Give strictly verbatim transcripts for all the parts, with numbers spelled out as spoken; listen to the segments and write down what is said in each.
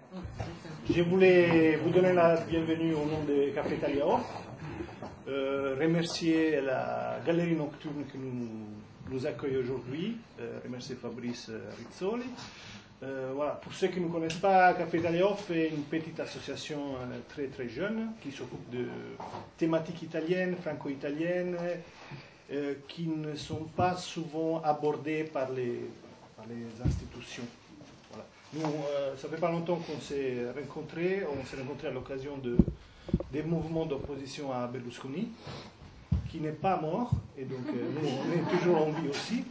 Je voulais vous donner la bienvenue au nom de Café Italia Off, euh, remercier la galerie nocturne qui nous, nous accueille aujourd'hui, euh, remercier Fabrice Rizzoli. Euh, voilà. Pour ceux qui ne connaissent pas, Café Italia Off est une petite association euh, très très jeune qui s'occupe de thématiques italiennes, franco-italiennes, euh, qui ne sont pas souvent abordées par les, par les institutions. Voilà. Nous, euh, ça fait pas longtemps qu'on s'est rencontrés, on s'est rencontrés à l'occasion de, des mouvements d'opposition à Berlusconi, qui n'est pas mort, et donc euh, nous, on est toujours en vie aussi.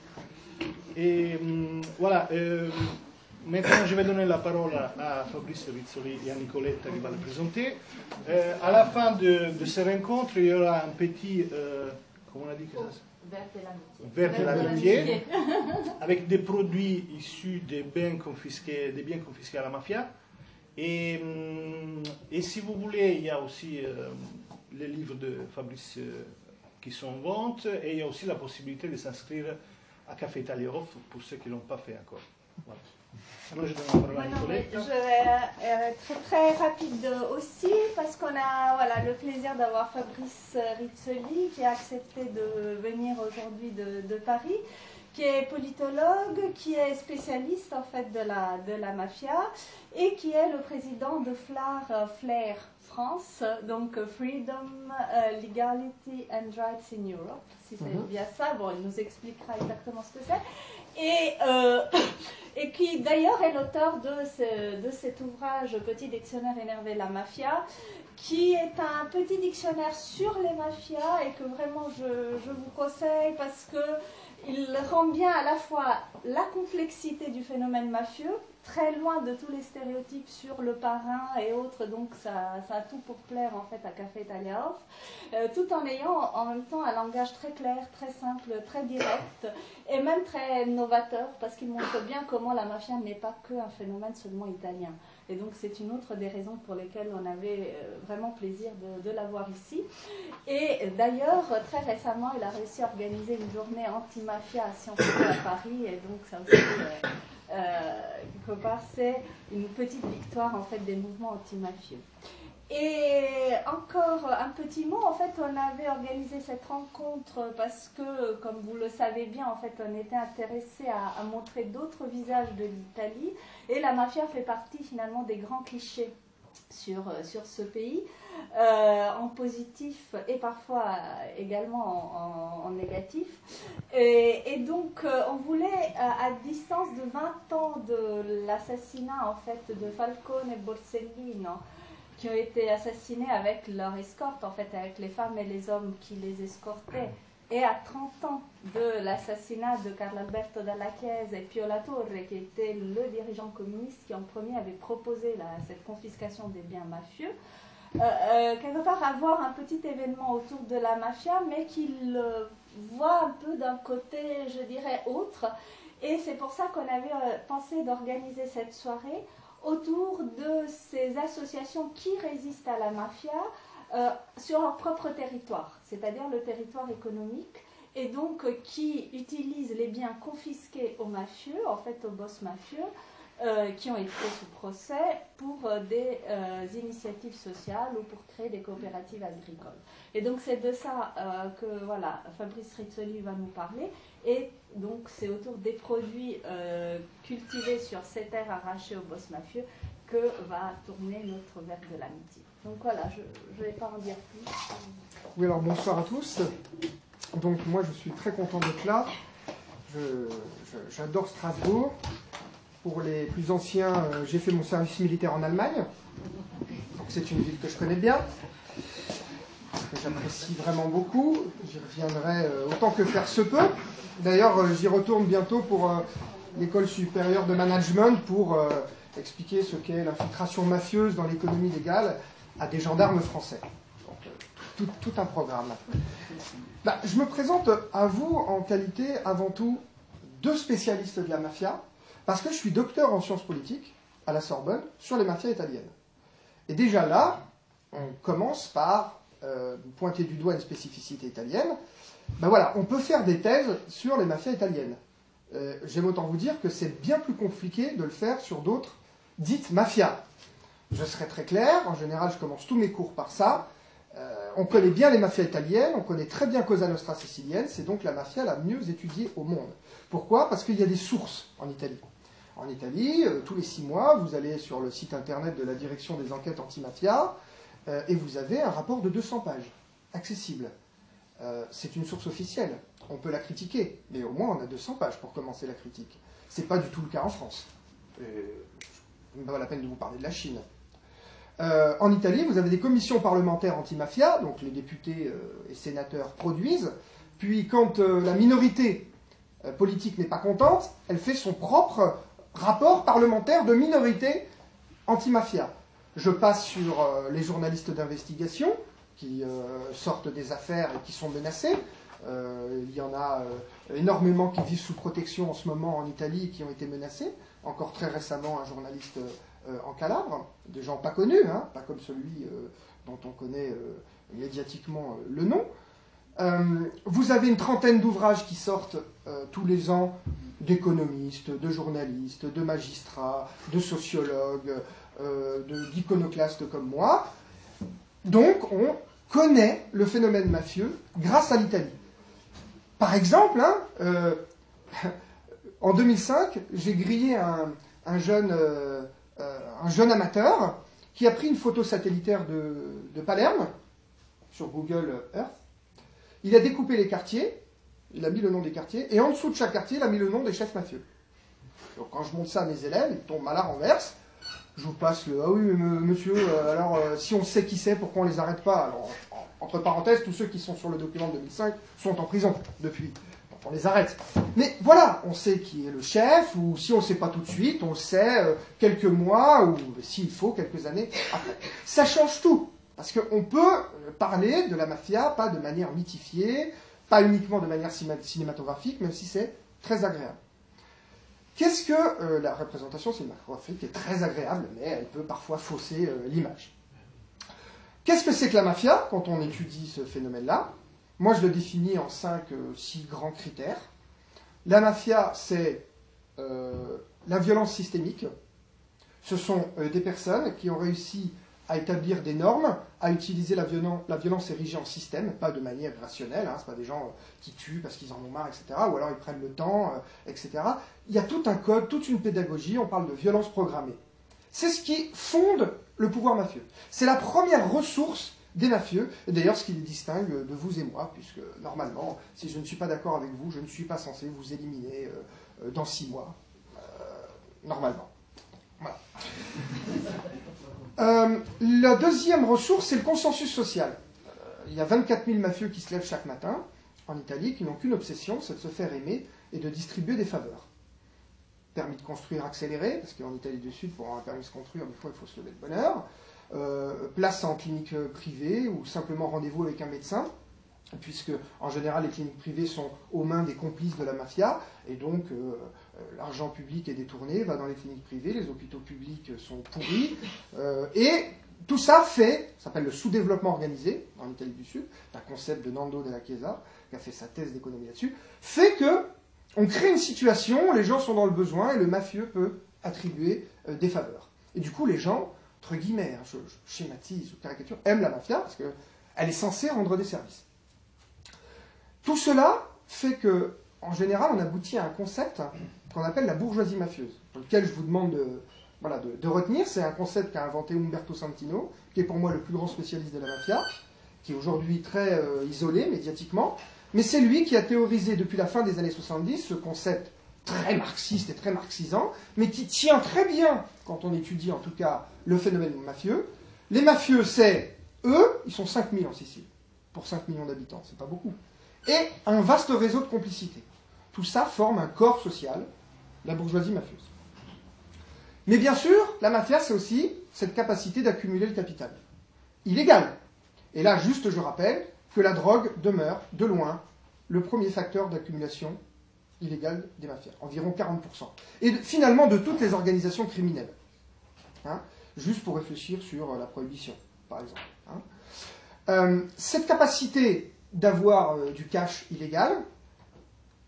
Et euh, voilà, euh, maintenant je vais donner la parole à, à Fabrice Rizzoli et à Nicoletta qui va le présenter. Euh, à la fin de, de ces rencontres, il y aura un petit, euh, comment on a dit que ça Vert de l'amitié, avec des produits issus des biens confisqués, des biens confisqués à la mafia. Et, et si vous voulez, il y a aussi euh, les livres de Fabrice euh, qui sont en vente, et il y a aussi la possibilité de s'inscrire à Café Italia Off pour ceux qui ne l'ont pas fait encore. Voilà. Alors je donne la parole à Nicoletta. Je vais être très rapide aussi parce qu'on a voilà, le plaisir d'avoir Fabrice Rizzoli qui a accepté de venir aujourd'hui de, de Paris, qui est politologue, qui est spécialiste en fait de la, de la mafia et qui est le président de F L A R, Flair France, donc Freedom, uh, Legality and Rights in Europe, si c'est mm-hmm. bien ça. Bon, il nous expliquera exactement ce que c'est. Et, euh, et qui d'ailleurs est l'auteur de, ce, de cet ouvrage Petit dictionnaire énervé la mafia, qui est un petit dictionnaire sur les mafias et que vraiment je, je vous conseille parce que il rend bien à la fois la complexité du phénomène mafieux, très loin de tous les stéréotypes sur le parrain et autres, donc ça, ça a tout pour plaire en fait à Café Italia Off, euh, tout en ayant en même temps un langage très clair, très simple, très direct et même très novateur parce qu'il montre bien comment la mafia n'est pas qu'un phénomène seulement italien. Et donc c'est une autre des raisons pour lesquelles on avait vraiment plaisir de, de l'avoir ici. Et d'ailleurs, très récemment, il a réussi à organiser une journée anti-mafia à Sciences Po à Paris. Et donc ça aussi, euh, euh, quelque part, c'est une petite victoire en fait des mouvements anti-mafieux. Et encore un petit mot, en fait, on avait organisé cette rencontre parce que, comme vous le savez bien, en fait, on était intéressé à, à montrer d'autres visages de l'Italie. Et la mafia fait partie finalement des grands clichés sur, sur ce pays, euh, en positif et parfois également en, en, en négatif. Et, et donc, euh, on voulait, à, à distance de vingt ans de l'assassinat en fait, de Falcone et Borsellino, qui ont été assassinés avec leur escorte, en fait, avec les femmes et les hommes qui les escortaient. Et à trente ans de l'assassinat de Carlo Alberto Dalla Chiesa et Pio La Torre, qui était le dirigeant communiste qui en premier avait proposé la, cette confiscation des biens mafieux, euh, euh, quelque part avoir un petit événement autour de la mafia, mais qu'il euh, voit un peu d'un côté, je dirais, autre. Et c'est pour ça qu'on avait euh, pensé d'organiser cette soirée autour de ces associations qui résistent à la mafia euh, sur leur propre territoire, c'est-à-dire le territoire économique, et donc euh, qui utilisent les biens confisqués aux mafieux, en fait aux boss mafieux, euh, qui ont été sous procès pour euh, des euh, initiatives sociales ou pour créer des coopératives agricoles. Et donc c'est de ça euh, que voilà, Fabrice Rizzoli va nous parler. Et donc c'est autour des produits euh, cultivés sur ces terres arrachées aux boss mafieux que va tourner notre verre de l'amitié. Donc voilà, je ne vais pas en dire plus. Oui, alors bonsoir à tous. Donc moi je suis très content d'être là. Je, je, j'adore Strasbourg. Pour les plus anciens, euh, j'ai fait mon service militaire en Allemagne. Donc c'est une ville que je connais bien, que j'apprécie vraiment beaucoup. J'y reviendrai euh, autant que faire se peut. D'ailleurs, euh, j'y retourne bientôt pour euh, l'école supérieure de management pour euh, expliquer ce qu'est l'infiltration mafieuse dans l'économie légale à des gendarmes français. Donc, euh, tout, tout un programme. Bah, je me présente à vous en qualité, avant tout, de spécialiste de la mafia, parce que je suis docteur en sciences politiques à la Sorbonne sur les mafias italiennes. Et déjà là, on commence par euh, pointer du doigt une spécificité italienne. Ben voilà, on peut faire des thèses sur les mafias italiennes. Euh, j'aime autant vous dire que c'est bien plus compliqué de le faire sur d'autres dites mafia. Je serai très clair, en général je commence tous mes cours par ça. Euh, on connaît bien les mafias italiennes, on connaît très bien Cosa Nostra sicilienne, c'est donc la mafia la mieux étudiée au monde. Pourquoi? Parce qu'il y a des sources en Italie. En Italie, euh, tous les six mois, vous allez sur le site internet de la direction des enquêtes anti-mafia euh, et vous avez un rapport de deux cents pages, accessible. Euh, c'est une source officielle, on peut la critiquer, mais au moins on a deux cents pages pour commencer la critique. C'est pas du tout le cas en France. Euh, il ne vaut pas la peine de vous parler de la Chine. Euh, en Italie, vous avez des commissions parlementaires anti-mafia, donc les députés euh, et sénateurs produisent, puis quand euh, la minorité euh, politique n'est pas contente, elle fait son propre rapport parlementaire de minorité anti-mafia. Je passe sur euh, les journalistes d'investigation qui euh, sortent des affaires et qui sont menacés. Euh, il y en a euh, énormément qui vivent sous protection en ce moment en Italie et qui ont été menacés. Encore très récemment, un journaliste euh, en Calabre, des gens pas connus, hein, pas comme celui euh, dont on connaît euh, médiatiquement euh, le nom. Euh, vous avez une trentaine d'ouvrages qui sortent euh, tous les ans d'économistes, de journalistes, de magistrats, de sociologues, euh, d'iconoclastes comme moi. Donc, on connaît le phénomène mafieux grâce à l'Italie. Par exemple, hein, euh, en deux mille cinq, j'ai grillé un, un, jeune, euh, un jeune amateur qui a pris une photo satellitaire de, de Palerme sur Google Earth. Il a découpé les quartiers, il a mis le nom des quartiers, et en dessous de chaque quartier, il a mis le nom des chefs mafieux. Donc quand je montre ça à mes élèves, ils tombent mal à renverse. Je vous passe le « Ah oui, monsieur, euh, alors euh, si on sait qui c'est, pourquoi on les arrête pas ?» Alors, en, entre parenthèses, tous ceux qui sont sur le document de deux mille cinq sont en prison depuis. Donc on les arrête. Mais voilà, on sait qui est le chef, ou si on ne le sait pas tout de suite, on le sait euh, quelques mois, ou s'il faut, quelques années après. Ça change tout. Parce qu'on peut parler de la mafia, pas de manière mythifiée, pas uniquement de manière cinématographique, même si c'est très agréable. Qu'est-ce que euh, la représentation cinématographique est très agréable, mais elle peut parfois fausser euh, l'image. Qu'est-ce que c'est que la mafia, quand on étudie ce phénomène-là? Moi, je le définis en cinq, euh, six grands critères. La mafia, c'est euh, la violence systémique. Ce sont euh, des personnes qui ont réussi à établir des normes, à utiliser la violence, la violence érigée en système, pas de manière rationnelle, hein, ce pas des gens qui tuent parce qu'ils en ont marre, et cetera, ou alors ils prennent le temps, euh, et cetera. Il y a tout un code, toute une pédagogie, on parle de violence programmée. C'est ce qui fonde le pouvoir mafieux. C'est la première ressource des mafieux, et d'ailleurs ce qui les distingue de vous et moi, puisque normalement, si je ne suis pas d'accord avec vous, je ne suis pas censé vous éliminer euh, dans six mois, euh, normalement. Voilà. Euh, la deuxième ressource, c'est le consensus social. Euh, il y a vingt-quatre mille mafieux qui se lèvent chaque matin en Italie, qui n'ont qu'une obsession, c'est de se faire aimer et de distribuer des faveurs. Permis de construire accéléré, parce qu'en Italie du Sud, pour avoir un permis de construire, des fois il faut se lever de bonne heure. Euh, place en clinique privée ou simplement rendez-vous avec un médecin, puisque en général les cliniques privées sont aux mains des complices de la mafia, et donc euh, l'argent public est détourné, va dans les cliniques privées, les hôpitaux publics sont pourris, euh, et tout ça fait, ça s'appelle le sous-développement organisé en Italie du Sud, un concept de Nando Della Chiesa, qui a fait sa thèse d'économie là-dessus, fait que on crée une situation où les gens sont dans le besoin et le mafieux peut attribuer euh, des faveurs. Et du coup les gens, entre guillemets, hein, je, je schématise ou caricature, aiment la mafia parce qu'elle est censée rendre des services. Tout cela fait que, en général, on aboutit à un concept qu'on appelle la bourgeoisie mafieuse, dans lequel je vous demande de, voilà, de, de retenir. C'est un concept qu'a inventé Umberto Santino, qui est pour moi le plus grand spécialiste de la mafia, qui est aujourd'hui très euh, isolé médiatiquement, mais c'est lui qui a théorisé depuis la fin des années soixante-dix ce concept très marxiste et très marxisant, mais qui tient très bien, quand on étudie en tout cas le phénomène mafieux. Les mafieux, c'est eux, ils sont cinq mille en Sicile, pour cinq millions d'habitants, c'est pas beaucoup. Et un vaste réseau de complicité. Tout ça forme un corps social, la bourgeoisie mafieuse. Mais bien sûr, la mafia, c'est aussi cette capacité d'accumuler le capital. Illégal. Et là, juste, je rappelle que la drogue demeure, de loin, le premier facteur d'accumulation illégale des mafias, environ quarante pour cent. Et finalement, de toutes les organisations criminelles. Hein, juste pour réfléchir sur la prohibition, par exemple. Hein. Euh, cette capacité d'avoir euh, du cash illégal,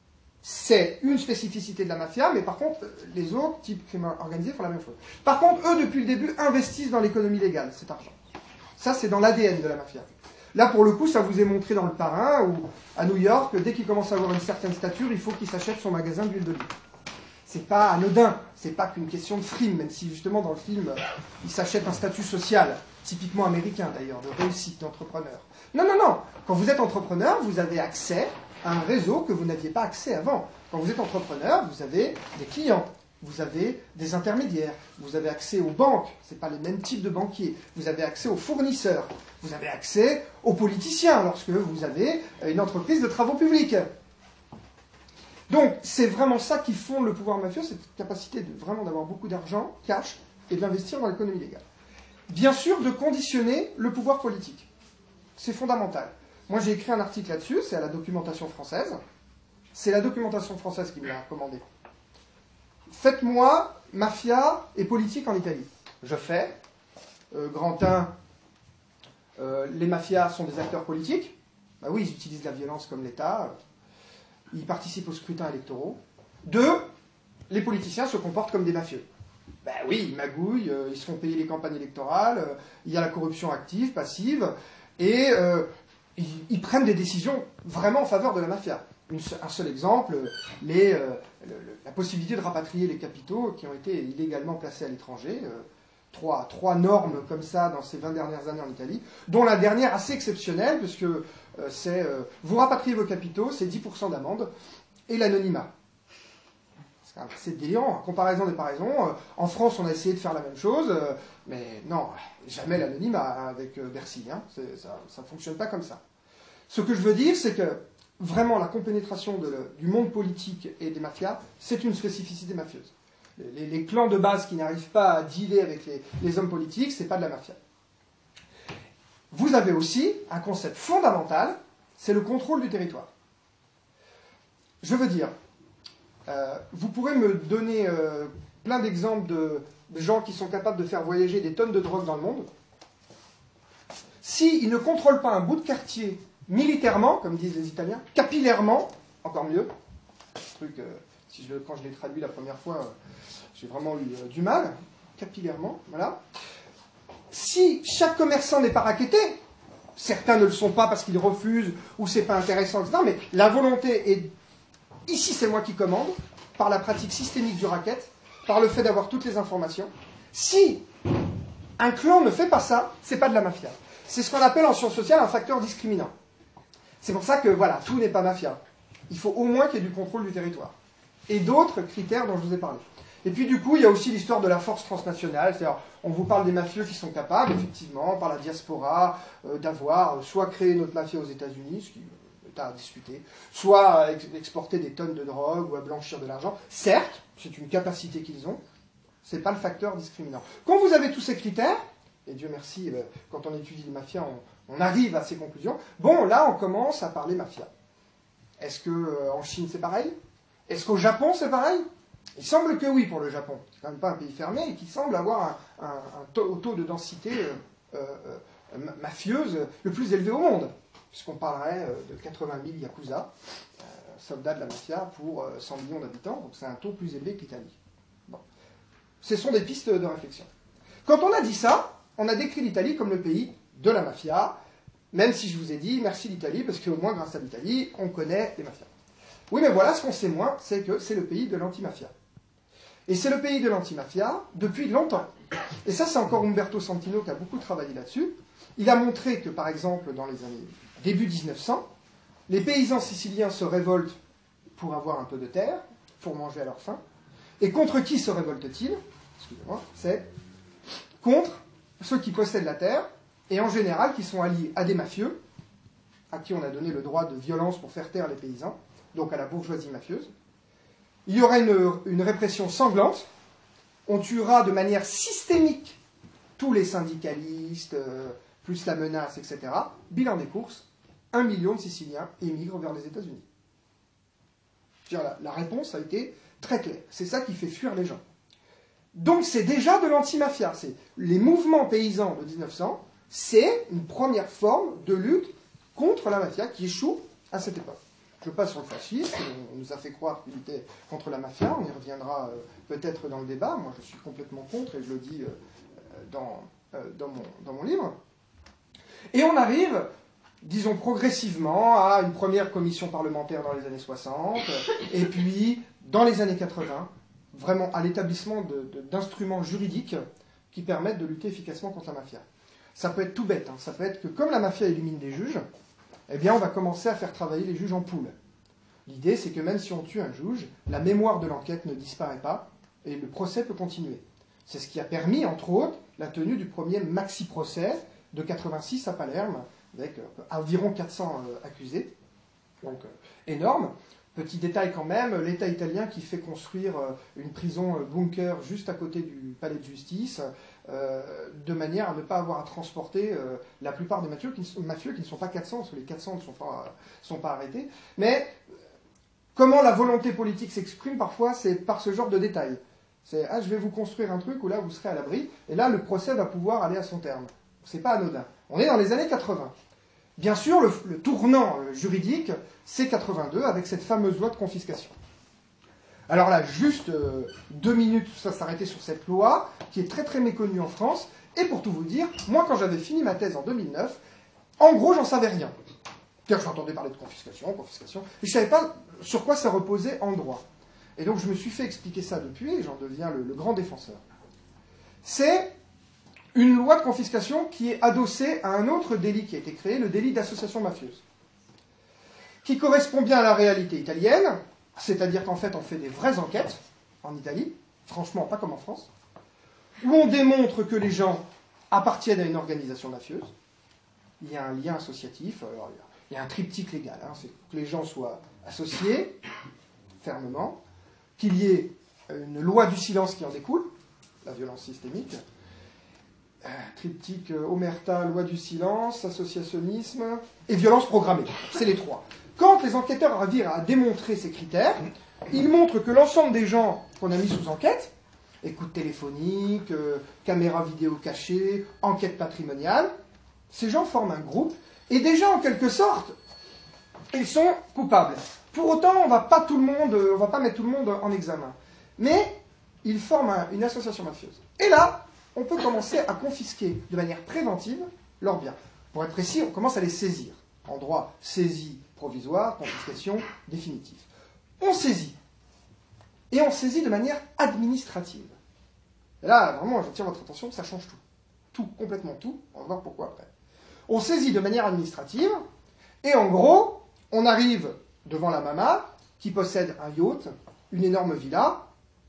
C'est une spécificité de la mafia, mais par contre, les autres types crime organisé font la même chose. Par contre, eux, depuis le début, investissent dans l'économie légale, cet argent. Ça, c'est dans l'A D N de la mafia. Là, pour le coup, ça vous est montré dans Le Parrain, ou à New York, dès qu'il commence à avoir une certaine stature, il faut qu'il s'achète son magasin d'huile d'olive. C'est pas anodin, c'est pas qu'une question de frime, même si justement dans le film, il s'achète un statut social, typiquement américain d'ailleurs, de réussite d'entrepreneur. Non, non, non, quand vous êtes entrepreneur, vous avez accès à un réseau que vous n'aviez pas accès avant. Quand vous êtes entrepreneur, vous avez des clients, vous avez des intermédiaires, vous avez accès aux banques, ce n'est pas les mêmes types de banquiers, vous avez accès aux fournisseurs, vous avez accès aux politiciens lorsque vous avez une entreprise de travaux publics. Donc, c'est vraiment ça qui fonde le pouvoir mafieux, cette capacité de vraiment d'avoir beaucoup d'argent, cash, et de l'investir dans l'économie légale. Bien sûr, de conditionner le pouvoir politique. C'est fondamental. Moi, j'ai écrit un article là-dessus, c'est à la documentation française. C'est la documentation française qui me l'a recommandé. Faites-moi mafia et politique en Italie. Je fais. Euh, Grand un, euh, les mafias sont des acteurs politiques. Bah oui, ils utilisent la violence comme l'État. Ils participent aux scrutins électoraux. Deux, les politiciens se comportent comme des mafieux. Ben oui, ils magouillent, euh, ils se font payer les campagnes électorales, euh, il y a la corruption active, passive, et euh, ils, ils prennent des décisions vraiment en faveur de la mafia. Une, un seul exemple, les, euh, le, la possibilité de rapatrier les capitaux qui ont été illégalement placés à l'étranger. Euh, trois, trois normes comme ça dans ces vingt dernières années en Italie, dont la dernière assez exceptionnelle, puisque euh, c'est euh, vous rapatriez vos capitaux, c'est dix pour cent d'amende, et l'anonymat. C'est délirant, en comparaison des paraisons. Euh, en France, on a essayé de faire la même chose, euh, mais non, jamais l'anonymat avec euh, Bercy. Hein, ça ne fonctionne pas comme ça. Ce que je veux dire, c'est que vraiment la compénétration de le, du monde politique et des mafias, c'est une spécificité mafieuse. Les, les clans de base qui n'arrivent pas à dealer avec les, les hommes politiques, c'est pas de la mafia. Vous avez aussi un concept fondamental, c'est le contrôle du territoire. Je veux dire, euh, vous pourrez me donner euh, plein d'exemples de, de gens qui sont capables de faire voyager des tonnes de drogue dans le monde. S'ils ne contrôlent pas un bout de quartier militairement, comme disent les Italiens, capillairement, encore mieux, ce truc, euh, si je, quand je l'ai traduit la première fois, euh, j'ai vraiment eu euh, du mal, capillairement, voilà. Si chaque commerçant n'est pas racketté, certains ne le sont pas parce qu'ils refusent ou c'est pas intéressant, et cetera, mais la volonté est, ici c'est moi qui commande, par la pratique systémique du racket, par le fait d'avoir toutes les informations. Si un clan ne fait pas ça, c'est pas de la mafia. C'est ce qu'on appelle en sciences sociales un facteur discriminant. C'est pour ça que, voilà, tout n'est pas mafia. Il faut au moins qu'il y ait du contrôle du territoire. Et d'autres critères dont je vous ai parlé. Et puis du coup, il y a aussi l'histoire de la force transnationale, c'est-à-dire, on vous parle des mafieux qui sont capables, effectivement, par la diaspora, euh, d'avoir euh, soit créé notre mafia aux États-Unis, ce qui est à discuter, soit euh, ex exporter des tonnes de drogue ou à blanchir de l'argent. Certes, c'est une capacité qu'ils ont, c'est pas le facteur discriminant. Quand vous avez tous ces critères, et Dieu merci, euh, quand on étudie les mafias, on, on arrive à ces conclusions, bon, là, on commence à parler mafia. Est-ce qu'en euh, Chine, c'est pareil? Est-ce qu'au Japon, c'est pareil? Il semble que oui pour le Japon. C'est quand même pas un pays fermé et qui semble avoir un, un, un taux, taux de densité euh, euh, mafieuse le plus élevé au monde. Puisqu'on parlerait euh, de quatre-vingt mille yakuza, euh, soldats de la mafia pour euh, cent millions d'habitants. Donc c'est un taux plus élevé que l'Italie. Bon. Ce sont des pistes de réflexion. Quand on a dit ça, on a décrit l'Italie comme le pays de la mafia, même si je vous ai dit merci l'Italie, parce qu'au moins grâce à l'Italie, on connaît les mafias. Oui, mais voilà, ce qu'on sait moins, c'est que c'est le pays de l'antimafia. Et c'est le pays de l'antimafia depuis longtemps. Et ça, c'est encore Umberto Santino qui a beaucoup travaillé là-dessus. Il a montré que, par exemple, dans les années début mille neuf cents, les paysans siciliens se révoltent pour avoir un peu de terre, pour manger à leur faim. Et contre qui se révoltent-ils? Excusez-moi, c'est contre ceux qui possèdent la terre, et en général qui sont alliés à des mafieux, à qui on a donné le droit de violence pour faire taire les paysans, donc à la bourgeoisie mafieuse. Il y aura une, une répression sanglante, on tuera de manière systémique tous les syndicalistes, euh, plus la menace, et cetera. Bilan des courses, un million de Siciliens émigrent vers les États-Unis. La, la réponse a été très claire. C'est ça qui fait fuir les gens. Donc c'est déjà de l'anti-mafia. Les mouvements paysans de mille neuf cents, c'est une première forme de lutte contre la mafia qui échoue à cette époque. Je passe sur le fascisme, on nous a fait croire qu'il était contre la mafia, on y reviendra euh, peut-être dans le débat, moi je suis complètement contre et je le dis euh, dans, euh, dans, mon, dans mon livre. Et on arrive, disons progressivement, à une première commission parlementaire dans les années soixante, et puis dans les années quatre-vingts, vraiment à l'établissement de, de, d'instruments juridiques qui permettent de lutter efficacement contre la mafia. Ça peut être tout bête, hein. Ça peut être que comme la mafia élimine des juges, eh bien on va commencer à faire travailler les juges en poule. L'idée c'est que même si on tue un juge, la mémoire de l'enquête ne disparaît pas et le procès peut continuer. C'est ce qui a permis, entre autres, la tenue du premier maxi-procès de quatre-vingt-six à Palerme, avec euh, environ quatre cents euh, accusés, donc euh, énorme. Petit détail quand même, l'État italien qui fait construire euh, une prison euh, bunker juste à côté du palais de justice, euh, de manière à ne pas avoir à transporter euh, la plupart des mafieux qui, mafieux qui ne sont pas quatre cents, parce que les quatre cents ne sont pas, euh, sont pas arrêtés. Mais euh, comment la volonté politique s'exprime parfois, c'est par ce genre de détails. C'est « ah, je vais vous construire un truc où là vous serez à l'abri », et là le procès va pouvoir aller à son terme. C'est pas anodin. On est dans les années quatre-vingts. Bien sûr, le, le tournant euh, juridique, c'est quatre-vingt-deux, avec cette fameuse loi de confiscation. Alors là, juste euh, deux minutes, ça s'arrêter sur cette loi, qui est très très méconnue en France, et pour tout vous dire, moi quand j'avais fini ma thèse en deux mille neuf, en gros, j'en savais rien. C'est-à-dire que j'entendais parler de confiscation, confiscation, et je ne savais pas sur quoi ça reposait en droit. Et donc je me suis fait expliquer ça depuis, et j'en deviens le, le grand défenseur. C'est une loi de confiscation qui est adossée à un autre délit qui a été créé, le délit d'association mafieuse, qui correspond bien à la réalité italienne, c'est-à-dire qu'en fait on fait des vraies enquêtes en Italie, franchement pas comme en France, où on démontre que les gens appartiennent à une organisation mafieuse, il y a un lien associatif, alors il y a un triptyque légal, hein, c'est que les gens soient associés, fermement, qu'il y ait une loi du silence qui en découle, la violence systémique, euh, triptyque euh, omerta, loi du silence, associationnisme et violence programmée. C'est les trois. Quand les enquêteurs arrivent à démontrer ces critères, ils montrent que l'ensemble des gens qu'on a mis sous enquête, écoute téléphonique, euh, caméra vidéo cachée, enquête patrimoniale, ces gens forment un groupe et déjà en quelque sorte, ils sont coupables. Pour autant, on va pas tout le monde, on va pas mettre tout le monde en examen. Mais ils forment un, une association mafieuse. Et là, on peut commencer à confisquer de manière préventive leurs biens. Pour être précis, on commence à les saisir. En droit, saisie provisoire, confiscation définitive. On saisit. Et on saisit de manière administrative. Et là, vraiment, j'attire votre attention, ça change tout. Tout, complètement tout. On va voir pourquoi après. On saisit de manière administrative, et en gros, on arrive devant la mama, qui possède un yacht, une énorme villa,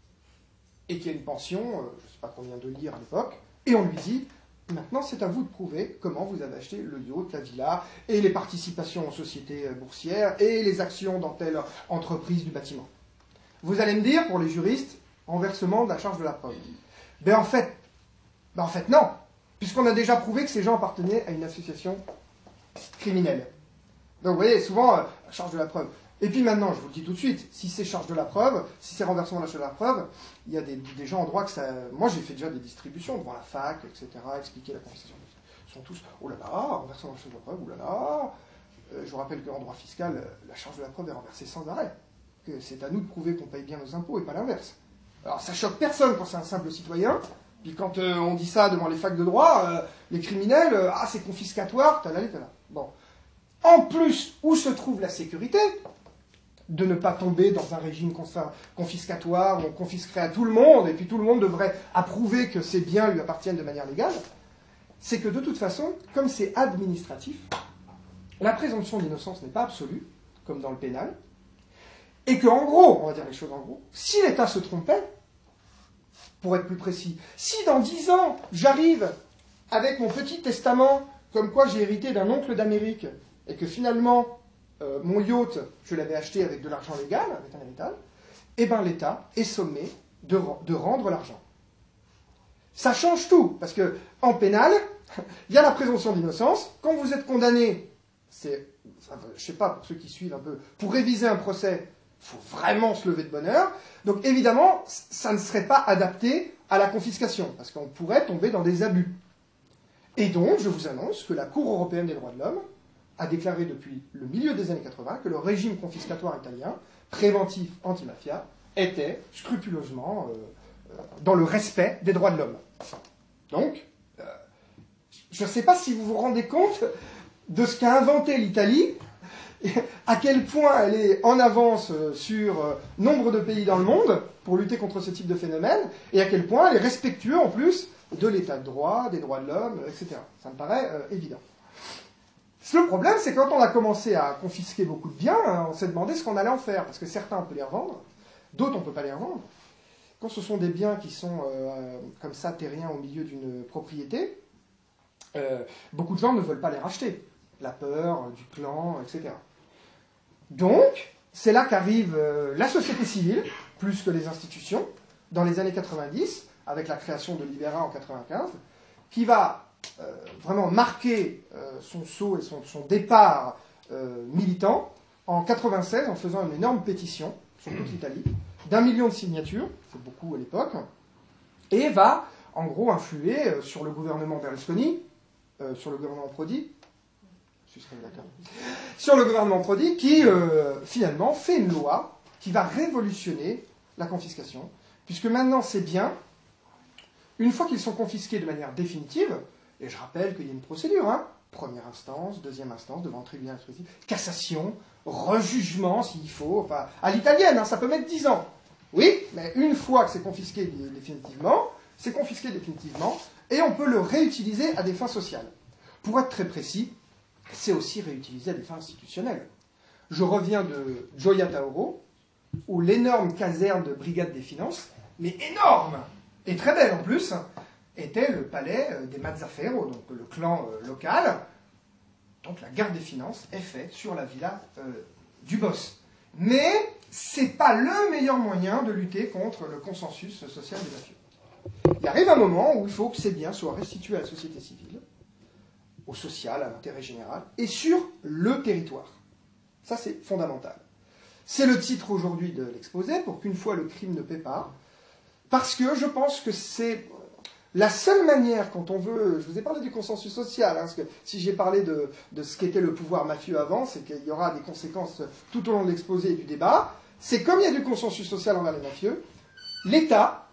et qui a une pension, euh, je ne sais pas combien de lire à l'époque, et on lui dit, maintenant c'est à vous de prouver comment vous avez acheté le yacht, la villa, et les participations en sociétés boursières, et les actions dans telle entreprise du bâtiment. Vous allez me dire, pour les juristes, renversement de la charge de la preuve. Ben en fait, ben en fait non, puisqu'on a déjà prouvé que ces gens appartenaient à une association criminelle. Donc vous voyez, souvent, euh, charge de la preuve. Et puis maintenant, je vous le dis tout de suite, si c'est charge de la preuve, si c'est renversement de la charge de la preuve, il y a des, des gens en droit que ça... Moi, j'ai fait déjà des distributions devant la fac, et cetera, expliquer la confiscation. Ils sont tous, oh là là, renversement de la charge de la preuve, oh là là. Euh, je vous rappelle qu'en droit fiscal, la charge de la preuve est renversée sans arrêt. Que c'est à nous de prouver qu'on paye bien nos impôts et pas l'inverse. Alors ça choque personne quand c'est un simple citoyen. Puis quand euh, on dit ça devant les facs de droit, euh, les criminels, euh, ah c'est confiscatoire, t'as là, t'as là. Bon. En plus, où se trouve la sécurité de ne pas tomber dans un régime confiscatoire où on confisquerait à tout le monde et puis tout le monde devrait approuver que ces biens lui appartiennent de manière légale, c'est que de toute façon, comme c'est administratif, la présomption d'innocence n'est pas absolue, comme dans le pénal, et qu'en gros, on va dire les choses en gros, si l'État se trompait, pour être plus précis, si dans dix ans, j'arrive avec mon petit testament, comme quoi j'ai hérité d'un oncle d'Amérique, et que finalement, euh, mon yacht, je l'avais acheté avec de l'argent légal, avec un héritage, eh bien l'État est sommé de, de rendre l'argent. Ça change tout, parce que en pénal, il y a la présomption d'innocence. Quand vous êtes condamné, c'est, enfin, je ne sais pas, pour ceux qui suivent un peu, pour réviser un procès, il faut vraiment se lever de bonne heure. Donc évidemment, ça ne serait pas adapté à la confiscation, parce qu'on pourrait tomber dans des abus. Et donc, je vous annonce que la Cour européenne des droits de l'homme a déclaré depuis le milieu des années quatre-vingts que le régime confiscatoire italien, préventif anti-mafia, était scrupuleusement euh, dans le respect des droits de l'homme. Donc, euh, je ne sais pas si vous vous rendez compte de ce qu'a inventé l'Italie, à quel point elle est en avance sur euh, nombre de pays dans le monde pour lutter contre ce type de phénomène, et à quel point elle est respectueuse en plus de l'état de droit, des droits de l'homme, et cetera. Ça me paraît euh, évident. Le problème, c'est que quand on a commencé à confisquer beaucoup de biens, hein, on s'est demandé ce qu'on allait en faire, parce que certains, on peut les revendre, d'autres, on ne peut pas les revendre. Quand ce sont des biens qui sont euh, comme ça, terriens au milieu d'une propriété, euh, beaucoup de gens ne veulent pas les racheter. La peur, du clan, et cetera. Donc, c'est là qu'arrive euh, la société civile, plus que les institutions, dans les années quatre-vingt-dix, avec la création de Libera en quatre-vingt-quinze, qui va euh, vraiment marquer euh, son saut et son, son départ euh, militant en quatre-vingt-seize en faisant une énorme pétition sur toute l'Italie, d'un million de signatures, c'est beaucoup à l'époque, et va en gros influer euh, sur le gouvernement Berlusconi, euh, sur le gouvernement Prodi, sur le gouvernement Prodi, qui euh, finalement fait une loi qui va révolutionner la confiscation, puisque maintenant ces biens, une fois qu'ils sont confisqués de manière définitive, et je rappelle qu'il y a une procédure, hein, première instance, deuxième instance, devant le tribunal administratif, cassation, rejugement s'il faut, enfin, à l'italienne, hein, ça peut mettre dix ans. Oui, mais une fois que c'est confisqué définitivement, c'est confisqué définitivement, et on peut le réutiliser à des fins sociales. Pour être très précis, c'est aussi réutilisé à des fins institutionnelles. Je reviens de Gioia Tauro, où l'énorme caserne de brigade des finances, mais énorme, et très belle en plus, était le palais des Mazzaferro, donc le clan euh, local. Donc la garde des finances est faite sur la villa euh, du boss. Mais c'est pas le meilleur moyen de lutter contre le consensus social des mafieux. Il arrive un moment où il faut que ces biens soient restitués à la société civile, au social, à l'intérêt général, et sur le territoire. Ça, c'est fondamental. C'est le titre aujourd'hui de l'exposé, pour qu'une fois le crime ne paie pas, parce que je pense que c'est la seule manière, quand on veut... Je vous ai parlé du consensus social, hein, parce que si j'ai parlé de, de ce qu'était le pouvoir mafieux avant, c'est qu'il y aura des conséquences tout au long de l'exposé et du débat. C'est comme il y a du consensus social envers les mafieux, l'État,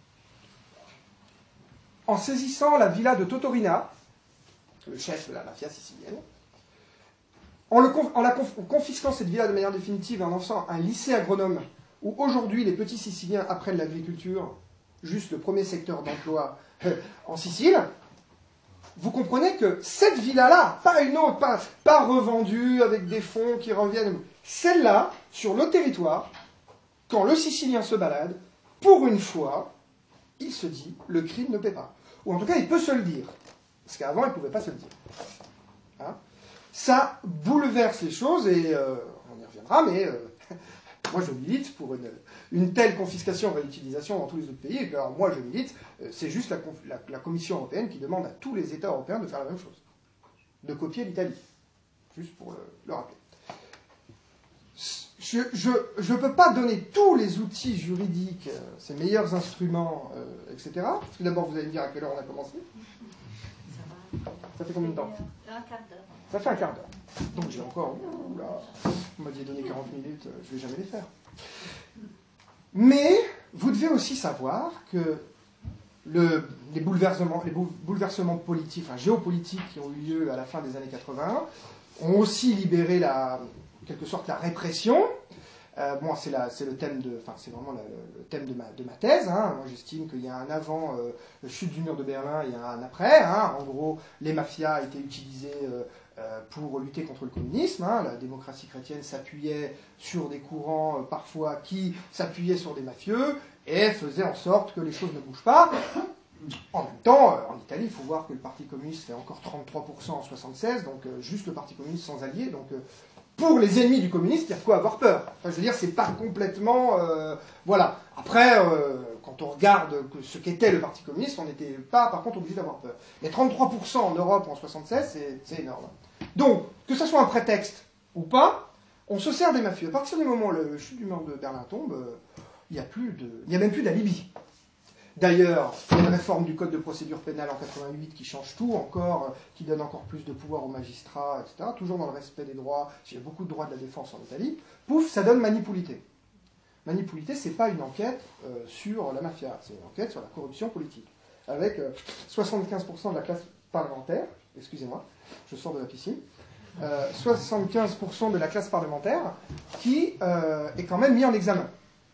en saisissant la villa de Totorina, le chef de la mafia sicilienne, en, le, en, la, en confisquant cette villa de manière définitive et en lançant un lycée agronome, où aujourd'hui les petits Siciliens apprennent l'agriculture, juste le premier secteur d'emploi euh, en Sicile, vous comprenez que cette villa-là, pas une autre, pas, pas revendue avec des fonds qui reviennent, celle-là, sur le territoire, quand le Sicilien se balade, pour une fois, il se dit, le crime ne paie pas. Ou en tout cas, il peut se le dire. Parce qu'avant, il ne pouvait pas se le dire. Hein? Ça bouleverse les choses, et euh, on y reviendra, mais euh, moi je milite pour une, une telle confiscation et réutilisation dans tous les autres pays. Et alors moi je milite, euh, c'est juste la, la, la Commission européenne qui demande à tous les États européens de faire la même chose. De copier l'Italie. Juste pour le, le rappeler. Je ne peux pas donner tous les outils juridiques, euh, ces meilleurs instruments, euh, et cetera. Parce que d'abord, vous allez me dire à quelle heure on a commencé. Ça fait combien de temps? Un quart d'heure. Ça fait un quart d'heure. Donc j'ai encore... Oula, vous m'aviez donné quarante minutes, je ne vais jamais les faire. Mais vous devez aussi savoir que le, les, bouleversements, les bouleversements politiques, enfin géopolitiques qui ont eu lieu à la fin des années quatre-vingts ont aussi libéré la, en quelque sorte la répression. Euh, bon, c'est le thème de, enfin c'est vraiment la, le thème de ma, de ma thèse. Hein. Moi, j'estime qu'il y a un avant euh, la chute du mur de Berlin, il y a un après. Hein. En gros, les mafias étaient utilisées euh, euh, pour lutter contre le communisme. Hein. La démocratie chrétienne s'appuyait sur des courants euh, parfois qui s'appuyaient sur des mafieux et faisaient en sorte que les choses ne bougent pas. En même temps, euh, en Italie, il faut voir que le Parti communiste fait encore trente-trois pour cent en soixante-seize, donc euh, juste le Parti communiste sans alliés. Donc euh, pour les ennemis du communisme, il y a de quoi avoir peur. Enfin, je veux dire, c'est pas complètement... Euh, voilà. Après, euh, quand on regarde ce qu'était le Parti communiste, on n'était pas, par contre, obligé d'avoir peur. Mais trente-trois pour cent en Europe en soixante-seize, c'est énorme. Donc, que ce soit un prétexte ou pas, on se sert des mafieux. À partir du moment où le chute du mur de Berlin tombe, euh, il n'y a plus de... Il n'y a même plus d'alibi. D'ailleurs, il y a une réforme du Code de procédure pénale en quatre-vingt-huit qui change tout encore, qui donne encore plus de pouvoir aux magistrats, et cetera. Toujours dans le respect des droits, il y a beaucoup de droits de la défense en Italie. Pouf, ça donne Manipulité. Manipulité, c'est pas une enquête euh, sur la mafia, c'est une enquête sur la corruption politique. Avec euh, soixante-quinze pour cent de la classe parlementaire, excusez-moi, je sors de la piscine, euh, soixante-quinze pour cent de la classe parlementaire qui euh, est quand même mis en examen.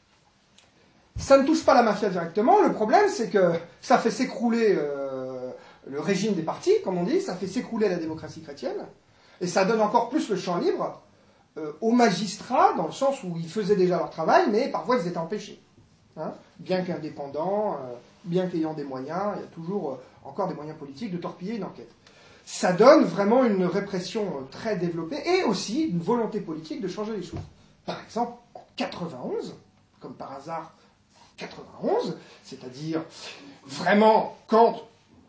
Ça ne touche pas la mafia directement, le problème c'est que ça fait s'écrouler euh, le régime des partis, comme on dit, ça fait s'écrouler la démocratie chrétienne, et ça donne encore plus le champ libre euh, aux magistrats, dans le sens où ils faisaient déjà leur travail, mais parfois ils étaient empêchés. Hein, bien qu'indépendants, euh, bien qu'ayant des moyens, il y a toujours euh, encore des moyens politiques de torpiller une enquête. Ça donne vraiment une répression euh, très développée, et aussi une volonté politique de changer les choses. Par exemple, en quatre-vingt-onze, comme par hasard, quatre-vingt-onze, c'est-à-dire vraiment quand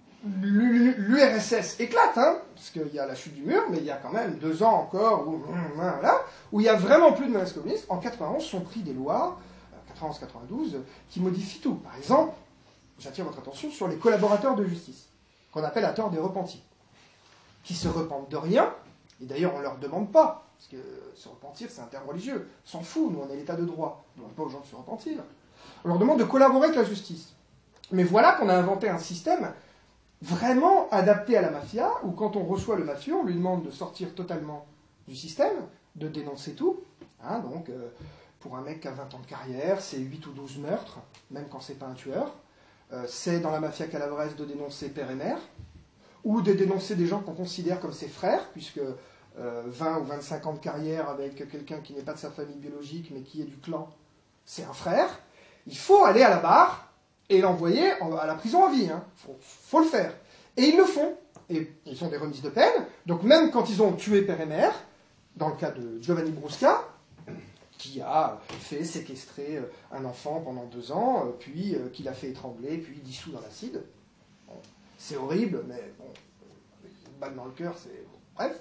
l'U R S S éclate, hein, parce qu'il y a la chute du mur, mais il y a quand même deux ans encore où, voilà, où il n'y a vraiment plus de menace communiste, en quatre-vingt-onze sont pris des lois, quatre-vingt-onze quatre-vingt-douze, qui modifient tout. Par exemple, j'attire votre attention sur les collaborateurs de justice, qu'on appelle à tort des repentis, qui se repentent de rien, et d'ailleurs on ne leur demande pas, parce que se repentir c'est un terme religieux, on s'en fout, nous on est l'état de droit, on ne demande pas aux gens de se repentir. On leur demande de collaborer avec la justice. Mais voilà qu'on a inventé un système vraiment adapté à la mafia, où quand on reçoit le mafieux, on lui demande de sortir totalement du système, de dénoncer tout. Hein, donc, euh, pour un mec qui a vingt ans de carrière, c'est huit ou douze meurtres, même quand c'est pas un tueur. Euh, c'est dans la mafia calabraise de dénoncer père et mère, ou de dénoncer des gens qu'on considère comme ses frères, puisque euh, vingt ou vingt-cinq ans de carrière avec quelqu'un qui n'est pas de sa famille biologique, mais qui est du clan, c'est un frère. Il faut aller à la barre et l'envoyer à la prison à vie. Il hein. faut, faut le faire. Et ils le font. Et ils ont des remises de peine. Donc même quand ils ont tué père et mère, dans le cas de Giovanni Brusca, qui a fait séquestrer un enfant pendant deux ans, puis qui l'a fait étrangler, puis dissous dans l'acide. Bon, c'est horrible, mais bon, une balle dans le cœur, c'est... Bon, bref.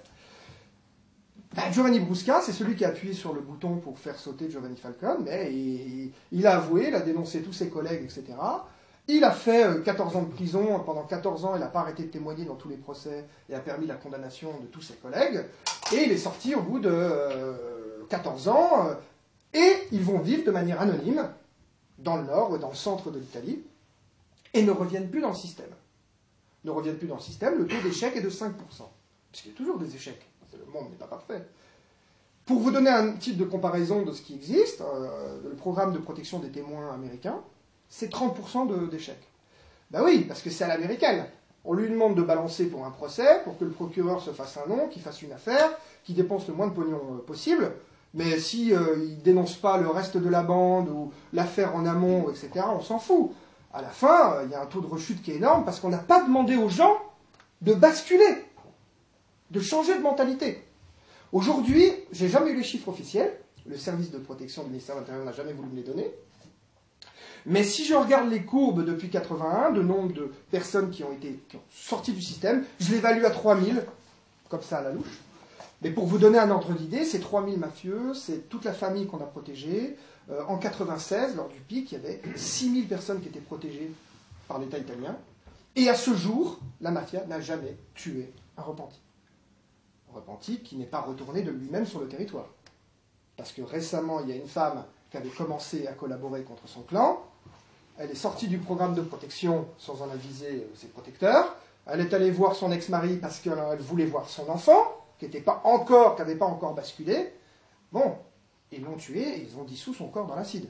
Ben, Giovanni Brusca, c'est celui qui a appuyé sur le bouton pour faire sauter Giovanni Falcone, mais il, il a avoué, il a dénoncé tous ses collègues, et cetera. Il a fait quatorze ans de prison, pendant quatorze ans, il n'a pas arrêté de témoigner dans tous les procès, et a permis la condamnation de tous ses collègues, et il est sorti au bout de euh, quatorze ans, euh, et ils vont vivre de manière anonyme, dans le nord, ou dans le centre de l'Italie, et ne reviennent plus dans le système. Ne reviennent plus dans le système, le taux d'échec est de cinq pour cent, puisqu'il y a toujours des échecs. Le monde n'est pas parfait. Pour vous donner un type de comparaison de ce qui existe, euh, le programme de protection des témoins américain, c'est trente pour cent d'échecs. Ben oui, parce que c'est à l'américaine. On lui demande de balancer pour un procès, pour que le procureur se fasse un nom, qu'il fasse une affaire, qu'il dépense le moins de pognon euh, possible, mais si euh, il ne dénonce pas le reste de la bande, ou l'affaire en amont, et cetera, on s'en fout. À la fin, il euh, y a un taux de rechute qui est énorme, parce qu'on n'a pas demandé aux gens de basculer, de changer de mentalité. Aujourd'hui, j'ai jamais eu les chiffres officiels, le service de protection du ministère de l'Intérieur n'a jamais voulu me les donner, mais si je regarde les courbes depuis quatre-vingt-un, de nombre de personnes qui ont été qui ont sorti du système, je l'évalue à trois mille, comme ça à la louche. Mais pour vous donner un ordre d'idée, c'est trois mille mafieux, c'est toute la famille qu'on a protégée. Euh, en quatre-vingt-seize, lors du pic, il y avait six mille personnes qui étaient protégées par l'État italien. Et à ce jour, la mafia n'a jamais tué un repenti. Repenti qui n'est pas retourné de lui-même sur le territoire. Parce que récemment, il y a une femme qui avait commencé à collaborer contre son clan. Elle est sortie du programme de protection sans en aviser ses protecteurs. Elle est allée voir son ex-mari parce qu'elle voulait voir son enfant, qui n'était pas encore, qui n'avait pas encore basculé. Bon, ils l'ont tué et ils ont dissous son corps dans l'acide.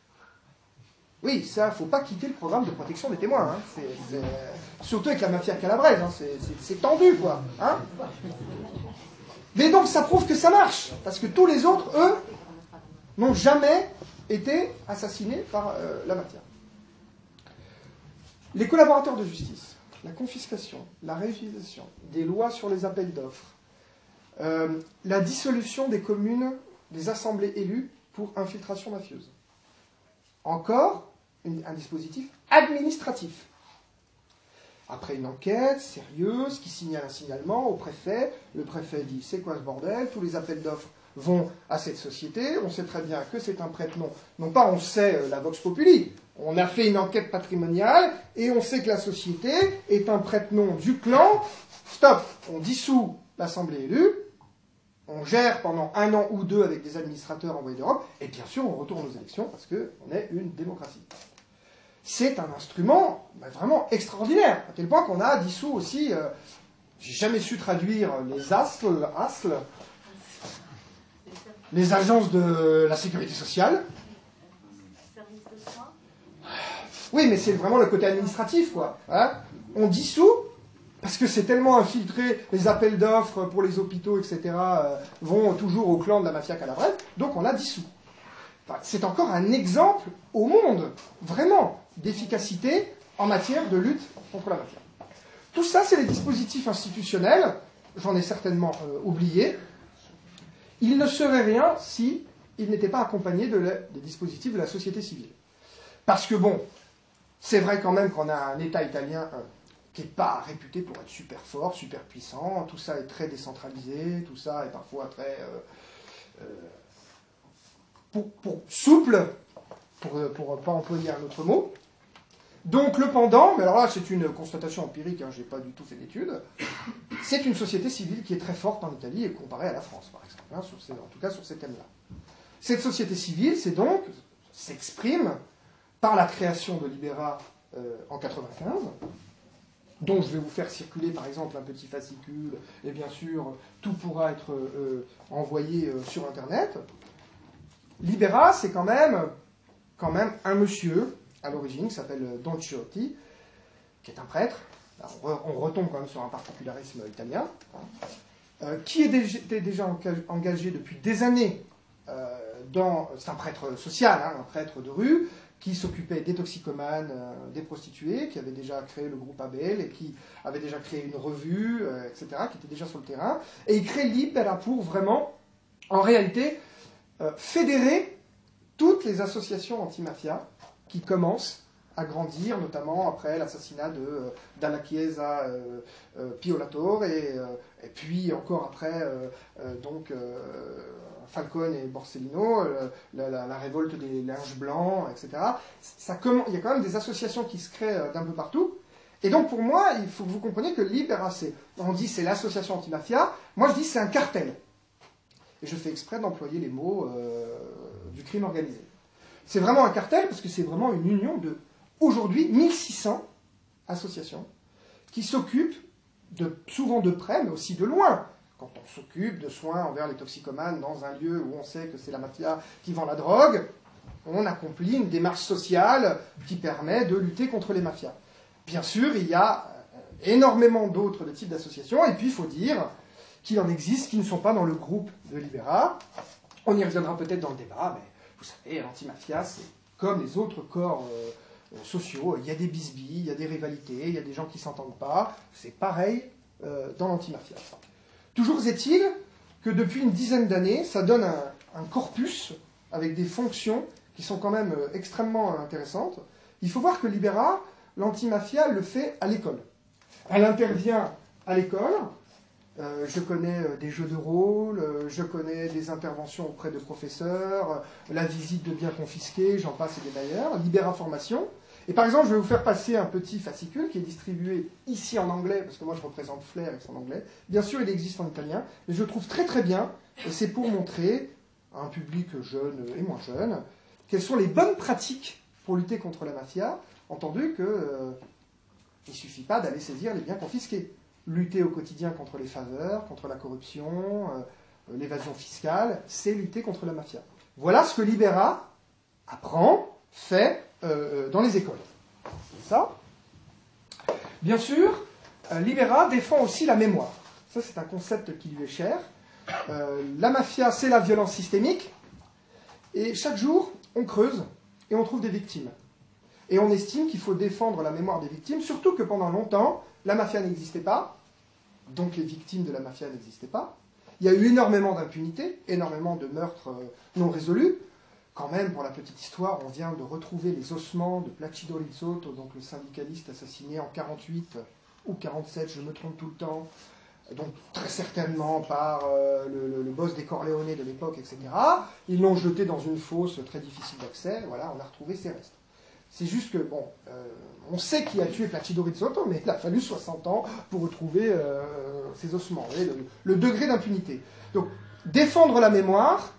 Oui, ça, il ne faut pas quitter le programme de protection des témoins. Hein. C'est, c'est... Surtout avec la mafia calabraise, hein. c'est, c'est, c'est tendu, quoi. Hein. Mais donc, ça prouve que ça marche, parce que tous les autres, eux, n'ont jamais été assassinés par euh, la mafia. Les collaborateurs de justice, la confiscation, la réutilisation, des lois sur les appels d'offres, euh, la dissolution des communes, des assemblées élues pour infiltration mafieuse. Encore une, un dispositif administratif. Après une enquête sérieuse qui signale un signalement au préfet, le préfet dit « c'est quoi ce bordel ?» Tous les appels d'offres vont à cette société. On sait très bien que c'est un prête-nom. Non pas on sait euh, la vox populi, on a fait une enquête patrimoniale et on sait que la société est un prête-nom du clan. Stop, on dissout l'Assemblée élue, on gère pendant un an ou deux avec des administrateurs envoyés d'Europe, et bien sûr on retourne aux élections parce qu'on est une démocratie. C'est un instrument bah, vraiment extraordinaire, à tel point qu'on a dissous aussi, euh, j'ai jamais su traduire les A S L, A S L, les agences de la sécurité sociale. Oui, mais c'est vraiment le côté administratif, quoi. Hein, on dissout, parce que c'est tellement infiltré, les appels d'offres pour les hôpitaux, et cetera, euh, vont toujours au clan de la mafia calabrese, donc on a dissous. Enfin, c'est encore un exemple au monde, vraiment, d'efficacité en matière de lutte contre la mafia. Tout ça, c'est les dispositifs institutionnels, j'en ai certainement euh, oublié. Il ne serait rien si il n'était pas accompagné de la, des dispositifs de la société civile. Parce que bon, c'est vrai quand même qu'on a un État italien euh, qui n'est pas réputé pour être super fort, super puissant, tout ça est très décentralisé, tout ça est parfois très euh, euh, pour, pour souple, pour ne pas employer un autre mot. Donc le pendant, mais alors là c'est une constatation empirique, hein, je n'ai pas du tout fait d'études, c'est une société civile qui est très forte en Italie et comparée à la France par exemple, hein, sur ces, en tout cas sur ces thèmes-là. Cette société civile, c'est donc, s'exprime par la création de Libera euh, en quatre-vingt-quinze, dont je vais vous faire circuler par exemple un petit fascicule, et bien sûr tout pourra être euh, envoyé euh, sur Internet. Libera, c'est quand même, quand même un monsieur à l'origine, qui s'appelle Don Ciotti, qui est un prêtre. Alors, on retombe quand même sur un particularisme italien, hein, euh, qui était déjà engagé depuis des années euh, dans... C'est un prêtre social, hein, un prêtre de rue, qui s'occupait des toxicomanes, euh, des prostituées, qui avait déjà créé le groupe Abel, et qui avait déjà créé une revue, euh, et cetera, qui était déjà sur le terrain. Et il crée Libera pour vraiment, en réalité, euh, fédérer toutes les associations anti-mafia qui commencent à grandir, notamment après l'assassinat de euh, Dalla Chiesa euh, euh, Pio La Torre, et, euh, et puis encore après euh, euh, donc, euh, Falcone et Borsellino, euh, la, la, la révolte des linges blancs, et cetera. Ça, il y a quand même des associations qui se créent euh, d'un peu partout. Et donc pour moi, il faut que vous compreniez que Libera, c'est, on dit c'est l'association anti-mafia, moi je dis c'est un cartel. Et je fais exprès d'employer les mots euh, du crime organisé. C'est vraiment un cartel parce que c'est vraiment une union de, aujourd'hui, mille six cents associations qui s'occupent, de, souvent de près, mais aussi de loin. Quand on s'occupe de soins envers les toxicomanes dans un lieu où on sait que c'est la mafia qui vend la drogue, on accomplit une démarche sociale qui permet de lutter contre les mafias. Bien sûr, il y a énormément d'autres types d'associations, et puis il faut dire qu'il en existe qui ne sont pas dans le groupe de Libera. On y reviendra peut-être dans le débat, mais vous savez, l'antimafia, c'est comme les autres corps euh, sociaux. Il y a des bisbilles, il y a des rivalités, il y a des gens qui ne s'entendent pas. C'est pareil euh, dans l'antimafia. Toujours est-il que depuis une dizaine d'années, ça donne un, un corpus avec des fonctions qui sont quand même euh, extrêmement intéressantes. Il faut voir que Libera, l'antimafia, le fait à l'école. Elle intervient à l'école. Euh, je connais euh, des jeux de rôle, euh, je connais des interventions auprès de professeurs, euh, la visite de biens confisqués, j'en passe et des meilleurs, Libera Formation. Et par exemple, je vais vous faire passer un petit fascicule qui est distribué ici en anglais, parce que moi je représente Flair avec son anglais. Bien sûr, il existe en italien, mais je le trouve très très bien, et c'est pour montrer à un public jeune et moins jeune quelles sont les bonnes pratiques pour lutter contre la mafia, entendu qu'il euh, ne suffit pas d'aller saisir les biens confisqués. Lutter au quotidien contre les faveurs, contre la corruption, euh, l'évasion fiscale, c'est lutter contre la mafia. Voilà ce que Libera apprend, fait euh, dans les écoles. C'est ça. Bien sûr, euh, Libera défend aussi la mémoire. Ça, c'est un concept qui lui est cher. Euh, la mafia, c'est la violence systémique. Et chaque jour, on creuse et on trouve des victimes. Et on estime qu'il faut défendre la mémoire des victimes, surtout que pendant longtemps, la mafia n'existait pas, donc les victimes de la mafia n'existaient pas. Il y a eu énormément d'impunité, énormément de meurtres euh, non résolus. Quand même, pour la petite histoire, on vient de retrouver les ossements de Placido Rizzotto, donc le syndicaliste assassiné en quarante-huit ou quarante-sept, je me trompe tout le temps, donc très certainement par euh, le, le, le boss des Corleone de l'époque, et cetera. Ils l'ont jeté dans une fosse très difficile d'accès, voilà, on a retrouvé ses restes. C'est juste que, bon, euh, on sait qui a tué Placido Rizzotto, mais il a fallu soixante ans pour retrouver euh, ses ossements, vous voyez, le, le degré d'impunité. Donc, défendre la mémoire,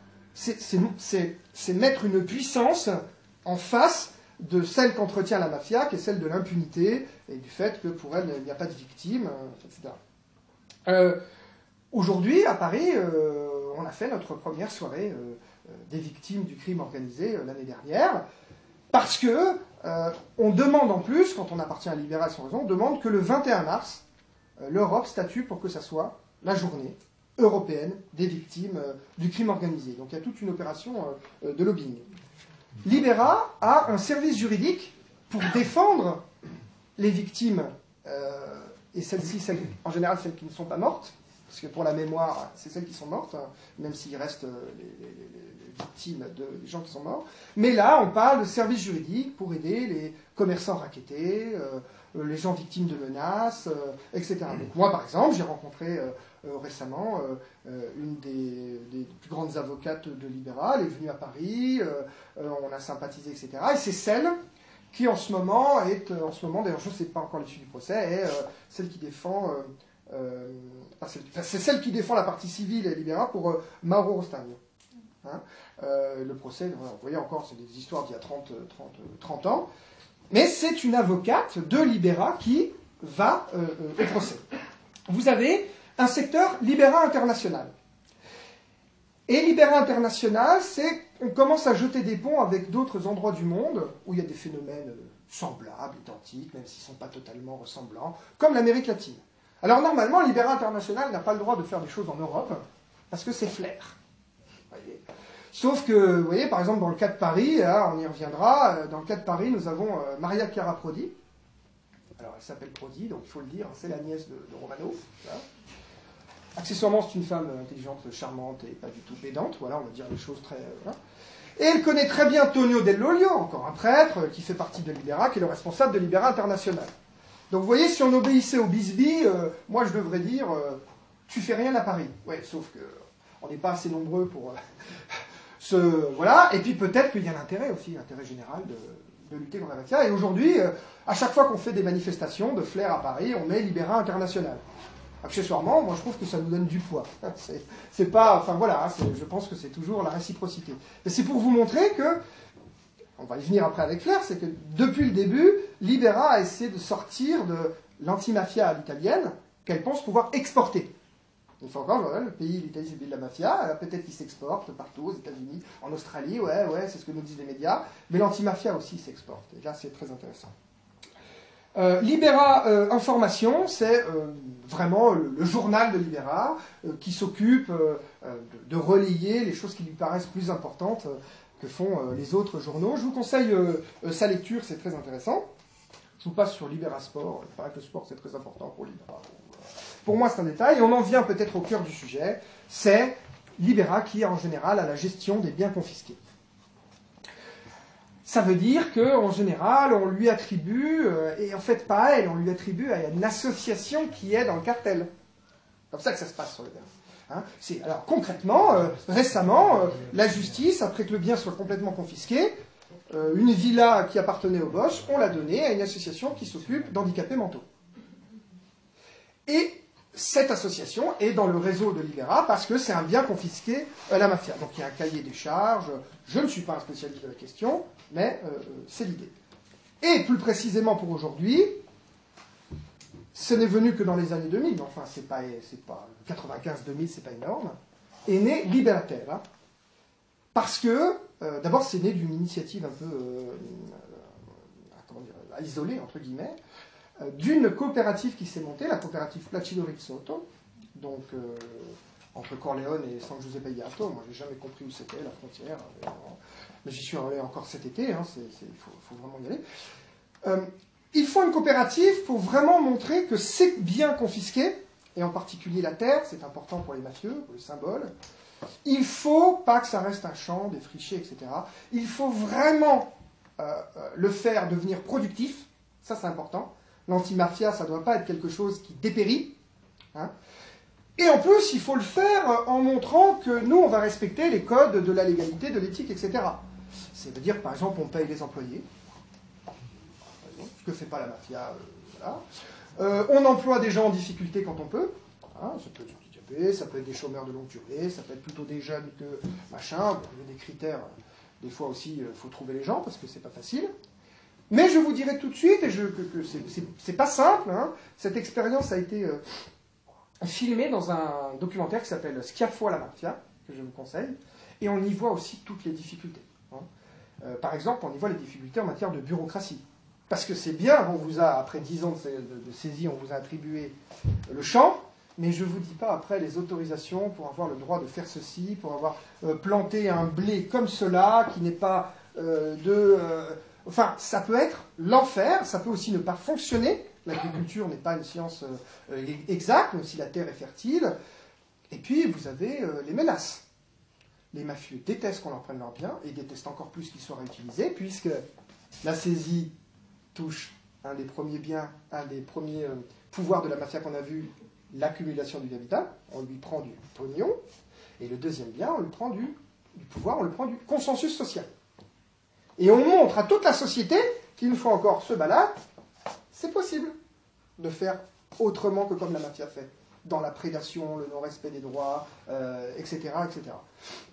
c'est mettre une puissance en face de celle qu'entretient la mafia, qui est celle de l'impunité, et du fait que pour elle, il n'y a pas de victimes, et cetera. Euh, Aujourd'hui, à Paris, euh, on a fait notre première soirée euh, des victimes du crime organisé euh, l'année dernière, parce que euh, on demande en plus, quand on appartient à Libéra sans raison, on demande que le vingt et un mars, euh, l'Europe statue pour que ça soit la journée européenne des victimes euh, du crime organisé. Donc il y a toute une opération euh, de lobbying. Libéra a un service juridique pour défendre les victimes, euh, et celles-ci, celles, en général celles qui ne sont pas mortes, parce que pour la mémoire, c'est celles qui sont mortes, hein, même s'il reste euh, les, les, les victimes de, des gens qui sont morts. Mais là, on parle de service juridique pour aider les commerçants rackettés, euh, les gens victimes de menaces, euh, et cetera. Donc moi, par exemple, j'ai rencontré euh, euh, récemment euh, une des, des plus grandes avocates de Libéra, elle est venue à Paris, euh, euh, on a sympathisé, et cetera. Et c'est celle qui, en ce moment, est, en ce moment, d'ailleurs, je ne sais pas encore l'issue du procès, est euh, celle qui défend... Euh, Euh, c'est celle qui défend la partie civile et Libéra pour euh, Mauro Rostagno. Hein euh, le procès, voilà, vous voyez encore, c'est des histoires d'il y a trente, trente, trente ans. Mais c'est une avocate de Libéra qui va euh, euh, au procès. Vous avez un secteur Libéra international. Et Libéra international, c'est on commence à jeter des ponts avec d'autres endroits du monde où il y a des phénomènes semblables, identiques, même s'ils ne sont pas totalement ressemblants, comme l'Amérique latine. Alors normalement, Libéra International n'a pas le droit de faire des choses en Europe, parce que c'est flair. Voyez. Sauf que, vous voyez, par exemple, dans le cas de Paris, là, on y reviendra, dans le cas de Paris, nous avons euh, Maria Chiara Prodi. Alors, elle s'appelle Prodi, donc il faut le dire, c'est la nièce de, de Romano. Voilà. Accessoirement, c'est une femme intelligente, charmante et pas du tout pédante, voilà, on va dire les choses très... Euh, voilà. Et elle connaît très bien Tonio Dell'Olio, encore un prêtre, qui fait partie de Libéra, qui est le responsable de Libéra International. Donc vous voyez, si on obéissait au bisbis, euh, moi je devrais dire, euh, tu fais rien à Paris. Ouais, sauf que on n'est pas assez nombreux pour euh, ce... Voilà, et puis peut-être qu'il y a l'intérêt aussi, l'intérêt général de, de lutter contre la mafia. Et aujourd'hui, euh, à chaque fois qu'on fait des manifestations de flair à Paris, on met Libéra International. Accessoirement, moi je trouve que ça nous donne du poids. C'est pas... Enfin voilà, je pense que c'est toujours la réciprocité. Mais c'est pour vous montrer que... On va y venir après avec Flair, c'est que depuis le début, Libéra a essayé de sortir de l'antimafia à l'italienne qu'elle pense pouvoir exporter. Une fois encore, voilà, le pays, l'Italie, c'est le pays de la mafia, peut-être qu'il s'exporte partout, aux États-Unis, en Australie, ouais, ouais, c'est ce que nous disent les médias, mais l'antimafia aussi s'exporte, et là c'est très intéressant. Euh, Libéra euh, Information, c'est euh, vraiment le, le journal de Libéra euh, qui s'occupe euh, de, de relayer les choses qui lui paraissent plus importantes euh, que font euh, les autres journaux. Je vous conseille euh, euh, sa lecture, c'est très intéressant. Je vous passe sur Libéra Sport. Il paraît que le sport, c'est très important pour Libéra. Pour moi, c'est un détail. Et on en vient peut-être au cœur du sujet. C'est Libéra qui, en général, a la gestion des biens confisqués. Ça veut dire qu'en général, on lui attribue, euh, et en fait pas à elle, on lui attribue à une association qui est dans le cartel. C'est comme ça que ça se passe sur le bien. Hein, alors concrètement, euh, récemment, euh, la justice, après que le bien soit complètement confisqué, euh, une villa qui appartenait au boss, on l'a donnée à une association qui s'occupe d'handicapés mentaux. Et cette association est dans le réseau de Libéra parce que c'est un bien confisqué à la mafia. Donc il y a un cahier des charges, je ne suis pas un spécialiste de la question, mais euh, c'est l'idée. Et plus précisément pour aujourd'hui, ce n'est venu que dans les années deux mille, enfin c'est pas, c'est pas quatre-vingt-quinze deux mille, c'est pas énorme, est né Liberatel. Hein, parce que, euh, d'abord c'est né d'une initiative un peu euh, euh, comment dire, isolée, entre guillemets, euh, d'une coopérative qui s'est montée, la coopérative Placido Rizzotto, donc euh, entre Corleone et San Giuseppe Iato. Moi j'ai jamais compris où c'était la frontière, mais, mais j'y suis allé encore cet été, hein, il faut, faut vraiment y aller. Euh, Il faut une coopérative pour vraiment montrer que ces biens confisqués, et en particulier la terre, c'est important pour les mafieux, pour le symbole, il ne faut pas que ça reste un champ, défriché, et cetera. Il faut vraiment euh, le faire devenir productif, ça c'est important. L'antimafia, ça ne doit pas être quelque chose qui dépérit. Hein. Et en plus, il faut le faire en montrant que nous, on va respecter les codes de la légalité, de l'éthique, et cetera. Ça veut dire, par exemple, on paye les employés, ce que ne fait pas la mafia. Euh, voilà. euh, on emploie des gens en difficulté quand on peut. Hein, ça peut être des handicapés, ça peut être des chômeurs de longue durée, ça peut être plutôt des jeunes que machin. Bon, il y a des critères. Des fois aussi, il faut trouver les gens parce que c'est pas facile. Mais je vous dirai tout de suite, et je, que, que c'est pas simple, hein, cette expérience a été euh, filmée dans un documentaire qui s'appelle Schiaffo alla mafia, que je vous conseille, et on y voit aussi toutes les difficultés. Hein. Euh, par exemple, on y voit les difficultés en matière de bureaucratie. Parce que c'est bien, on vous a, après dix ans de, de, de saisie, on vous a attribué le champ, mais je ne vous dis pas après les autorisations pour avoir le droit de faire ceci, pour avoir euh, planté un blé comme cela, qui n'est pas euh, de... Euh, enfin, ça peut être l'enfer, ça peut aussi ne pas fonctionner. L'agriculture n'est pas une science euh, exacte, même si la terre est fertile. Et puis, vous avez euh, les menaces. Les mafieux détestent qu'on leur prenne leurs biens, et détestent encore plus qu'ils soient réutilisés, puisque la saisie touche un des premiers biens, un des premiers euh, pouvoirs de la mafia qu'on a vu, l'accumulation du capital, on lui prend du pognon, et le deuxième bien, on lui prend du, du pouvoir, on lui prend du consensus social. Et on montre à toute la société qu'une fois encore se balade, c'est possible de faire autrement que comme la mafia fait, dans la prédation, le non-respect des droits, euh, et cetera, et cetera.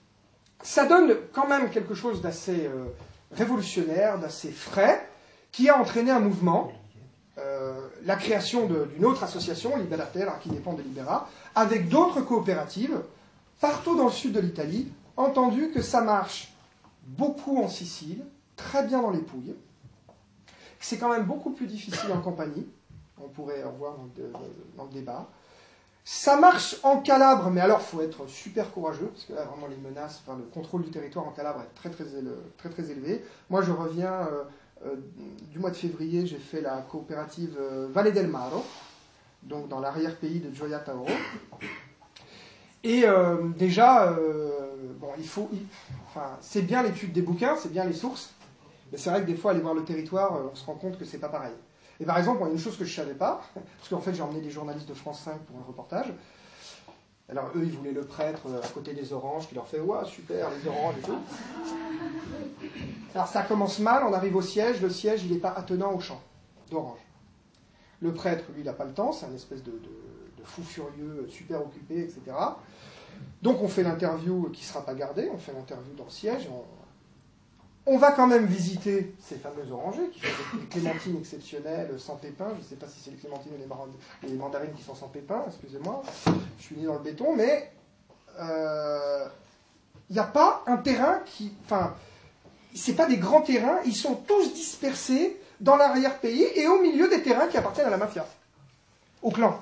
Ça donne quand même quelque chose d'assez euh, révolutionnaire, d'assez frais, qui a entraîné un mouvement, euh, la création d'une autre association, Liberaterra, qui dépend de Libera, avec d'autres coopératives, partout dans le sud de l'Italie, entendu que ça marche beaucoup en Sicile, très bien dans les Pouilles, c'est quand même beaucoup plus difficile en Campanie, on pourrait en voir dans le, dans le débat. Ça marche en Calabre, mais alors il faut être super courageux, parce que là, vraiment, les menaces, enfin, le contrôle du territoire en Calabre est très très, élevé, très, très élevé. Moi, je reviens euh, euh, du mois de février, j'ai fait la coopérative euh, Valle del Maro, donc dans l'arrière-pays de Gioia Tauro. Et euh, déjà, euh, bon, il faut, il, enfin, c'est bien l'étude des bouquins, c'est bien les sources, mais c'est vrai que des fois, aller voir le territoire, on se rend compte que c'est pas pareil. Et par exemple, il y a une chose que je ne savais pas, parce qu'en fait j'ai emmené des journalistes de France cinq pour un reportage. Alors eux, ils voulaient le prêtre à côté des oranges, qui leur fait « Ouah, super, les oranges et tout ». Alors ça commence mal, on arrive au siège, le siège, il n'est pas attenant au champ d'oranges. Le prêtre, lui, il n'a pas le temps, c'est un espèce de, de, de fou furieux, super occupé, et cetera. Donc on fait l'interview qui ne sera pas gardée, on fait l'interview dans le siège, on... On va quand même visiter ces fameux orangers qui font des clémentines exceptionnelles, sans pépins. Je ne sais pas si c'est les clémentines ou les, mar les mandarines qui sont sans pépins, excusez-moi. Je suis né dans le béton, mais il euh, n'y a pas un terrain qui... Enfin, ce n'est pas des grands terrains, ils sont tous dispersés dans l'arrière-pays et au milieu des terrains qui appartiennent à la mafia, au clan.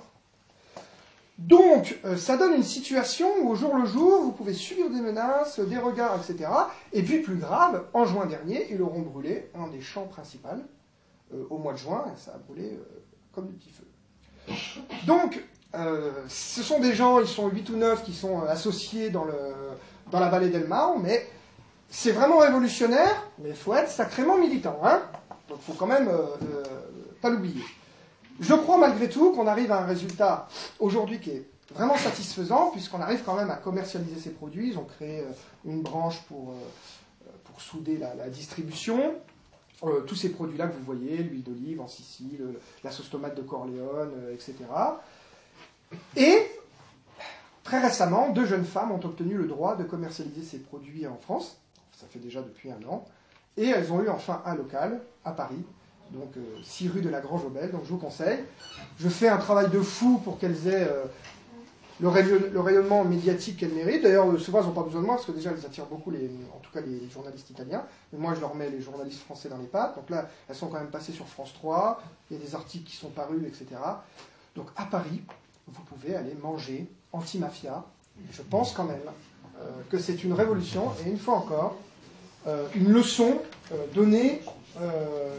Donc, euh, ça donne une situation où, au jour le jour, vous pouvez subir des menaces, des regards, et cetera. Et puis, plus grave, en juin dernier, ils auront brûlé un des champs principaux, euh, au mois de juin, et ça a brûlé euh, comme du petit feu. Donc, euh, ce sont des gens, ils sont huit ou neuf qui sont euh, associés dans, le, dans la vallée del Mao, mais c'est vraiment révolutionnaire, mais il faut être sacrément militant, hein. Donc, il faut quand même euh, euh, pas l'oublier. Je crois malgré tout qu'on arrive à un résultat aujourd'hui qui est vraiment satisfaisant, puisqu'on arrive quand même à commercialiser ces produits. Ils ont créé une branche pour, pour souder la, la distribution. Euh, tous ces produits-là que vous voyez, l'huile d'olive en Sicile, la sauce tomate de Corleone, euh, et cetera. Et très récemment, deux jeunes femmes ont obtenu le droit de commercialiser ces produits en France. Ça fait déjà depuis un an. Et elles ont eu enfin un local à Paris. Donc euh, six rue de la Grange-aux-Belles, donc je vous conseille. Je fais un travail de fou pour qu'elles aient euh, le, rayon, le rayonnement médiatique qu'elles méritent. D'ailleurs, euh, souvent, elles n'ont pas besoin de moi, parce que déjà, elles attirent beaucoup, les, en tout cas, les, les journalistes italiens. Mais moi, je leur mets les journalistes français dans les pattes. Donc là, elles sont quand même passées sur France trois. Il y a des articles qui sont parus, et cetera. Donc à Paris, vous pouvez aller manger anti-mafia. Je pense quand même euh, que c'est une révolution, et une fois encore, euh, une leçon euh, donnée... Euh,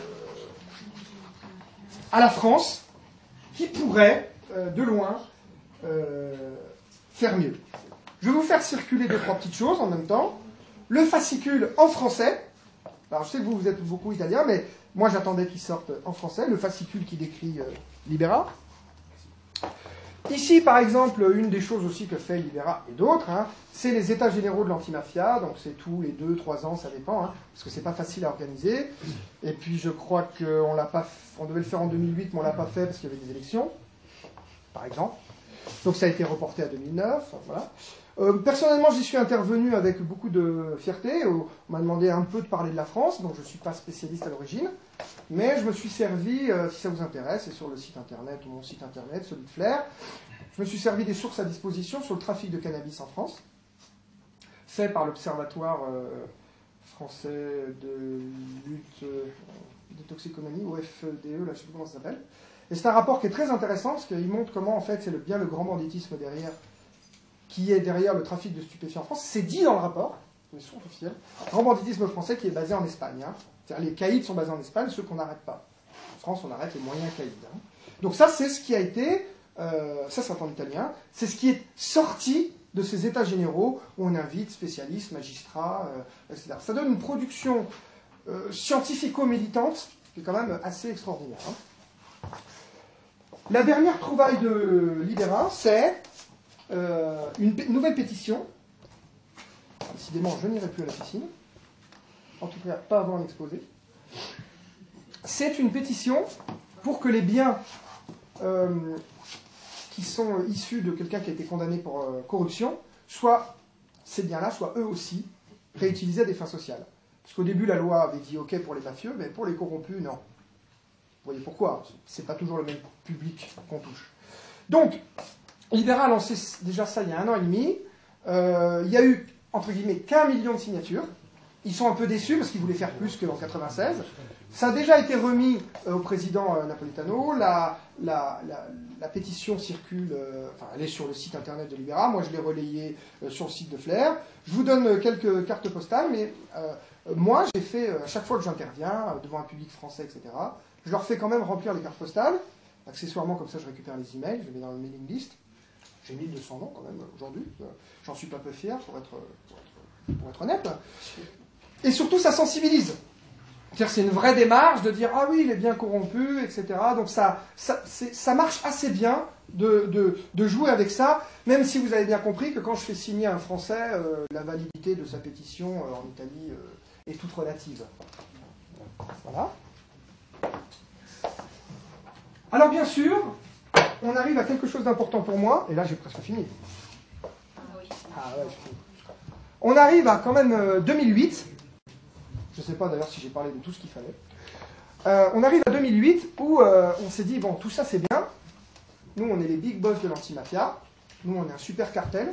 à la France, qui pourrait, euh, de loin, euh, faire mieux. Je vais vous faire circuler deux, trois petites choses en même temps. Le fascicule en français. Alors, je sais que vous, vous êtes beaucoup italien, mais moi, j'attendais qu'il sorte en français. Le fascicule qui décrit euh, Libera. Ici, par exemple, une des choses aussi que fait Libera et d'autres, hein, c'est les états généraux de l'antimafia. Donc c'est tous les deux, trois ans, ça dépend, hein, parce que c'est pas facile à organiser. Et puis je crois qu'on l'a pas, on devait le faire en deux mille huit, mais on l'a pas fait parce qu'il y avait des élections, par exemple. Donc ça a été reporté à deux mille neuf. Voilà. Euh, personnellement, j'y suis intervenu avec beaucoup de fierté. On m'a demandé un peu de parler de la France, donc je ne suis pas spécialiste à l'origine. Mais je me suis servi, euh, si ça vous intéresse, c'est sur le site internet, ou mon site internet, celui de Flair, je me suis servi des sources à disposition sur le trafic de cannabis en France, fait par l'Observatoire euh, français de lutte euh, de toxicomanie, O F D E, là, je ne sais plus comment ça s'appelle. Et c'est un rapport qui est très intéressant, parce qu'il montre comment, en fait, c'est le, bien le grand banditisme derrière, qui est derrière le trafic de stupéfiants en France. C'est dit dans le rapport, c'est une source officielle, grand banditisme français qui est basé en Espagne. Hein. C'est-à-dire les caïds sont basés en Espagne, ceux qu'on n'arrête pas. En France, on arrête les moyens caïds. Hein. Donc ça, c'est ce qui a été, euh, ça c'est en italien, c'est ce qui est sorti de ces états généraux où on invite spécialistes, magistrats, euh, et cetera. Ça donne une production euh, scientifico-militante qui est quand même assez extraordinaire. Hein. La dernière trouvaille de Libera, c'est euh, une, une nouvelle pétition. Décidément, je n'irai plus à la piscine. En tout cas, pas avant l'exposé. C'est une pétition pour que les biens euh, qui sont issus de quelqu'un qui a été condamné pour euh, corruption, soit ces biens-là, soient eux aussi réutilisés à des fins sociales. Parce qu'au début, la loi avait dit OK pour les mafieux, mais pour les corrompus, non. Vous voyez pourquoi? C'est pas toujours le même public qu'on touche. Donc, Libera a lancé déjà ça il y a un an et demi. Euh, il y a eu, entre guillemets, qu'un million de signatures. Ils sont un peu déçus parce qu'ils voulaient faire plus qu'en quatre-vingt-seize. Ça a déjà été remis euh, au président euh, Napolitano. La, la, la, la pétition circule, euh, enfin, elle est sur le site internet de Libera. Moi, je l'ai relayée euh, sur le site de Flair. Je vous donne euh, quelques cartes postales, mais euh, moi, j'ai fait, euh, à chaque fois que j'interviens euh, devant un public français, et cetera, je leur fais quand même remplir les cartes postales. Accessoirement, comme ça, je récupère les emails, je les mets dans le mailing list. J'ai mille deux cents noms quand même aujourd'hui. Euh, J'en suis pas peu fier, pour être, pour être, pour être honnête. Et surtout, ça sensibilise. C'est-à-dire c'est une vraie démarche de dire « Ah oui, il est bien corrompu, et cetera » Donc ça, ça, ça marche assez bien de, de, de jouer avec ça, même si vous avez bien compris que quand je fais signer un Français, euh, la validité de sa pétition euh, en Italie euh, est toute relative. Voilà. Alors bien sûr, on arrive à quelque chose d'important pour moi, et là j'ai presque fini. Ah ouais, je finis. On arrive à quand même euh, deux mille huit. Je ne sais pas d'ailleurs si j'ai parlé de tout ce qu'il fallait. Euh, on arrive à deux mille huit où euh, on s'est dit, bon, tout ça c'est bien. Nous, on est les big boss de l'antimafia. Nous, on est un super cartel.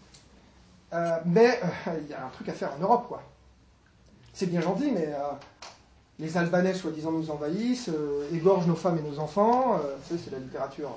Euh, mais il euh, y a un truc à faire en Europe, quoi. C'est bien gentil, mais euh, les Albanais, soi-disant, nous envahissent, euh, égorgent nos femmes et nos enfants. Euh, vous savez, c'est la littérature.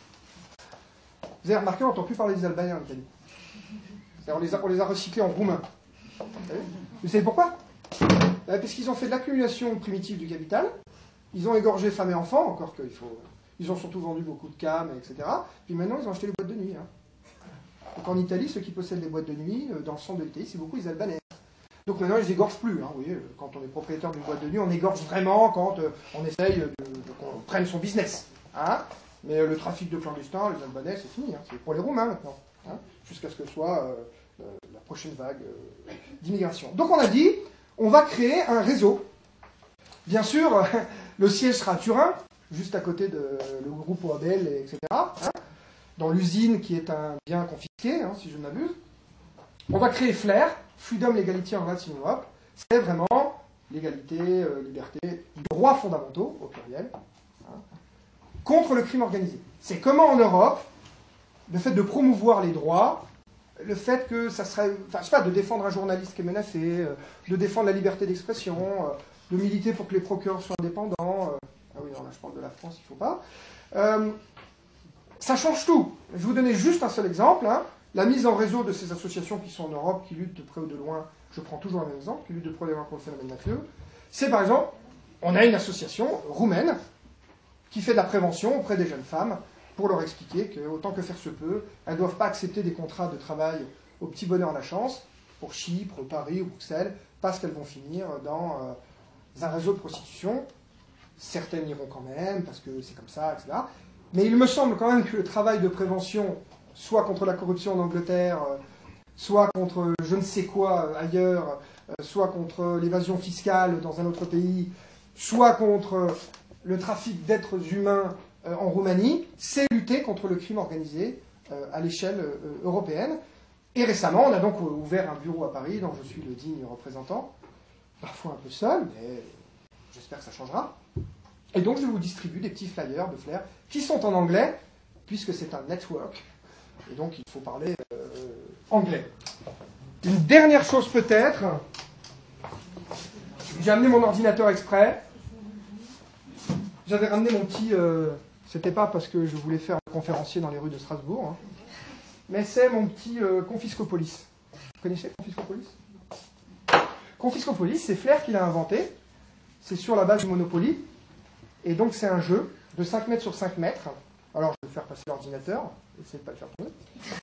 Vous avez remarqué, on n'entend plus parler des Albanais en Italie. On les, a, on les a recyclés en roumains. Vous savez, vous savez pourquoi ? Parce qu'ils ont fait de l'accumulation primitive du capital, ils ont égorgé femmes et enfants, encore qu'il faut... Ils ont surtout vendu beaucoup de cam, et cetera. Puis maintenant, ils ont acheté les boîtes de nuit. Hein. Donc en Italie, ceux qui possèdent les boîtes de nuit, dans le centre de l'Italie, c'est beaucoup les Albanais. Donc maintenant, ils égorgent plus. Hein. Vous voyez, quand on est propriétaire d'une boîte de nuit, on égorge vraiment quand euh, on essaye de, de, qu'on prenne son business. Hein. Mais euh, le trafic de clandestins, les Albanais, c'est fini. Hein. C'est pour les Roumains maintenant. Hein. Jusqu'à ce que soit euh, euh, la prochaine vague euh, d'immigration. Donc on a dit... On va créer un réseau. Bien sûr, le siège sera à Turin, juste à côté de le groupe O A B L, et cetera. Hein, dans l'usine qui est un bien confisqué, hein, si je ne m'abuse. On va créer Flair, Freedom, Legality and Rights in Europe. C'est vraiment l'égalité, euh, liberté, droits fondamentaux, au pluriel, hein, contre le crime organisé. C'est comment en Europe, le fait de promouvoir les droits, le fait que ça serait, enfin, je sais pas, de défendre un journaliste qui est menacé, euh, de défendre la liberté d'expression, euh, de militer pour que les procureurs soient indépendants. Euh, ah oui, non, là je parle de la France, il ne faut pas. Euh, ça change tout. Je vais vous donner juste un seul exemple. Hein. La mise en réseau de ces associations qui sont en Europe, qui luttent de près ou de loin, je prends toujours un exemple, qui luttent de près ou de loin contre le phénomène mafieux. C'est par exemple, on a une association roumaine qui fait de la prévention auprès des jeunes femmes, pour leur expliquer qu'autant que faire se peut, elles ne doivent pas accepter des contrats de travail au petit bonheur la chance, pour Chypre, Paris ou Bruxelles, parce qu'elles vont finir dans euh, un réseau de prostitution. Certaines iront quand même, parce que c'est comme ça, et cetera. Mais il me semble quand même que le travail de prévention, soit contre la corruption en Angleterre, soit contre je ne sais quoi ailleurs, soit contre l'évasion fiscale dans un autre pays, soit contre le trafic d'êtres humains en Roumanie, c'est lutter contre le crime organisé à l'échelle européenne. Et récemment, on a donc ouvert un bureau à Paris dont je suis le digne représentant, parfois un peu seul, mais j'espère que ça changera. Et donc je vous distribue des petits flyers de flair qui sont en anglais, puisque c'est un network, et donc il faut parler euh, anglais. Une dernière chose peut-être, j'ai amené mon ordinateur exprès, j'avais ramené mon petit... Euh, c'était pas parce que je voulais faire un conférencier dans les rues de Strasbourg, hein, mais c'est mon petit euh, Confiscopolis. Vous connaissez Confiscopolis? Confiscopolis, c'est Flair qui l'a inventé. C'est sur la base du Monopoly. Et donc c'est un jeu de cinq mètres sur cinq mètres. Alors je vais faire passer l'ordinateur. Essayez de ne pas le faire tourner.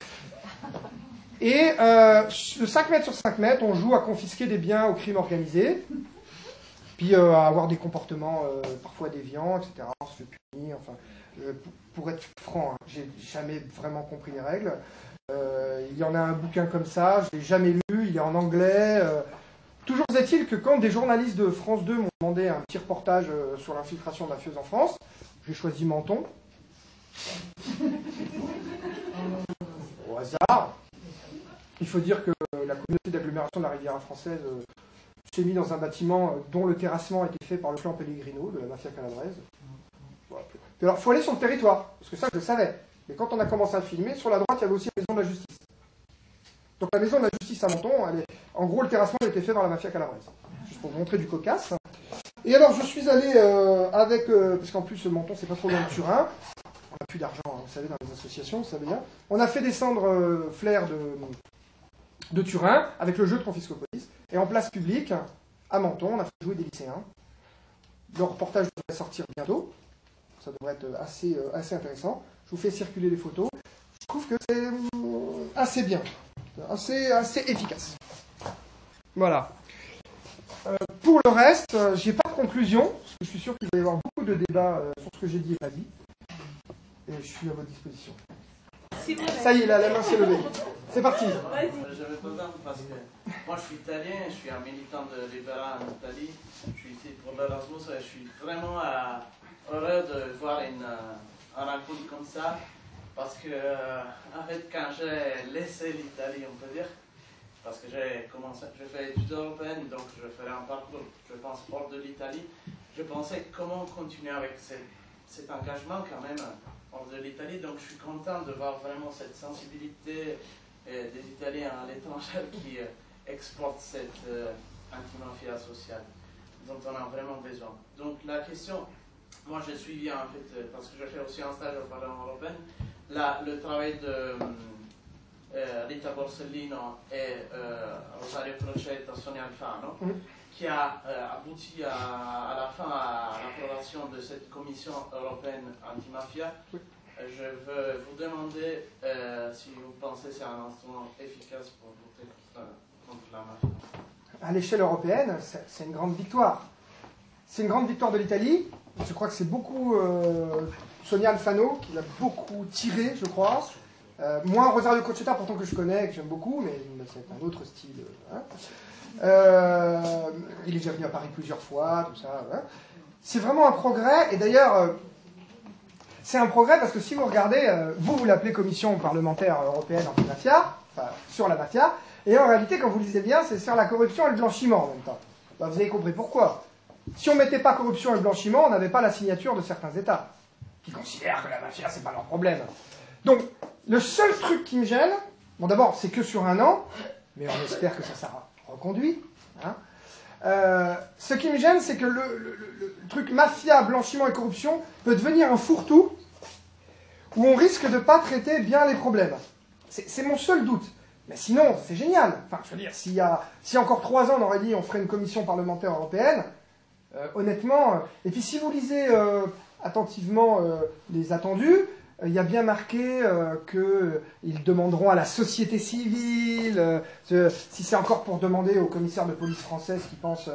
Et euh, de cinq mètres sur cinq mètres, on joue à confisquer des biens au crime organisé. Puis euh, à avoir des comportements euh, parfois déviants, et cetera. On se fait punir. Enfin, euh, pour être franc, hein, j'ai jamais vraiment compris les règles. Euh, il y en a un bouquin comme ça, je l'ai jamais lu, il est en anglais. Euh, toujours est-il que quand des journalistes de France deux m'ont demandé un petit reportage euh, sur l'infiltration mafieuse en France, j'ai choisi Menton. Au hasard. Il faut dire que la communauté d'agglomération de la Riviera française euh, s'est mise dans un bâtiment euh, dont le terrassement a été fait par le clan Pellegrino de la mafia calabraise. Voilà. Alors, il faut aller sur le territoire, parce que ça, je le savais. Mais quand on a commencé à filmer, sur la droite, il y avait aussi la maison de la justice. Donc la maison de la justice à Menton, elle est... en gros, le terrassement a été fait par la mafia calabraise. Juste pour vous montrer du cocasse. Et alors, je suis allé euh, avec... Euh, parce qu'en plus, Menton, c'est pas trop loin de Turin. On n'a plus d'argent, hein, vous savez, dans les associations, vous savez bien. On a fait descendre euh, Flair de, de Turin, avec le jeu de Confiscopolis. Et en place publique, à Menton, on a fait jouer des lycéens. Le reportage devrait sortir bientôt. Ça devrait être assez, euh, assez intéressant. Je vous fais circuler les photos. Je trouve que c'est euh, assez bien, assez, assez efficace. Voilà. Euh, pour le reste, euh, j'ai pas de conclusion, parce que je suis sûr qu'il va y avoir beaucoup de débats euh, sur ce que j'ai dit et pas dit. Et je suis à votre disposition. Si ça y est, là, la main s'est levée. C'est parti. Je me présente parce que moi je suis italien, je suis un militant de Libera en Italie. Je suis ici pour l'Erasmus et je suis vraiment euh, heureux de voir une, euh, un rencontre comme ça. Parce que, euh, en fait, quand j'ai laissé l'Italie, on peut dire, parce que j'ai commencé, j'ai fait études européennes, donc je ferai un parcours, je pense, hors de l'Italie, je pensais comment continuer avec cette, cet engagement quand même hors de l'Italie. Donc je suis content de voir vraiment cette sensibilité euh, des Italiens à l'étranger qui euh, exportent cette euh, anti-mafia sociale dont on a vraiment besoin. Donc la question, moi j'ai suivi en fait, parce que j'ai fait aussi un stage au Parlement européen, la, le travail de euh, Rita Borsellino et euh, Rosario Crocetta, Sonia Alfano, mm. qui a euh, abouti à, à la fin à l'approbation de cette commission européenne anti-mafia. Oui. Je veux vous demander euh, si vous pensez que c'est un instrument efficace pour lutter contre la mafia. À l'échelle européenne, c'est une grande victoire. C'est une grande victoire de l'Italie. Je crois que c'est beaucoup euh, Sonia Alfano qui l'a beaucoup tiré, je crois. Euh, moi, Rosario Crocetta, pourtant que je connais, que j'aime beaucoup, mais, mais c'est un autre style. Hein. Euh, il est déjà venu à Paris plusieurs fois, tout ça. Hein. C'est vraiment un progrès. Et d'ailleurs, euh, c'est un progrès parce que si vous regardez, euh, vous, vous l'appelez Commission parlementaire européenne anti-mafia, enfin, sur la mafia, et en réalité, quand vous lisez bien, c'est sur la corruption et le blanchiment en même temps. Ben, vous avez compris pourquoi. Si on ne mettait pas corruption et blanchiment, on n'avait pas la signature de certains États qui considèrent que la mafia, c'est pas leur problème. Donc, le seul truc qui me gêne, bon d'abord, c'est que sur un an, mais on espère que ça sera reconduit. Hein. Euh, ce qui me gêne, c'est que le, le, le, le truc mafia, blanchiment et corruption peut devenir un fourre-tout où on risque de ne pas traiter bien les problèmes. C'est mon seul doute. Mais sinon, c'est génial. Enfin, je veux dire, s'il y a, si encore trois ans, on aurait dit on ferait une commission parlementaire européenne, euh, honnêtement, euh, et puis si vous lisez euh, attentivement euh, les attendus, il y a bien marqué euh, qu'ils demanderont à la société civile, euh, si c'est encore pour demander aux commissaires de police française qui pensent euh,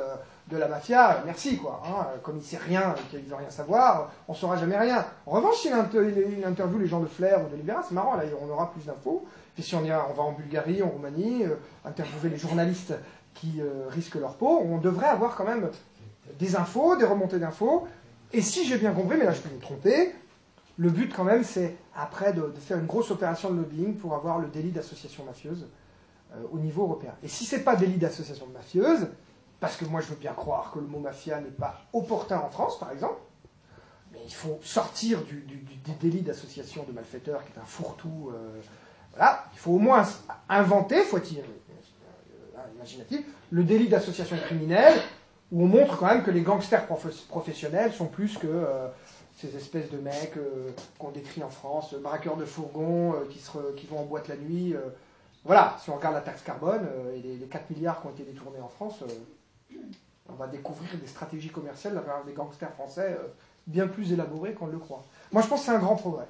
de la mafia, merci quoi. Hein, comme il ne sait rien, qu'il ne veut rien savoir, on ne saura jamais rien. En revanche, s'il il interviewe les gens de Flair ou de Libéra, c'est marrant, là on aura plus d'infos. Puis si on, ira, on va en Bulgarie, en Roumanie, euh, interviewer les journalistes qui euh, risquent leur peau, on devrait avoir quand même des infos, des remontées d'infos. Et si j'ai bien compris, mais là je peux me tromper, le but quand même c'est après de, de faire une grosse opération de lobbying pour avoir le délit d'association mafieuse euh, au niveau européen. Et si c'est pas délit d'association mafieuse, parce que moi je veux bien croire que le mot mafia n'est pas opportun en France par exemple, mais il faut sortir du, du, du, du délit d'association de malfaiteurs qui est un fourre-tout. Euh, voilà, il faut au moins inventer, faut-il, euh, imaginatif, le délit d'association criminelle, où on montre quand même que les gangsters prof- professionnels sont plus que euh, ces espèces de mecs euh, qu'on décrit en France, euh, braqueurs de fourgons, euh, qui, se re, qui vont en boîte la nuit. Euh, voilà, si on regarde la taxe carbone euh, et les, les quatre milliards qui ont été détournés en France, euh, on va découvrir des stratégies commerciales de la part des gangsters français euh, bien plus élaborées qu'on ne le croit. Moi, je pense que c'est un grand progrès.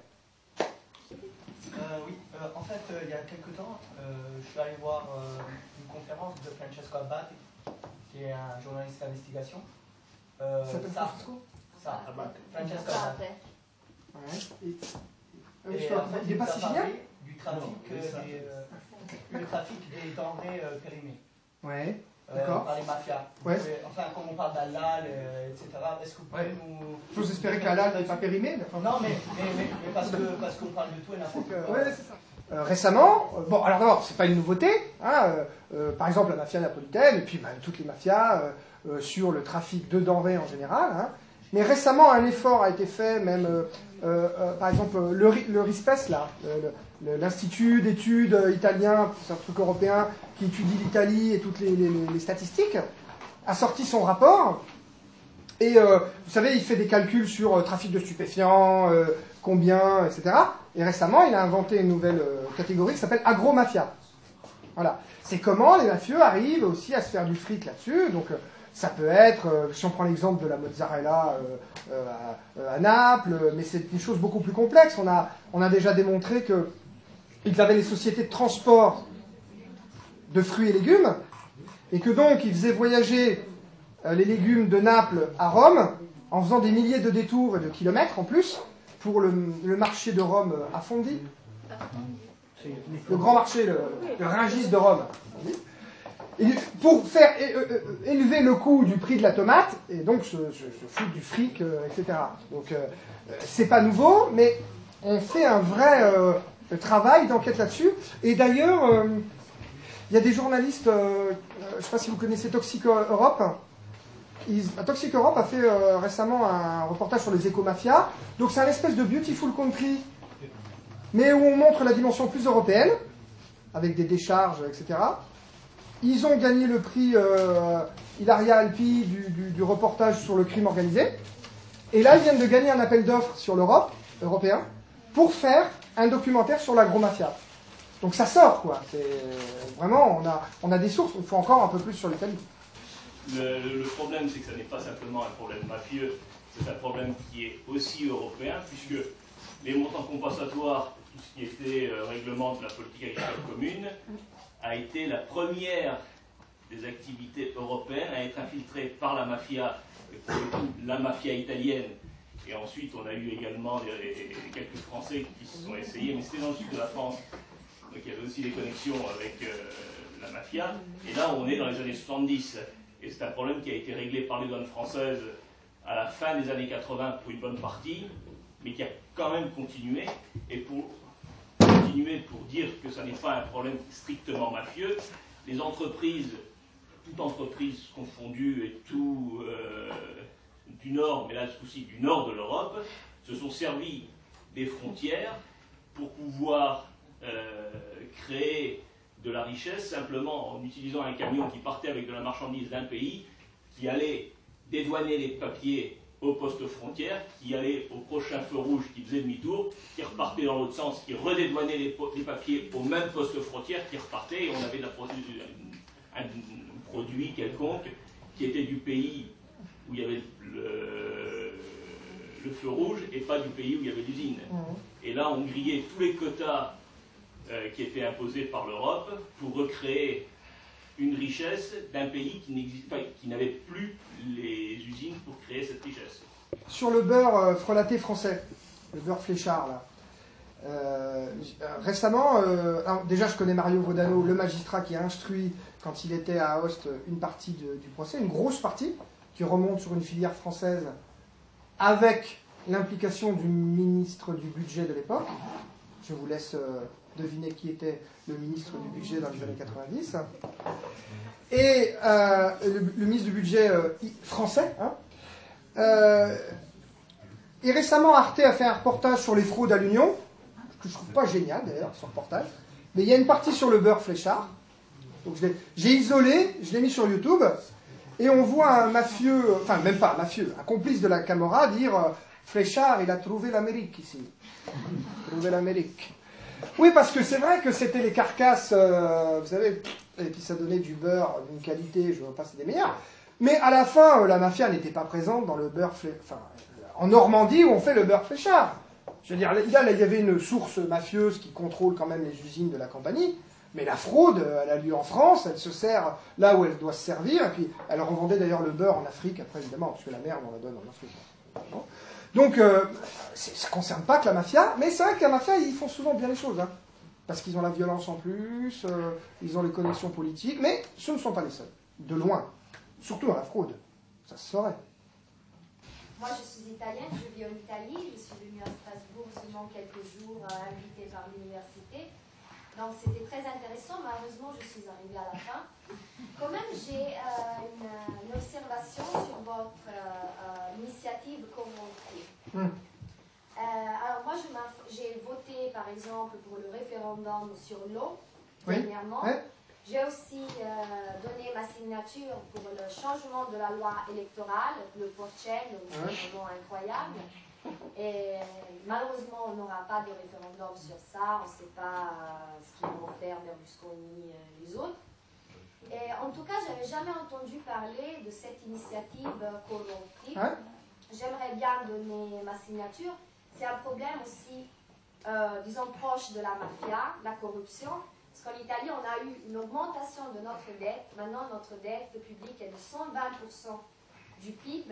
Euh, oui, euh, en fait, euh, il y a quelques temps, euh, je suis allé voir euh, une conférence de Francesco Abbate, qui est un journaliste d'investigation. Euh, Ça s'appelle ça, Francesco ça, Abbate. Francesco Abbate. Ouais. Et, Et et, en fait, il n'est pas nous a sicilien? parlé du trafic, Non, euh, mais ça- des, euh, le trafic des denrées euh, périmées Ouais, euh, d'accord. par les mafias. Ouais. Et, enfin, comme on parle d'Halal, euh, et cetera, est-ce que vous pouvez Ouais. nous... J'ose espérer que la lalle n'est pas périmée. Mais enfin, Non, mais, mais, mais, mais parce que parce qu'on parle de tout et n'importe quoi. Ouais, c'est ça. Euh, récemment, euh, bon, alors d'abord, c'est pas une nouveauté, hein, euh, euh, par exemple la mafia napolitaine, et puis bah, toutes les mafias euh, euh, sur le trafic de denrées en général, hein. Mais récemment, un effort a été fait, même, euh, euh, euh, par exemple, le, le RISPES, là, le, le, l'Institut d'études italien, c'est un truc européen qui étudie l'Italie et toutes les, les, les statistiques, a sorti son rapport. Et euh, vous savez, il fait des calculs sur euh, trafic de stupéfiants, euh, combien, et cetera. Et récemment, il a inventé une nouvelle euh, catégorie qui s'appelle agromafia. Voilà. C'est comment les mafieux arrivent aussi à se faire du fric là-dessus. Donc, euh, ça peut être, euh, si on prend l'exemple de la mozzarella euh, euh, à, à Naples, mais c'est des choses beaucoup plus complexes. On a, on a déjà démontré qu'ils avaient les sociétés de transport de fruits et légumes, et que donc ils faisaient voyager les légumes de Naples à Rome, en faisant des milliers de détours et de kilomètres en plus, pour le, le marché de Rome à Fondi. Le grand marché, le, le Rungis de Rome. Et pour faire élever le coût du prix de la tomate, et donc se, se, se foutre du fric, euh, et cetera. Donc euh, c'est pas nouveau, mais on fait un vrai euh, travail d'enquête là-dessus. Et d'ailleurs, euh, il y a des journalistes, euh, je ne sais pas si vous connaissez Toxic Europe. Ils, Toxic Europe a fait euh, récemment un reportage sur les écomafias. Donc c'est un espèce de beautiful country, mais où on montre la dimension plus européenne, avec des décharges, et cetera. Ils ont gagné le prix euh, Ilaria Alpi du, du, du reportage sur le crime organisé. Et là, ils viennent de gagner un appel d'offres sur l'Europe, européen, pour faire un documentaire sur l'agromafia. Donc ça sort, quoi. C'est, vraiment, on a, on a des sources, il faut encore un peu plus sur l'Italie. Le, le problème, c'est que ce n'est pas simplement un problème mafieux, c'est un problème qui est aussi européen, puisque les montants compensatoires, tout ce qui était euh, règlement de la politique agricole commune, a été la première des activités européennes à être infiltrée par la mafia, la mafia italienne. Et ensuite, on a eu également des, quelques Français qui se sont essayés, mais c'était dans le sud de la France. Donc il y avait aussi des connexions avec euh, la mafia. Et là, on est dans les années soixante-dix. Et c'est un problème qui a été réglé par les douanes françaises à la fin des années quatre-vingts pour une bonne partie, mais qui a quand même continué. Et pour continuer, pour dire que ça n'est pas un problème strictement mafieux, les entreprises, toutes entreprises confondues et tout euh, du nord, mais là ce coup-ci du nord de l'Europe, se sont servis des frontières pour pouvoir euh, créer de la richesse simplement en utilisant un camion qui partait avec de la marchandise d'un pays, qui allait dédouaner les papiers au poste frontière, qui allait au prochain feu rouge, qui faisait demi-tour, qui repartait dans l'autre sens, qui redédouanait les, les papiers au même poste frontière, qui repartait, et on avait la produit, un, un produit quelconque qui était du pays où il y avait le, le feu rouge et pas du pays où il y avait l'usine. Mmh. Et là, on grillait tous les quotas euh, qui étaient imposés par l'Europe pour recréer une richesse d'un pays qui n'existe, enfin, qui n'avait plus les usines pour créer cette richesse. Sur le beurre euh, frelaté français, le beurre Fléchard, là. Euh, récemment, euh, alors déjà je connais Mario Vodano, le magistrat qui a instruit quand il était à Aoste une partie de, du procès, une grosse partie qui remonte sur une filière française avec l'implication du ministre du budget de l'époque. Je vous laisse euh, deviner qui était le ministre du budget dans les années quatre-vingt-dix. Et euh, le, le ministre du budget euh, français. Hein, euh, et récemment, Arte a fait un reportage sur les fraudes à l'Union, que je trouve pas génial d'ailleurs, ce reportage. Mais il y a une partie sur le beurre Fléchard. Donc je l'ai, j'ai isolé, je l'ai mis sur YouTube, et on voit un mafieux, enfin même pas un mafieux, un complice de la Camorra dire euh, Fléchard, il a trouvé l'Amérique ici. Trouvé l'Amérique. Oui, parce que c'est vrai que c'était les carcasses, euh, vous savez, et puis ça donnait du beurre d'une qualité, je ne veux pas, c'est des meilleurs. Mais à la fin, euh, la mafia n'était pas présente dans le beurre Fléchard. Enfin, en Normandie où on fait le beurre Fléchard. Je veux dire, là, il y avait une source mafieuse qui contrôle quand même les usines de la compagnie, mais la fraude, elle a lieu en France, elle se sert là où elle doit se servir, et puis elle revendait d'ailleurs le beurre en Afrique, après évidemment, parce que la merde, on la donne en Afrique. Donc, euh, ça ne concerne pas que la mafia, mais c'est vrai que la mafia, ils font souvent bien les choses, hein, parce qu'ils ont la violence en plus, euh, ils ont les connexions politiques, mais ce ne sont pas les seuls, de loin, surtout dans la fraude, ça se saurait. Moi, je suis italienne, je vis en Italie, je suis venue à Strasbourg seulement quelques jours, euh, invitée par l'université. Donc, c'était très intéressant. Malheureusement, je suis arrivée à la fin. Quand même, j'ai euh, une, une observation sur votre euh, euh, initiative coopérative. Mm. Euh, alors, moi, je j'ai voté, par exemple, pour le référendum sur l'eau, oui. dernièrement. Oui. J'ai aussi euh, donné ma signature pour le changement de la loi électorale, le Porcel, un moment incroyable. Et malheureusement, on n'aura pas de référendum sur ça, on ne sait pas euh, ce qu'ils vont faire Berlusconi et les autres. Et en tout cas, je n'avais jamais entendu parler de cette initiative coopérative. Hein? J'aimerais bien donner ma signature. C'est un problème aussi, euh, disons, proche de la mafia, la corruption. Parce qu'en Italie, on a eu une augmentation de notre dette. Maintenant, notre dette publique est de cent vingt pour cent du P I B.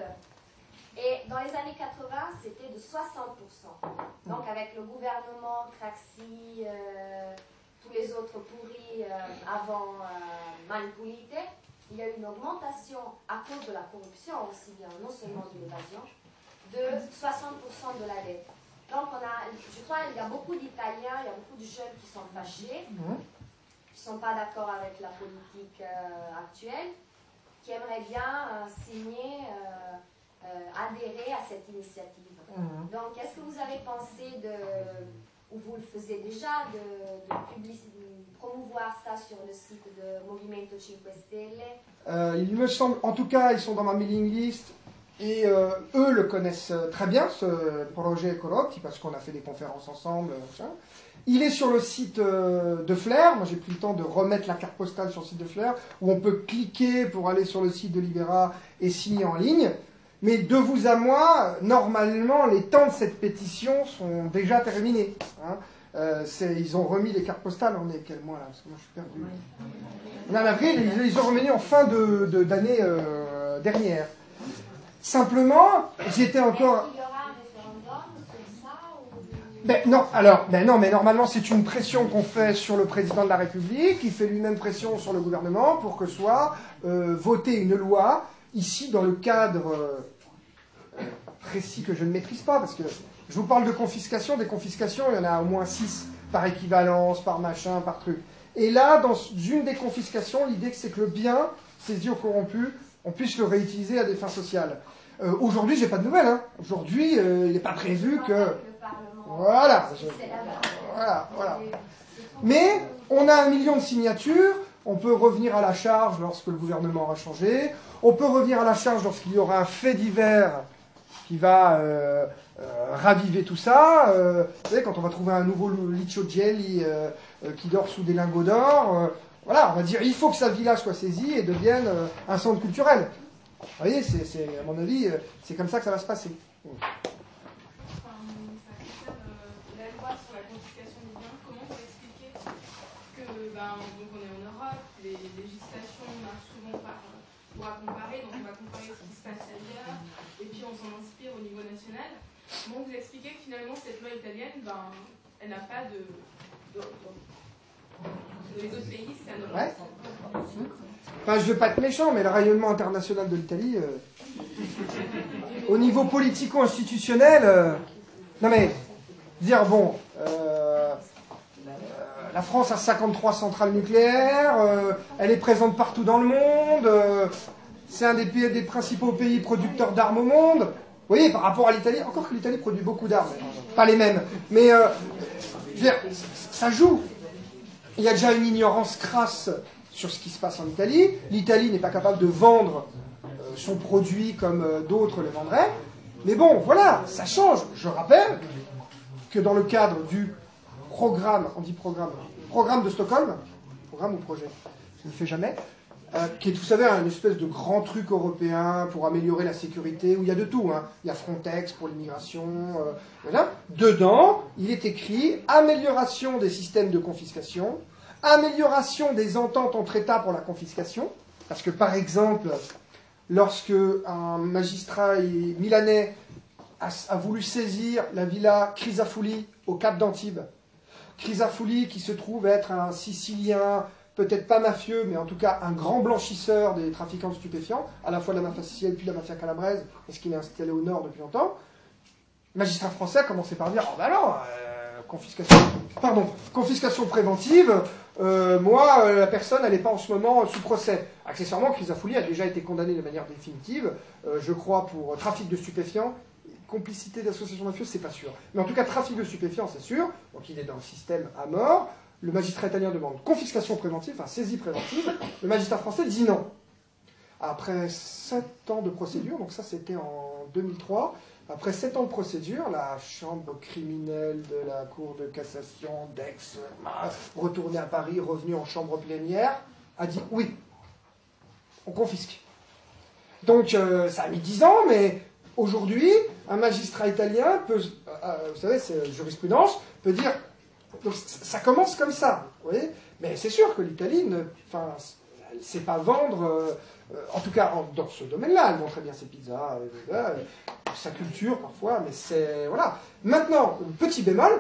Et dans les années quatre-vingts, c'était de soixante pour cent. Donc, avec le gouvernement, Craxi, euh, tous les autres pourris euh, avant euh, Manipulite, il y a eu une augmentation à cause de la corruption aussi bien, non seulement de l'évasion, de soixante pour cent de la dette. Donc, on a, je crois qu'il y a beaucoup d'Italiens, il y a beaucoup de jeunes qui sont fâchés, qui ne sont pas d'accord avec la politique euh, actuelle, qui aimeraient bien euh, signer, euh, euh, adhérer à cette initiative. Mmh. Donc, est-ce que vous avez pensé de, ou vous le faisiez déjà, de, de, publici- de promouvoir ça sur le site de Movimento cinque Stelle? euh, Il me semble, en tout cas, ils sont dans ma mailing list. Et euh, eux le connaissent très bien, ce projet Corotti, parce qu'on a fait des conférences ensemble. Machin. Il est sur le site euh, de Flair. Moi, j'ai pris le temps de remettre la carte postale sur le site de Flair, où on peut cliquer pour aller sur le site de Libera et signer en ligne. Mais de vous à moi, normalement, les temps de cette pétition sont déjà terminés. Hein. Euh, c'est, ils ont remis les cartes postales. On est quel mois là? Parce que moi, je suis perdu. On est en avril, ils, ils ont remis en fin de, de, d'année euh, dernière. Simplement, j'étais encore... Est-ce qu'il y aura un référendum sur ça ou... Ben non, alors, ben non, mais normalement c'est une pression qu'on fait sur le président de la République, il fait lui-même pression sur le gouvernement pour que soit euh, votée une loi, ici dans le cadre euh, précis que je ne maîtrise pas, parce que je vous parle de confiscation, des confiscations, il y en a au moins six, par équivalence, par machin, par truc. Et là, dans une des confiscations, l'idée c'est que le bien saisi au corrompu, on puisse le réutiliser à des fins sociales. Euh, aujourd'hui, j'ai pas de nouvelles. Hein. Aujourd'hui, euh, il n'est pas prévu que... Voilà. Je... voilà, voilà. Mais on a un million de signatures. On peut revenir à la charge lorsque le gouvernement aura changé. On peut revenir à la charge lorsqu'il y aura un fait divers qui va euh, euh, raviver tout ça. Euh, vous savez, quand on va trouver un nouveau Licio Gelli euh, euh, qui dort sous des lingots d'or, euh, voilà, on va dire il faut que sa villa soit saisie et devienne euh, un centre culturel. Vous voyez, c'est, c'est, à mon avis, c'est comme ça que ça va se passer. Enfin, ça concerne euh, la loi sur la confiscation des biens. Comment vous expliquez que, ben, donc on est en Europe, les législations démarre souvent par, pour à comparer, donc on va comparer ce qui se passe ailleurs, et puis on s'en inspire au niveau national. Bon, vous expliquez que finalement cette loi italienne, ben, elle n'a pas de... de, de les autres pays, ça ne... Ouais. Enfin, je veux pas être méchant, mais le rayonnement international de l'Italie, euh, au niveau politico-institutionnel, euh, non mais, dire, bon, euh, euh, la France a cinquante-trois centrales nucléaires, euh, elle est présente partout dans le monde, euh, c'est un des, pays, des principaux pays producteurs d'armes au monde. Vous voyez, par rapport à l'Italie, encore que l'Italie produit beaucoup d'armes, pas les mêmes, mais euh, je veux dire, ça joue. Il y a déjà une ignorance crasse sur ce qui se passe en Italie. L'Italie n'est pas capable de vendre euh, son produit comme euh, d'autres le vendraient. Mais bon, voilà, ça change. Je rappelle que dans le cadre du programme, on dit programme, programme de Stockholm, programme ou projet, je ne le fais jamais, euh, qui est, vous savez, une espèce de grand truc européen pour améliorer la sécurité, où il y a de tout. Hein. Il y a Frontex pour l'immigration. Euh, voilà. Dedans, il est écrit amélioration des systèmes de confiscation, amélioration des ententes entre États pour la confiscation, parce que par exemple, lorsque un magistrat milanais a, a voulu saisir la villa Crisafulli au Cap d'Antibes, Crisafulli qui se trouve être un Sicilien, peut-être pas mafieux, mais en tout cas un grand blanchisseur des trafiquants de stupéfiants, à la fois de la mafia sicilienne puis de la mafia calabraise, parce qu'il est installé au nord depuis longtemps, le magistrat français a commencé par dire « Oh ben non, euh, confiscation, pardon, confiscation préventive, euh, moi, euh, la personne, elle n'est pas en ce moment sous procès. » Accessoirement, Crisafulli a déjà été condamné de manière définitive, euh, je crois, pour trafic de stupéfiants. Complicité d'association mafieuse, c'est pas sûr. Mais en tout cas, trafic de stupéfiants, c'est sûr. Donc il est dans le système à mort. Le magistrat italien demande confiscation préventive, enfin saisie préventive. Le magistrat français dit non. Après sept ans de procédure, donc ça c'était en deux mille trois, après sept ans de procédure, la chambre criminelle de la Cour de cassation d'Aix, retournée à Paris, revenue en chambre plénière, a dit oui, on confisque. Donc euh, ça a mis dix ans, mais aujourd'hui, un magistrat italien peut, euh, vous savez, c'est jurisprudence, peut dire, donc ça commence comme ça, vous voyez, mais c'est sûr que l'Italie ne, enfin, elle ne sait pas vendre, euh, euh, en tout cas en, dans ce domaine-là, elle vend très bien ses pizzas, euh, euh, sa culture parfois, mais c'est, voilà. Maintenant, petit bémol,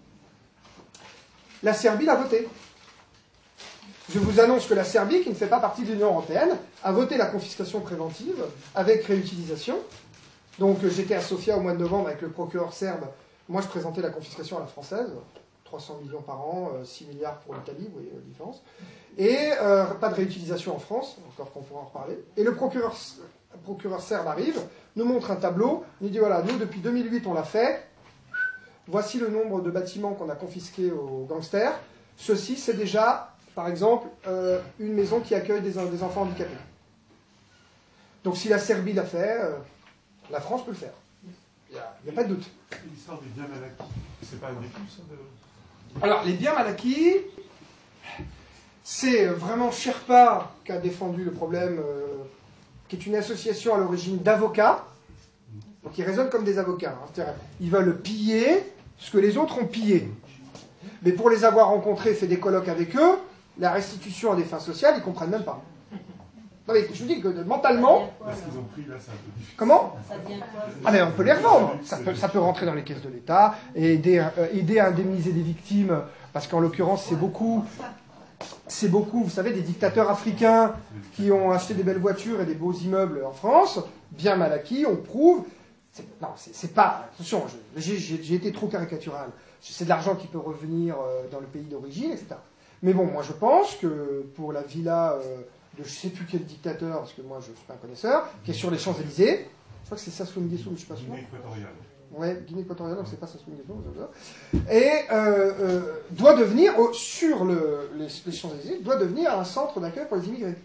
la Serbie l'a voté. Je vous annonce que la Serbie, qui ne fait pas partie de l'Union européenne, a voté la confiscation préventive avec réutilisation. Donc j'étais à Sofia au mois de novembre avec le procureur serbe. Moi, je présentais la confiscation à la française, trois cents millions par an, six milliards pour l'Italie, vous voyez la différence. Et euh, pas de réutilisation en France, encore qu'on pourra en reparler. Et le procureur, le procureur serbe arrive, nous montre un tableau, nous dit voilà, nous depuis deux mille huit on l'a fait, voici le nombre de bâtiments qu'on a confisqués aux gangsters. Ceci, c'est déjà, par exemple, euh, une maison qui accueille des, des enfants handicapés. Donc si la Serbie l'a fait, euh, la France peut le faire. Il n'y a, a pas de doute. L'histoire des biens mal acquis, c'est pas un début, ça de... Alors, les biens mal acquis, c'est vraiment Sherpa qui a défendu le problème, euh, qui est une association à l'origine d'avocats, donc ils raisonnent comme des avocats. Hein, ils veulent piller ce que les autres ont pillé. Mais pour les avoir rencontrés, fait des colloques avec eux, la restitution à des fins sociales, ils ne comprennent même pas. Non mais je vous dis que mentalement... Parce qu'ils ont pris là, c'est un peu difficile. Comment? Ça devient quoi? Ah mais on peut les revendre. Ça peut, ça peut rentrer dans les caisses de l'État et aider, euh, aider à indemniser des victimes, parce qu'en l'occurrence c'est beaucoup, c'est beaucoup, vous savez, des dictateurs africains qui ont acheté des belles voitures et des beaux immeubles en France, bien mal acquis, on prouve. C'est, non, c'est, c'est pas... Attention, je, j'ai, j'ai, j'ai été trop caricatural. C'est de l'argent qui peut revenir euh, dans le pays d'origine, et cetera. Mais bon, moi je pense que pour la villa... Euh, de je ne sais plus quel dictateur, parce que moi je ne suis pas un connaisseur, qui est sur les Champs-Élysées. Je crois que c'est Sassou Nguesso, mais je ne suis pas sûr. Guinée équatoriale. Ouais, Guinée équatoriale, donc c'est pas Sassou Nguesso. Et euh, euh, doit devenir, oh, sur le, les, les Champs-Élysées, doit devenir un centre d'accueil pour les immigrés.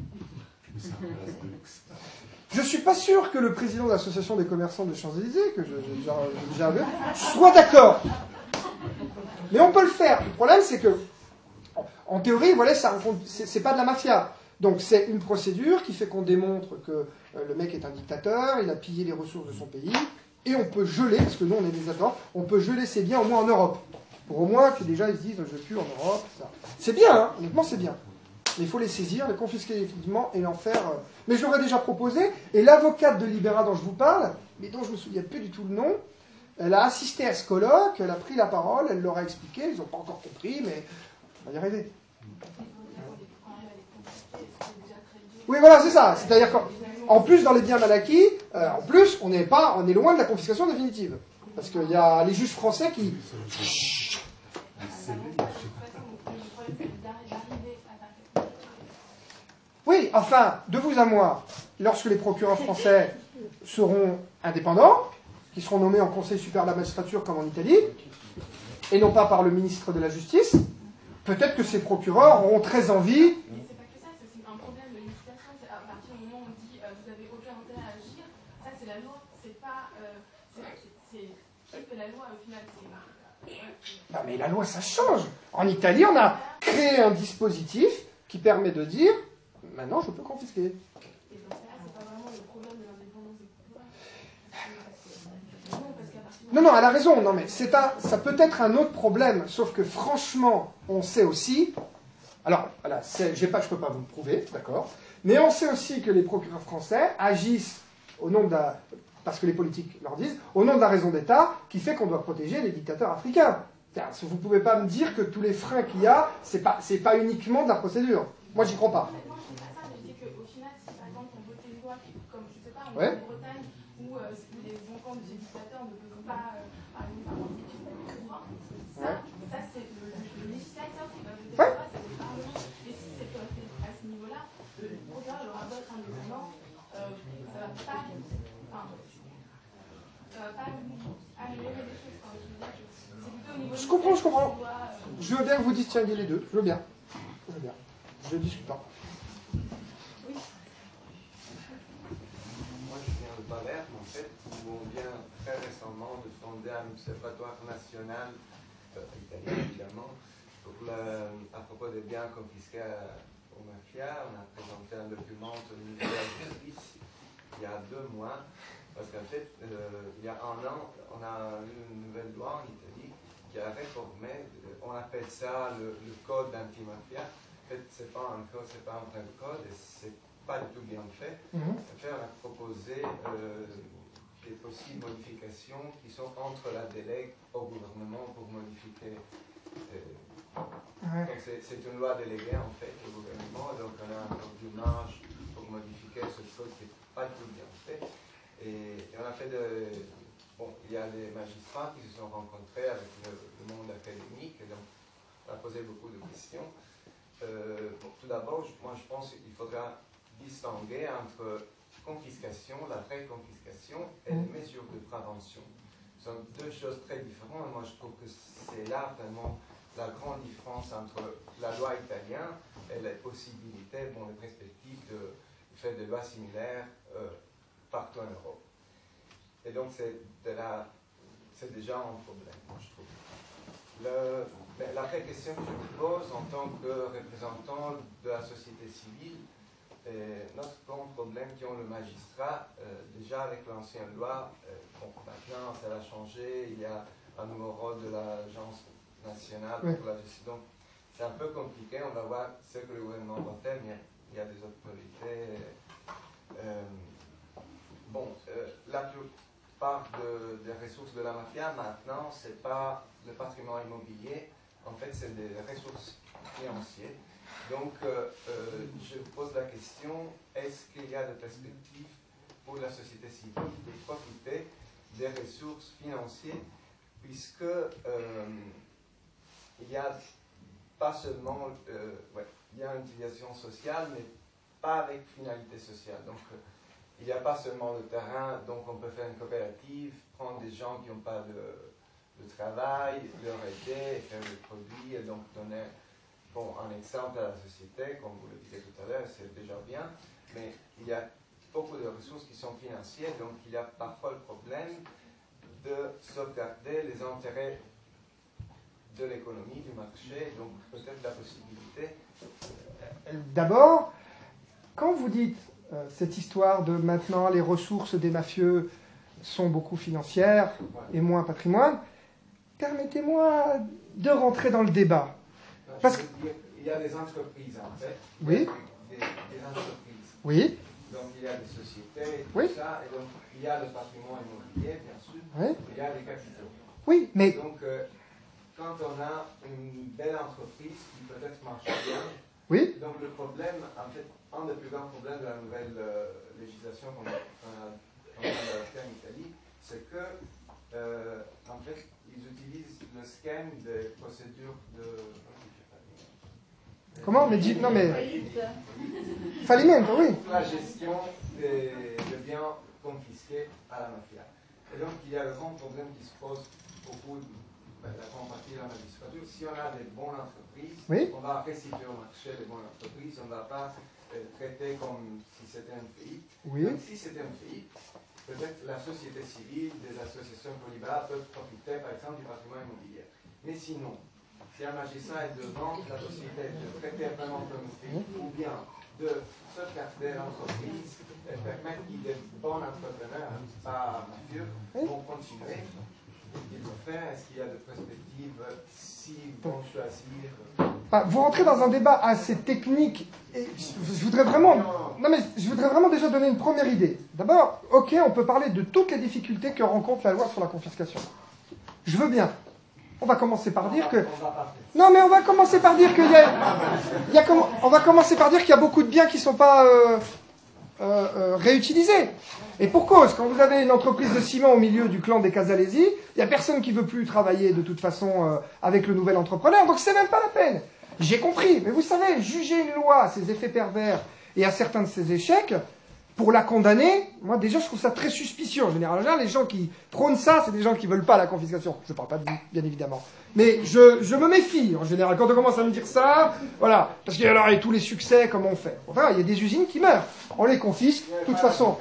Je ne suis pas sûr que le président de l'association des commerçants des Champs-Élysées, que j'ai déjà, déjà vu, soit d'accord. Mais on peut le faire. Le problème, c'est que, en théorie, voilà, ça, c'est, c'est pas de la mafia. Donc c'est une procédure qui fait qu'on démontre que euh, le mec est un dictateur, il a pillé les ressources de son pays, et on peut geler, parce que nous on est des attentes, on peut geler ses biens au moins en Europe. Pour au moins que déjà ils se disent je ne vais plus en Europe, ça. C'est bien, hein, honnêtement c'est bien. mais il faut les saisir, les confisquer définitivement et en faire... Euh... Mais je l'aurais déjà proposé, et l'avocate de Libera dont je vous parle, mais dont je ne me souviens plus du tout le nom, elle a assisté à ce colloque, elle a pris la parole, elle leur a expliqué, ils n'ont pas encore compris, mais on va y arriver. Oui, voilà, c'est ça. C'est-à-dire qu'en plus, dans les biens mal acquis, euh, en plus, on n'est pas, on est loin de la confiscation définitive. Parce qu'il y a les juges français qui... Oui, enfin, de vous à moi, lorsque les procureurs français seront indépendants, qui seront nommés en Conseil supérieur de la magistrature comme en Italie, et non pas par le ministre de la Justice, peut-être que ces procureurs auront très envie... Mais c'est pas que ça, c'est aussi un problème de législation. C'est à partir du moment où on dit euh, vous avez aucun intérêt à agir, ça c'est la loi, c'est pas... Euh, c'est qui fait la loi au final, c'est... Non mais la loi ça change. En Italie, on a créé un dispositif qui permet de dire maintenant je peux confisquer. Et dans ce cas-là, c'est pas vraiment le problème de l'indépendance des procureurs. Non, non, elle a raison. Non, mais c'est un, ça peut être un autre problème. Sauf que franchement, on sait aussi. Alors, voilà, j'ai pas, je peux pas vous le prouver, d'accord. Mais on sait aussi que les procureurs français agissent au nom de la, parce que les politiques leur disent, au nom de la raison d'État, qui fait qu'on doit protéger les dictateurs africains. Vous ne pouvez pas me dire que tous les freins qu'il y a, c'est pas, c'est pas uniquement de la procédure. Moi, j'y crois pas. Moi, je dis pas ça, mais je dis qu'au final, si par exemple on votait une loi, comme je sais pas, en Ouais. Bretagne, où euh, les enfants de ces dictateurs ne peuvent pas, euh, par exemple, avoir des droits, ça, ça c'est le, le législateur qui va voter Ouais. la loi, c'est le Parlement. Et si c'est pas fait à ce niveau-là, le procureur aura beau être indépendant, euh, ça va pas, enfin, ça va pas améliorer les choses. Enfin, je veux dire, c'est plutôt au niveau Je comprends, je comprends. loi, euh, Je veux bien que vous distinguiez les deux. Je veux bien. Je veux bien. Je ne discute pas. Moi, je viens de Palerme, en fait, où on vient très récemment de fonder un observatoire national, euh, italien évidemment, pour le, à propos des biens confisqués aux mafias. On a présenté un document au ministère de la Justice il y a deux mois, parce qu'en fait, euh, il y a un an, on a eu une nouvelle loi en Italie qui a réformé, on appelle ça le, le code antimafia. En fait, ce n'est pas un code, c'est pas un vrai code, et c'est pas du tout bien fait. Mhm. En fait, on a proposé euh, des possibles modifications qui sont entre la délègue au gouvernement pour modifier. Euh, Ouais. donc c'est, c'est une loi déléguée en fait au gouvernement, donc on a encore du marge pour modifier ce code qui n'est pas du tout bien fait. Et, et on a fait de... Bon, il y a des magistrats qui se sont rencontrés avec le, le monde académique, et donc on a posé beaucoup de questions. Euh, bon, tout d'abord, je, moi je pense qu'il faudra distinguer entre confiscation, la vraie confiscation, et les mesures de prévention. Ce sont deux choses très différentes. Moi je trouve que c'est là vraiment la grande différence entre la loi italienne et les possibilités, bon, les perspectives de faire des lois similaires euh, partout en Europe. Et donc c'est, de la, c'est déjà un problème, moi je trouve. Le, la vraie question que je me pose en tant que représentant de la société civile, et notre grand problème qui ont le magistrat, euh, déjà avec l'ancienne loi, euh, bon, maintenant ça va changer, il y a un nouveau rôle de l'agence nationale Oui. pour la gestion. Donc c'est un peu compliqué, on va voir ce que le gouvernement va faire, mais il y a des autres priorités. Euh, bon, euh, la plupart de, des ressources de la mafia maintenant, c'est pas le patrimoine immobilier, en fait c'est des ressources financières. Donc euh, euh, je vous pose la question, est-ce qu'il y a des perspectives pour la société civile de profiter des ressources financières, puisque euh, il y a pas seulement, euh, ouais, il y a une utilisation sociale, mais pas avec finalité sociale. Donc euh, il n'y a pas seulement le terrain, donc on peut faire une coopérative, prendre des gens qui n'ont pas de, de travail, leur aider, faire des produits, et donc donner bon, un exemple à la société, comme vous le disiez tout à l'heure, c'est déjà bien, mais il y a beaucoup de ressources qui sont financières, donc il y a parfois le problème de sauvegarder les intérêts de l'économie, du marché, donc peut-être la possibilité. D'abord, quand vous dites euh, cette histoire de maintenant les ressources des mafieux sont beaucoup financières et moins patrimoine, permettez-moi de rentrer dans le débat. Non, Parce je que... veux dire, il il y a des entreprises en fait. Oui. Des, des entreprises. Oui. Donc il y a des sociétés, tout Oui. ça, et donc il y a le patrimoine immobilier, bien sûr, Oui. il y a les capitaux. Oui, mais... Donc euh, quand on a une belle entreprise qui peut-être marche bien, oui. Donc le problème, en fait, un des plus grands problèmes de la nouvelle euh, législation qu'on a, qu'on a, qu'on a adoptée en Italie, c'est que, euh, en fait, ils utilisent le schème des procédures de... Comment? Mais dis, non mais... Fallimento, oui. La gestion des, des biens confisqués à la mafia. Et donc il y a le grand problème qui se pose beaucoup de ben, la grande partie de la magistrature. Si on a des bonnes entreprises, oui. on va restituer au marché les bonnes entreprises, on ne va pas euh, traiter comme si c'était un faillite. Oui. Donc si c'était un faillite, peut-être la société civile, des associations polybales peuvent profiter par exemple du patrimoine immobilier. Mais sinon, si un magistrat est devant la possibilité de traiter vraiment comme un faillite, ou bien de se garder l'entreprise et permettre qu'il y ait des bons entrepreneurs, pas mafieux, vont continuer. Qu'ils vont faire, est-ce qu'il y a des perspectives s'ils vont choisir? Ah, vous rentrez dans un débat assez technique et je, je voudrais vraiment, non mais je voudrais vraiment déjà donner une première idée. D'abord, ok, on peut parler de toutes les difficultés que rencontre la loi sur la confiscation. Je veux bien. On va commencer par dire que... Non, mais on va commencer par dire qu'il y a... Il y a comm... On va commencer par dire qu'il y a beaucoup de biens qui ne sont pas euh, euh, euh, réutilisés. Et pour cause, quand vous avez une entreprise de ciment au milieu du clan des Casalesi, il n'y a personne qui ne veut plus travailler de toute façon euh, avec le nouvel entrepreneur, donc c'est même pas la peine. J'ai compris, mais vous savez, juger une loi à ses effets pervers et à certains de ses échecs, pour la condamner, moi déjà je trouve ça très suspicieux. En général, les gens qui prônent ça, c'est des gens qui ne veulent pas la confiscation. Je ne parle pas de vous, bien évidemment. Mais je, je me méfie, en général, quand on commence à me dire ça, voilà, parce qu'il y a tous les succès, comment on fait? Enfin, il y a des usines qui meurent. On les confisque, de toute façon.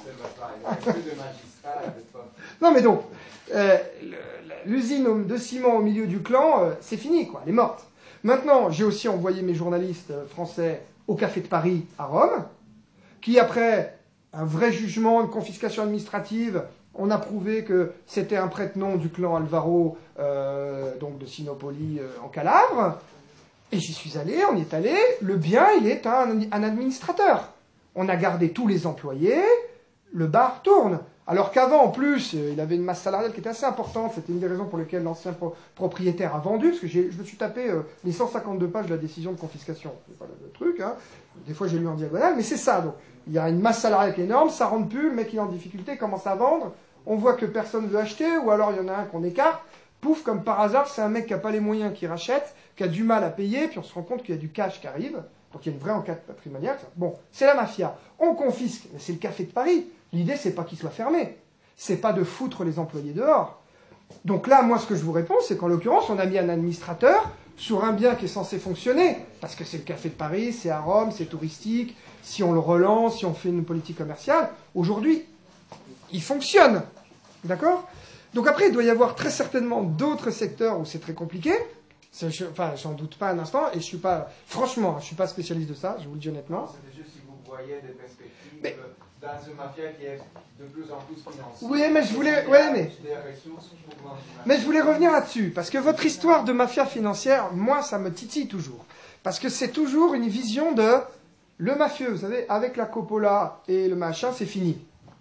Non mais donc, euh, l'usine de ciment au milieu du clan, euh, c'est fini, quoi, elle est morte. Maintenant, j'ai aussi envoyé mes journalistes français au Café de Paris à Rome, qui, après un vrai jugement, une confiscation administrative, on a prouvé que c'était un prête-nom du clan Alvaro, euh, donc de Sinopoli euh, en Calabre. Et j'y suis allé, on y est allé. Le bien, il est un, un administrateur. On a gardé tous les employés, le bar tourne. Alors qu'avant, en plus, il avait une masse salariale qui était assez importante. C'était une des raisons pour lesquelles l'ancien pro propriétaire a vendu, parce que je me suis tapé euh, les cent cinquante-deux pages de la décision de confiscation. C'est pas le, le truc, hein. Des fois j'ai lu en diagonale, mais c'est ça. Donc, il y a une masse salariale qui est énorme, ça rentre plus, le mec il est en difficulté, commence à vendre, on voit que personne ne veut acheter, ou alors il y en a un qu'on écarte, pouf, comme par hasard, c'est un mec qui n'a pas les moyens qui rachète, qui a du mal à payer, puis on se rend compte qu'il y a du cash qui arrive, donc il y a une vraie enquête patrimoniale. Bon, c'est la mafia, on confisque, mais c'est le Café de Paris. L'idée, c'est pas qu'il soit fermé, c'est pas de foutre les employés dehors. Donc là, moi, ce que je vous réponds, c'est qu'en l'occurrence, on a mis un administrateur sur un bien qui est censé fonctionner, parce que c'est le Café de Paris, c'est à Rome, c'est touristique, si on le relance, si on fait une politique commerciale, aujourd'hui, il fonctionne. D'accord? Donc après, il doit y avoir très certainement d'autres secteurs où c'est très compliqué. Je, enfin, j'en doute pas un instant, et je suis pas, franchement, je suis pas spécialiste de ça, je vous le dis honnêtement. C'était juste si vous voyez des perspectives mais, dans une mafia qui est de plus en plus financière. Oui, mais je voulais, ouais, mais, mais je voulais revenir là-dessus, parce que votre histoire de mafia financière, moi, ça me titille toujours. Parce que c'est toujours une vision de le mafieux, vous savez, avec la Coppola et le machin, c'est fini.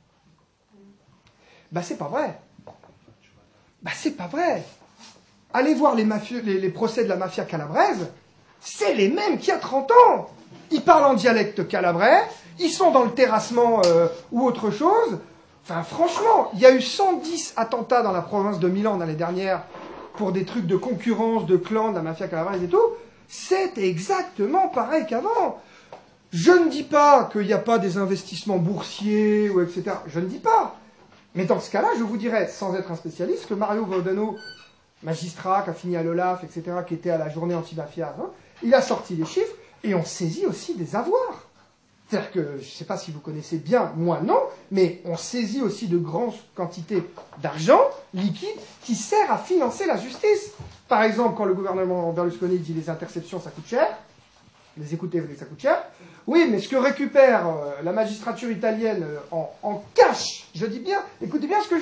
Bah, c'est pas vrai. Bah, c'est pas vrai. Allez voir les, mafieux, les, les procès de la mafia calabraise, c'est les mêmes qu'il y a trente ans. Ils parlent en dialecte calabrais, ils sont dans le terrassement euh, ou autre chose. Enfin, franchement, il y a eu cent dix attentats dans la province de Milan l'année dernière pour des trucs de concurrence, de clans, de la mafia calabraise et tout. C'est exactement pareil qu'avant. Je ne dis pas qu'il n'y a pas des investissements boursiers, ou et cetera. Je ne dis pas. Mais dans ce cas-là, je vous dirais, sans être un spécialiste, que Mario Vaudano, magistrat, qui a fini à l'Olaf, et cetera, qui était à la journée anti-mafia, hein, il a sorti les chiffres, et on saisit aussi des avoirs. C'est-à-dire que, je ne sais pas si vous connaissez bien, moi non, mais on saisit aussi de grandes quantités d'argent liquide qui sert à financer la justice. Par exemple, quand le gouvernement Berlusconi dit les interceptions, ça coûte cher, les écoutez, ça coûte cher. Oui, mais ce que récupère euh, la magistrature italienne euh, en, en cash, je dis bien, écoutez bien ce que je dis,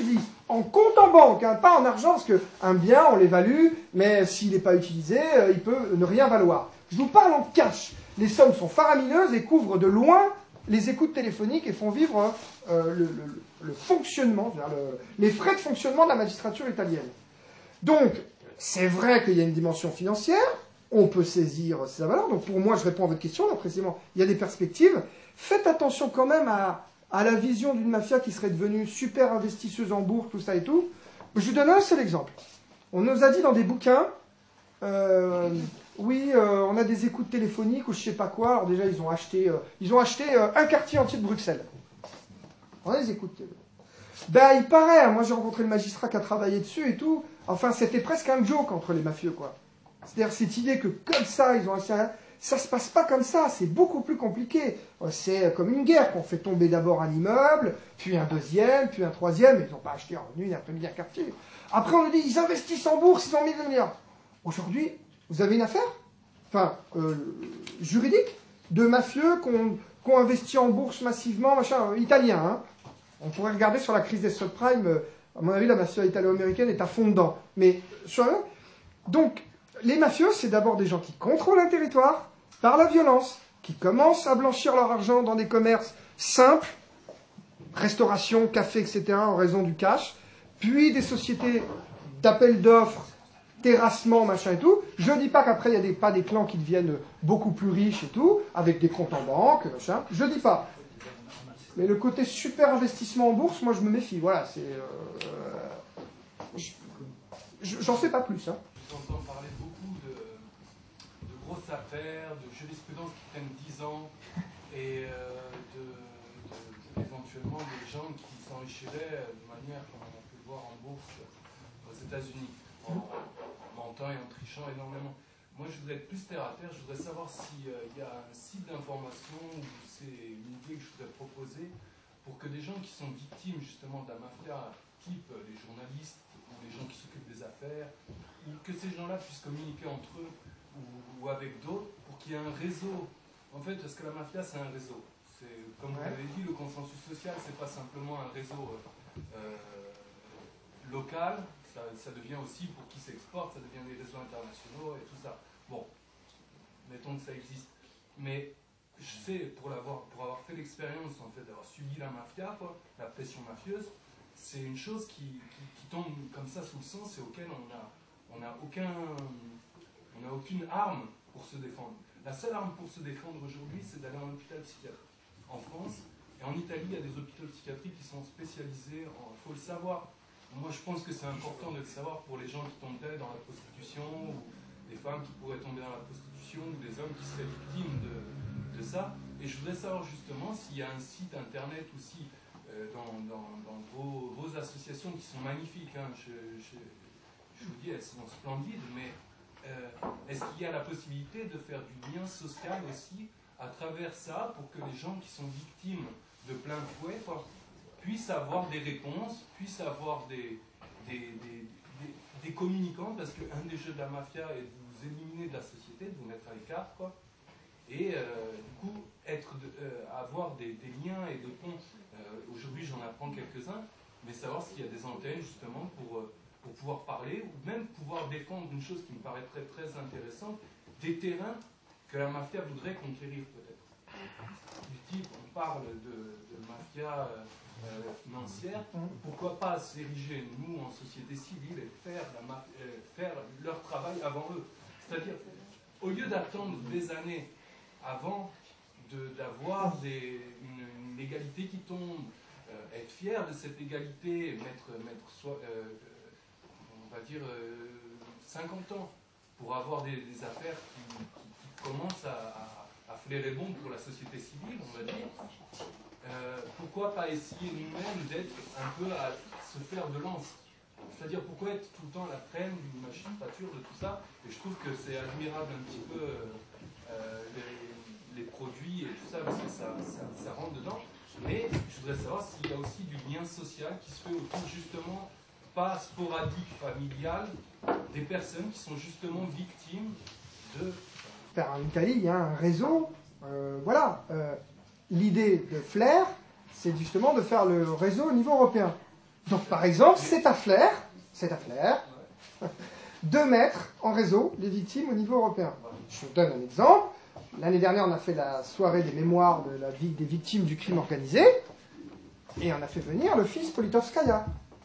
en compte en banque, hein, pas en argent, parce qu'un bien, on l'évalue, mais s'il n'est pas utilisé, euh, il peut ne rien valoir. Je vous parle en cash. Les sommes sont faramineuses et couvrent de loin les écoutes téléphoniques et font vivre euh, le, le, le fonctionnement, le, les frais de fonctionnement de la magistrature italienne. Donc, c'est vrai qu'il y a une dimension financière, on peut saisir sa valeur. Donc pour moi, je réponds à votre question, là, précisément, il y a des perspectives. Faites attention quand même à, à la vision d'une mafia qui serait devenue super investisseuse en bourse, tout ça et tout. Je vous donne un seul exemple. On nous a dit dans des bouquins, euh, oui, euh, on a des écoutes téléphoniques ou je sais pas quoi. Alors déjà, ils ont acheté, euh, ils ont acheté euh, un quartier entier de Bruxelles. On a des écoutes téléphoniques. Ben, il paraît, moi j'ai rencontré le magistrat qui a travaillé dessus et tout. Enfin, c'était presque un joke entre les mafieux, quoi. C'est-à-dire cette idée que comme ça, ils ont acheté un... Ça se passe pas comme ça, c'est beaucoup plus compliqué. C'est comme une guerre, qu'on fait tomber d'abord un immeuble, puis un deuxième, puis un troisième, ils n'ont pas acheté en une nuit un milliard quartier. Après on nous dit, ils investissent en bourse, ils ont mis des milliards. Aujourd'hui, vous avez une affaire, enfin, euh, juridique, de mafieux qui ont, qui ont investi en bourse massivement, machin, euh, italien, hein. On pourrait regarder sur la crise des subprimes, euh, à mon avis, la mafia italo-américaine est à fond dedans. Mais, sur donc, les mafieux, c'est d'abord des gens qui contrôlent un territoire par la violence, qui commencent à blanchir leur argent dans des commerces simples, restauration, café, et cetera, en raison du cash, puis des sociétés d'appel d'offres, terrassement, machin et tout. Je ne dis pas qu'après, il n'y a des, pas des clans qui deviennent beaucoup plus riches et tout, avec des comptes en banque, machin. Je ne dis pas. Mais le côté super investissement en bourse, moi, je me méfie. Voilà, c'est... Euh, j'en sais pas plus, hein. J'entends parler beaucoup de, de grosses affaires, de jurisprudence qui prennent dix ans, et euh, de, de, éventuellement des gens qui s'enrichiraient de manière, comme on a pu le voir en bourse aux États-Unis, en, en mentant et en trichant énormément. Moi, je voudrais être plus terre à terre. Je voudrais savoir s'il euh, y a un site d'information ou c'est une idée que je voudrais proposer pour que des gens qui sont victimes justement de la mafia, type les journalistes ou les gens qui s'occupent des affaires, ou que ces gens-là puissent communiquer entre eux ou, ou avec d'autres pour qu'il y ait un réseau. En fait, parce que la mafia, c'est un réseau. Comme vous l'avez dit, le consensus social, c'est pas simplement un réseau euh, local, ça, ça devient aussi, pour qui s'exporte, ça devient des réseaux internationaux et tout ça. Bon, mettons que ça existe. Mais je sais, pour, l'avoir, pour avoir fait l'expérience, en fait, d'avoir subi la mafia, quoi, la pression mafieuse, c'est une chose qui, qui, qui tombe comme ça sous le sens et auquel on n'a on a aucun, on a aucune arme pour se défendre. La seule arme pour se défendre aujourd'hui, c'est d'aller en hôpital psychiatrique. En France et en Italie, il y a des hôpitaux psychiatriques qui sont spécialisés, il faut le savoir. Moi, je pense que c'est important de le savoir pour les gens qui tomberaient dans la prostitution, ou des femmes qui pourraient tomber dans la prostitution, ou des hommes qui seraient victimes de, de ça. Et je voudrais savoir justement s'il y a un site internet aussi euh, dans, dans, dans vos, vos associations qui sont magnifiques. Hein. Je, je, je vous dis, elles sont splendides, mais euh, est-ce qu'il y a la possibilité de faire du lien social aussi à travers ça pour que les gens qui sont victimes de plein fouet quoi, puissent avoir des réponses, puissent avoir des, des, des, des, des communicants, parce qu'un des jeux de la mafia est de vous éliminer de la société, de vous mettre à l'écart, quoi, et euh, du coup, être de, euh, avoir des, des liens et des ponts. Euh, aujourd'hui, j'en apprends quelques-uns, mais savoir s'il y a des antennes, justement, pour, pour pouvoir parler, ou même pouvoir défendre une chose qui me paraît très, très intéressante, des terrains que la mafia voudrait conquérir, peut-être. Du type, on parle de, de mafia... Euh, Euh, financière, pourquoi pas s'ériger, nous, en société civile, et faire, la, euh, faire leur travail avant eux. C'est-à-dire, au lieu d'attendre des années avant de, d'avoir des, une, une égalité qui tombe, euh, être fier de cette égalité, mettre, mettre soit, euh, on va dire, euh, cinquante ans pour avoir des, des affaires qui, qui, qui commencent à, à, à flairer bon pour la société civile, on va dire. Euh, pourquoi pas essayer nous-mêmes d'être un peu à se faire de lance? C'est-à-dire, pourquoi être tout le temps à la traîne d'une magistrature, de tout ça? Et je trouve que c'est admirable un petit peu euh, les, les produits et tout ça, parce que ça, ça, ça rentre dedans. Mais je voudrais savoir s'il y a aussi du lien social qui se fait autour, justement, pas sporadique, familial, des personnes qui sont justement victimes de... En Italie, il y a un réseau, euh, voilà... Euh... L'idée de Flair, c'est justement de faire le réseau au niveau européen. Donc par exemple, c'est à Flair, c'est à Flair, de mettre en réseau les victimes au niveau européen. Je vous donne un exemple. L'année dernière, on a fait la soirée des mémoires de la vie des victimes du crime organisé, et on a fait venir le fils Politovskaya,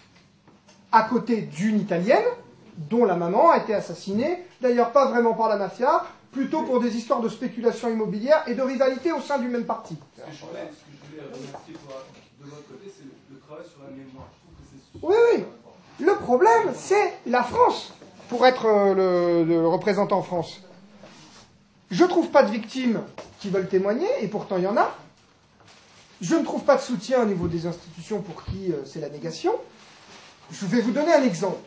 à côté d'une Italienne, dont la maman a été assassinée, d'ailleurs pas vraiment par la mafia, plutôt pour des histoires de spéculation immobilière et de rivalité au sein du même parti. Ce que je voulais, ce que je voulais remercier pour, de votre côté, c'est le, le travail sur la mémoire. Je trouve que c'est super Oui, oui. Le problème, c'est la France, pour être le, le représentant en France. Je ne trouve pas de victimes qui veulent témoigner, et pourtant il y en a. Je ne trouve pas de soutien au niveau des institutions pour qui euh, c'est la négation. Je vais vous donner un exemple.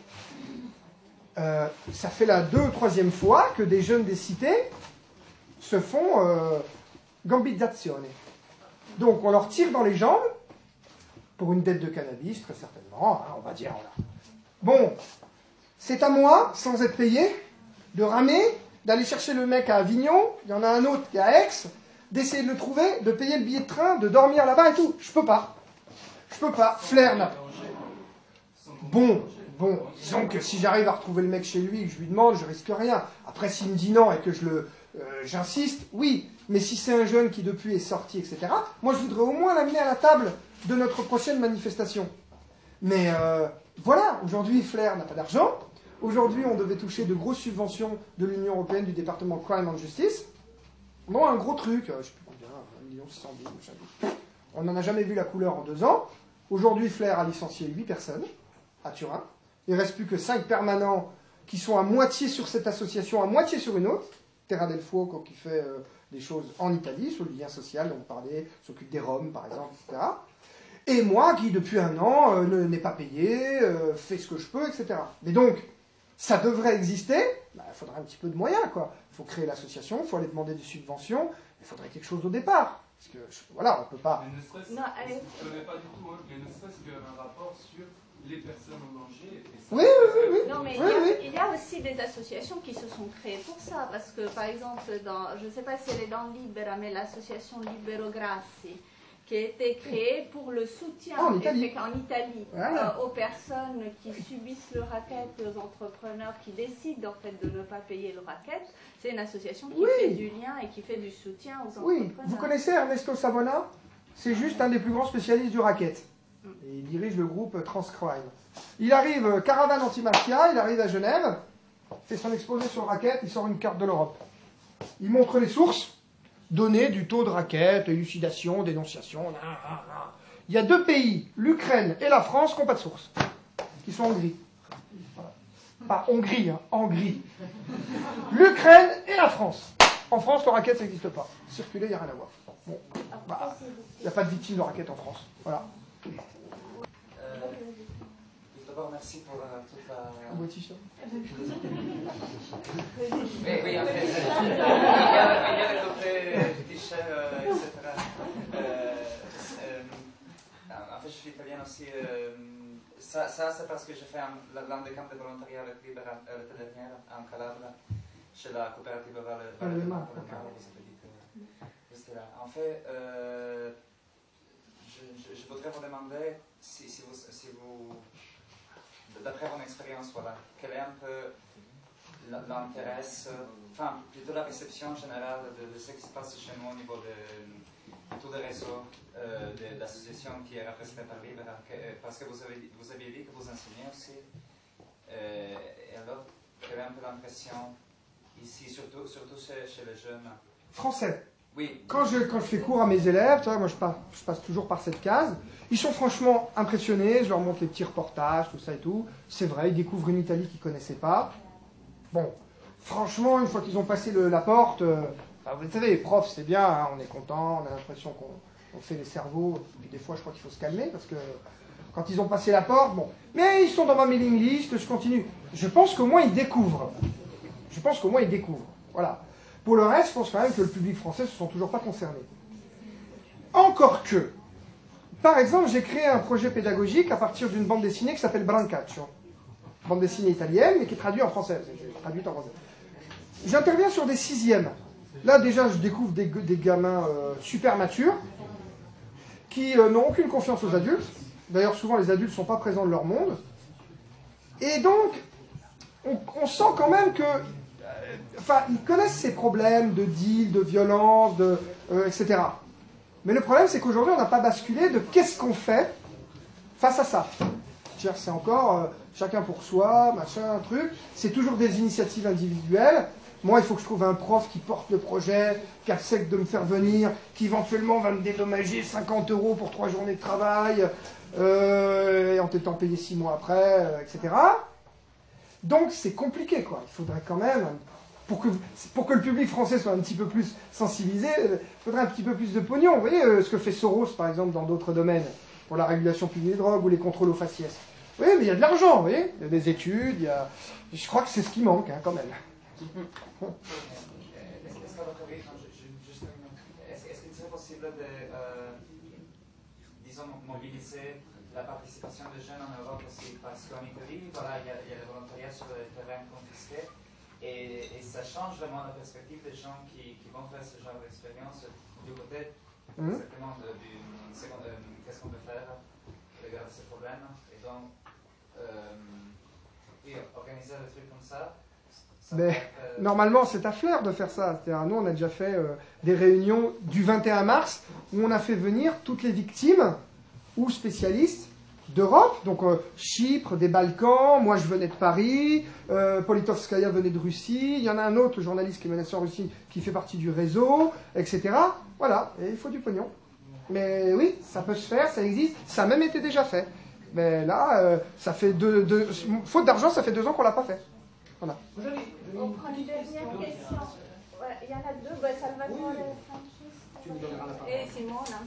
Euh, ça fait la deux ou troisième fois que des jeunes des cités se font euh, gambizzazione. Donc on leur tire dans les jambes, pour une dette de cannabis, très certainement, hein, on va dire. Voilà. Bon, c'est à moi, sans être payé, de ramer, d'aller chercher le mec à Avignon, il y en a un autre qui est à Aix, d'essayer de le trouver, de payer le billet de train, de dormir là-bas et tout. Je peux pas. Je peux pas. Flair n'a pas. Bon, bon, disons que si j'arrive à retrouver le mec chez lui et que je lui demande, je risque rien. Après, s'il me dit non et que je le, euh, j'insiste, oui. Mais si c'est un jeune qui depuis est sorti, et cetera, moi je voudrais au moins l'amener à la table de notre prochaine manifestation. Mais euh, voilà, aujourd'hui Flair n'a pas d'argent. Aujourd'hui, on devait toucher de grosses subventions de l'Union européenne, du département Crime and Justice. Bon, un gros truc, euh, je ne sais plus combien, un million six cent mille. On n'en a jamais vu la couleur en deux ans. Aujourd'hui, Flair a licencié huit personnes à Turin. Il ne reste plus que cinq permanents qui sont à moitié sur cette association, à moitié sur une autre. Terra del Fuoco qui fait euh, des choses en Italie, sur le lien social, dont on parlait, s'occupe des Roms par exemple, et cetera. Et moi qui, depuis un an, euh, ne, n'ai pas payé, euh, fais ce que je peux, et cetera. Mais donc, ça devrait exister, bah, il faudrait un petit peu de moyens, quoi. Il faut créer l'association, il faut aller demander des subventions, il faudrait quelque chose au départ. Parce que, voilà, on ne peut pas... Mais ne serait-ce, Non, allez. je ne connais pas du tout, hein, mais ne serait-ce qu'un rapport sur les personnes en danger. Et ça, Oui, oui, oui, oui. Non, mais oui, il, y a, oui. il y a aussi des associations qui se sont créées pour ça. Parce que, par exemple, dans, je ne sais pas si elle est dans Libera, mais l'association Libero Grassi, qui a été créée pour le soutien Ah, en Italie, en Italie voilà. euh, aux personnes qui subissent le racket, aux entrepreneurs qui décident en fait de ne pas payer le racket. C'est une association qui Oui. fait du lien et qui fait du soutien aux entrepreneurs. Oui, vous connaissez Ernesto Savona? C'est juste un des plus grands spécialistes du racket. Et il dirige le groupe Transcrime. Il arrive, euh, caravane anti-mafia, il arrive à Genève, fait son exposé sur le racket, il sort une carte de l'Europe. Il montre les sources, données du taux de racket, élucidation, dénonciation. Là, là, là. Il y a deux pays, l'Ukraine et la France, qui n'ont pas de source, qui sont en gris. Voilà. Pas Hongrie, hein, en gris. L'Ukraine et la France. En France, le racket, ça n'existe pas. Circuler, il n'y a rien à voir. Bon, bah, il n'y a pas de victime de racket en France. Voilà. Euh, tout d'abord, merci pour euh, toute la... Un beau t-shirt. Oui, oui, en fait. Il y a, il y a le côté t-shirt, euh, et cetera. Euh, euh, en fait, je suis italien aussi. Euh, ça, ça c'est parce que j'ai fait l'un des camps de volontariat avec Libera l'été dernier en Calabre, chez la coopérative Valle de Mar. Vous avez dit que c'était là. En fait, euh, je, je, je voudrais vous demander si, si vous, si vous d'après votre expérience, voilà, quel est un peu l'intérêt, enfin, plutôt la réception générale de, de ce qui se passe chez nous au niveau de, de tous les réseaux euh, d'associations qui est représenté par Libera, parce que vous avez, vous aviez dit que vous enseignez aussi, euh, et alors, quelle est un peu l'impression ici, surtout, surtout chez, chez les jeunes? Français. Oui. Quand je, quand je fais cours à mes élèves, tu vois, moi je passe, je passe toujours par cette case, ils sont franchement impressionnés, je leur montre les petits reportages, tout ça et tout. C'est vrai, ils découvrent une Italie qu'ils ne connaissaient pas. Bon, franchement, une fois qu'ils ont passé le, la porte, euh, bah, vous savez, les profs, c'est bien, hein, on est content, on a l'impression qu'on on fait les cerveaux, puis des fois je crois qu'il faut se calmer, parce que quand ils ont passé la porte, bon, mais ils sont dans ma mailing list, je continue. Je pense qu'au moins ils découvrent. Je pense qu'au moins ils découvrent. Voilà. Pour le reste, je pense quand même que le public français ne se sent toujours pas concerné. Encore que, par exemple, j'ai créé un projet pédagogique à partir d'une bande dessinée qui s'appelle Brancaccio. Bande dessinée italienne, mais qui est traduite en français. Traduite en français. J'interviens sur des sixièmes. Là, déjà, je découvre des, des gamins euh, super matures, qui euh, n'ont aucune confiance aux adultes, D'ailleurs, souvent, les adultes ne sont pas présents de leur monde. Et donc, on, on sent quand même que... Euh, enfin, ils connaissent ces problèmes de deal, de violence, de, euh, et cetera. Mais le problème, c'est qu'aujourd'hui, on n'a pas basculé de qu'est-ce qu'on fait face à ça. C'est encore euh, chacun pour soi, machin, un truc. C'est toujours des initiatives individuelles. Moi, il faut que je trouve un prof qui porte le projet, qui accepte de me faire venir, qui éventuellement va me dédommager cinquante euros pour trois journées de travail, euh, et en t'étant payé six mois après, euh, et cetera. Donc, c'est compliqué, quoi. Il faudrait quand même, pour que, pour que le public français soit un petit peu plus sensibilisé, il faudrait un petit peu plus de pognon. Vous voyez euh, ce que fait Soros, par exemple, dans d'autres domaines, pour la régulation publique des drogues ou les contrôles aux faciès. Oui, mais il y a de l'argent, vous voyez. Il y a des études, il y a... Je crois que c'est ce qui manque, hein, quand même. Est-ce qu'à votre avis, est-ce qu'il serait possible de, euh, disons, mobiliser la participation des jeunes en Europe aussi? Parce qu'en Italie, voilà, il y a, il y a le volontariat sur le terrain confisqué, et, et ça change vraiment la perspective des gens qui, qui vont faire ce genre d'expérience du côté, mmh. exactement, de, du, de qu'est-ce qu'on peut faire pour regarder ces problèmes. Et donc, euh, et organiser des trucs comme ça. Mais euh... normalement, c'est à Flers de faire ça. C'est-à-dire, nous, on a déjà fait euh, des réunions du vingt et un mars où on a fait venir toutes les victimes ou spécialistes d'Europe. Donc, euh, Chypre, des Balkans, moi je venais de Paris, euh, Politovskaya venait de Russie, il y en a un autre journaliste qui est menacé en Russie qui fait partie du réseau, et cetera. Voilà, et il faut du pognon. Mais oui, ça peut se faire, ça existe, ça a même été déjà fait. Mais là, euh, ça fait deux, deux, faute d'argent, ça fait deux ans qu'on l'a pas fait. Voilà. On prend une dernière question. Ouais, il y en a deux. Bah, Salvatore et Francis. Tu me donneras la parole. Et Simon, non,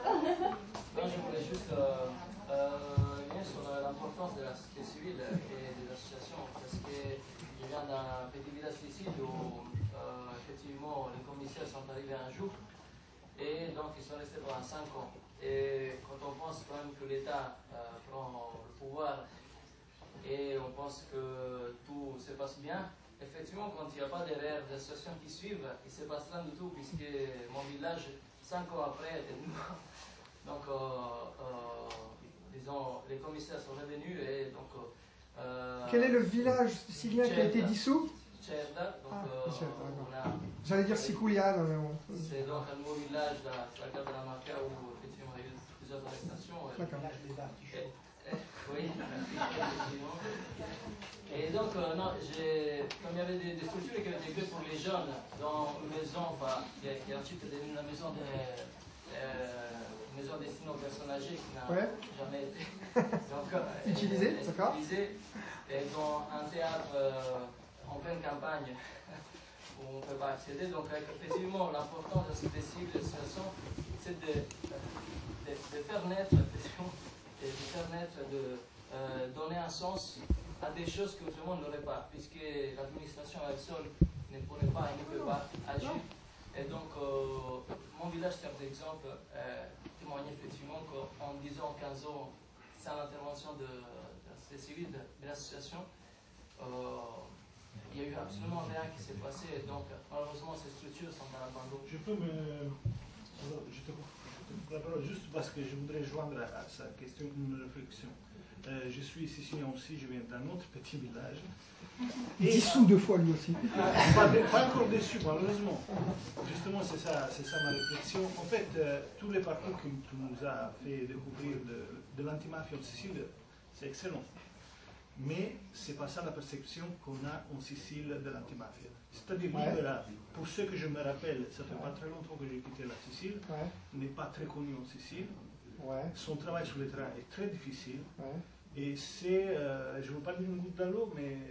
je voulais juste euh, euh, venir sur l'importance de la société civile et des associations. Parce que je viens d'un petit village ici où euh, effectivement les commissaires sont arrivés un jour et donc ils sont restés pendant cinq ans. Et quand on pense quand même que l'État euh, prend le pouvoir et on pense que tout se passe bien, effectivement, quand il n'y a pas derrière d'associations qui suivent, il ne se passe rien du tout, puisque mon village, cinq ans après, était mort. Donc, euh, euh, disons, les commissaires sont revenus et donc... Euh, Quel est le village sicilien qui a été dissous? Cerda, donc ah, euh, on a... J'allais dire Siculiano, mais bon... C'est donc un nouveau village dans la carte de la Marca où, effectivement, il y a eu plusieurs arrestations. D'accord. Oui, effectivement. Et donc, euh, non, comme il y avait des, des structures qui étaient créées pour les jeunes, dans une maison, enfin, qui est ensuite devenue une maison, de, euh, une maison destinée aux personnes âgées qui n'a ouais. jamais été donc, euh, utilisée, d'accord. Et dans un théâtre euh, en pleine campagne où on ne peut pas accéder. Donc, effectivement, l'importance de cette civilisation, c'est de, de, de faire naître, et de permettre de euh, donner un sens à des choses que autrement on n'aurait pas, puisque l'administration elle seule ne pourrait pas et ne peut pas agir. Et donc, euh, mon village, c'est un exemple, euh, témoigne effectivement qu'en dix ans, quinze ans, sans l'intervention de, de la société civile, de, de l'association, euh, il n'y a eu absolument rien qui s'est passé. Et donc, malheureusement, ces structures sont à l'abandon. Je peux me... Je te la parole juste parce que je voudrais joindre à, à sa question une réflexion. Euh, je suis sicilien aussi, je viens d'un autre petit village. Dissous deux fois lui aussi. Pas, de, pas encore déçu, malheureusement. Justement, c'est ça, c'est ça ma réflexion. En fait, euh, tous les parcours que tu nous as fait découvrir de, de l'antimafia en Sicile, c'est excellent. Mais ce n'est pas ça la perception qu'on a en Sicile de l'antimafia. C'est-à-dire, ouais. Libera, pour ceux que je me rappelle, ça fait pas très longtemps que j'ai quitté la Sicile, ouais. n'est pas très connu en Sicile. Ouais. Son travail sur le terrain est très difficile. Ouais. Et c'est, euh, je ne veux pas dire une goutte dans l'eau, mais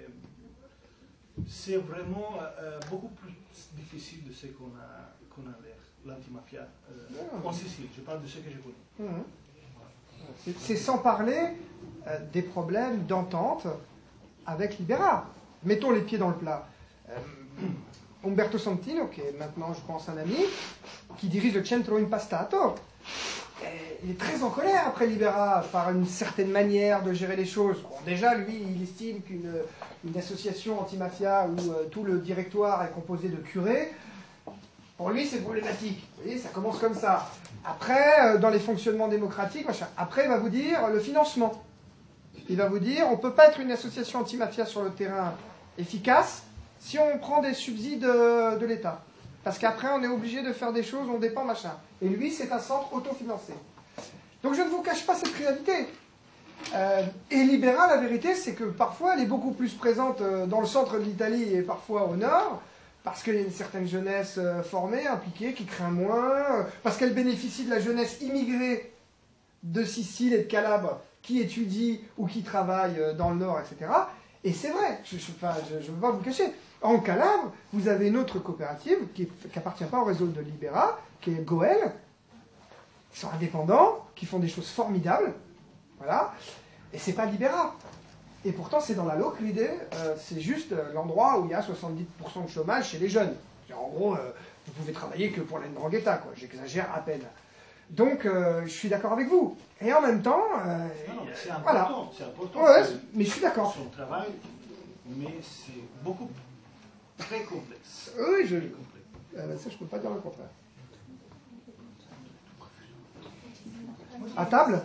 c'est vraiment euh, beaucoup plus difficile de ce qu'on a, qu'on a l'air, l'antimafia euh, ouais. en Sicile. Je parle de ce que j'ai connu. Mmh. C'est sans parler euh, des problèmes d'entente avec Libera. Mettons les pieds dans le plat. Euh, Umberto Santino, qui est maintenant, je pense, un ami, qui dirige le Centro Impastato, il est très en colère après Libera par une certaine manière de gérer les choses. Bon, déjà, lui, il estime qu'une une association anti-mafia où euh, tout le directoire est composé de curés, pour lui, c'est problématique. Vous voyez, ça commence comme ça. Après, euh, dans les fonctionnements démocratiques, machin. Après, il va vous dire le financement. Il va vous dire, on ne peut pas être une association anti-mafia sur le terrain efficace si on prend des subsides de, de l'État. Parce qu'après, on est obligé de faire des choses, on dépend, machin. Et lui, c'est un centre autofinancé. Donc je ne vous cache pas cette réalité. Euh, et Libera, la vérité, c'est que parfois, elle est beaucoup plus présente dans le centre de l'Italie et parfois au nord, parce qu'il y a une certaine jeunesse formée, impliquée, qui craint moins, parce qu'elle bénéficie de la jeunesse immigrée de Sicile et de Calabre, qui étudie ou qui travaille dans le nord, et cetera. Et c'est vrai, je ne veux pas vous cacher. En Calabre, vous avez une autre coopérative qui n'appartient pas au réseau de Libera, qui est Goël, qui sont indépendants, qui font des choses formidables, voilà, et c'est pas Libera. Et pourtant, c'est dans la localité, euh, c'est juste euh, l'endroit où il y a soixante-dix pour cent de chômage chez les jeunes. En gros, euh, vous pouvez travailler que pour l'Ndrangheta, quoi, j'exagère à peine. Donc, euh, je suis d'accord avec vous. Et en même temps, euh, non, c'est important, voilà. c'est important. Ouais, mais je suis d'accord. Son travail, mais c'est beaucoup très complexe. Oui, je... Euh, ça, je ne peux pas dire le contraire. À table?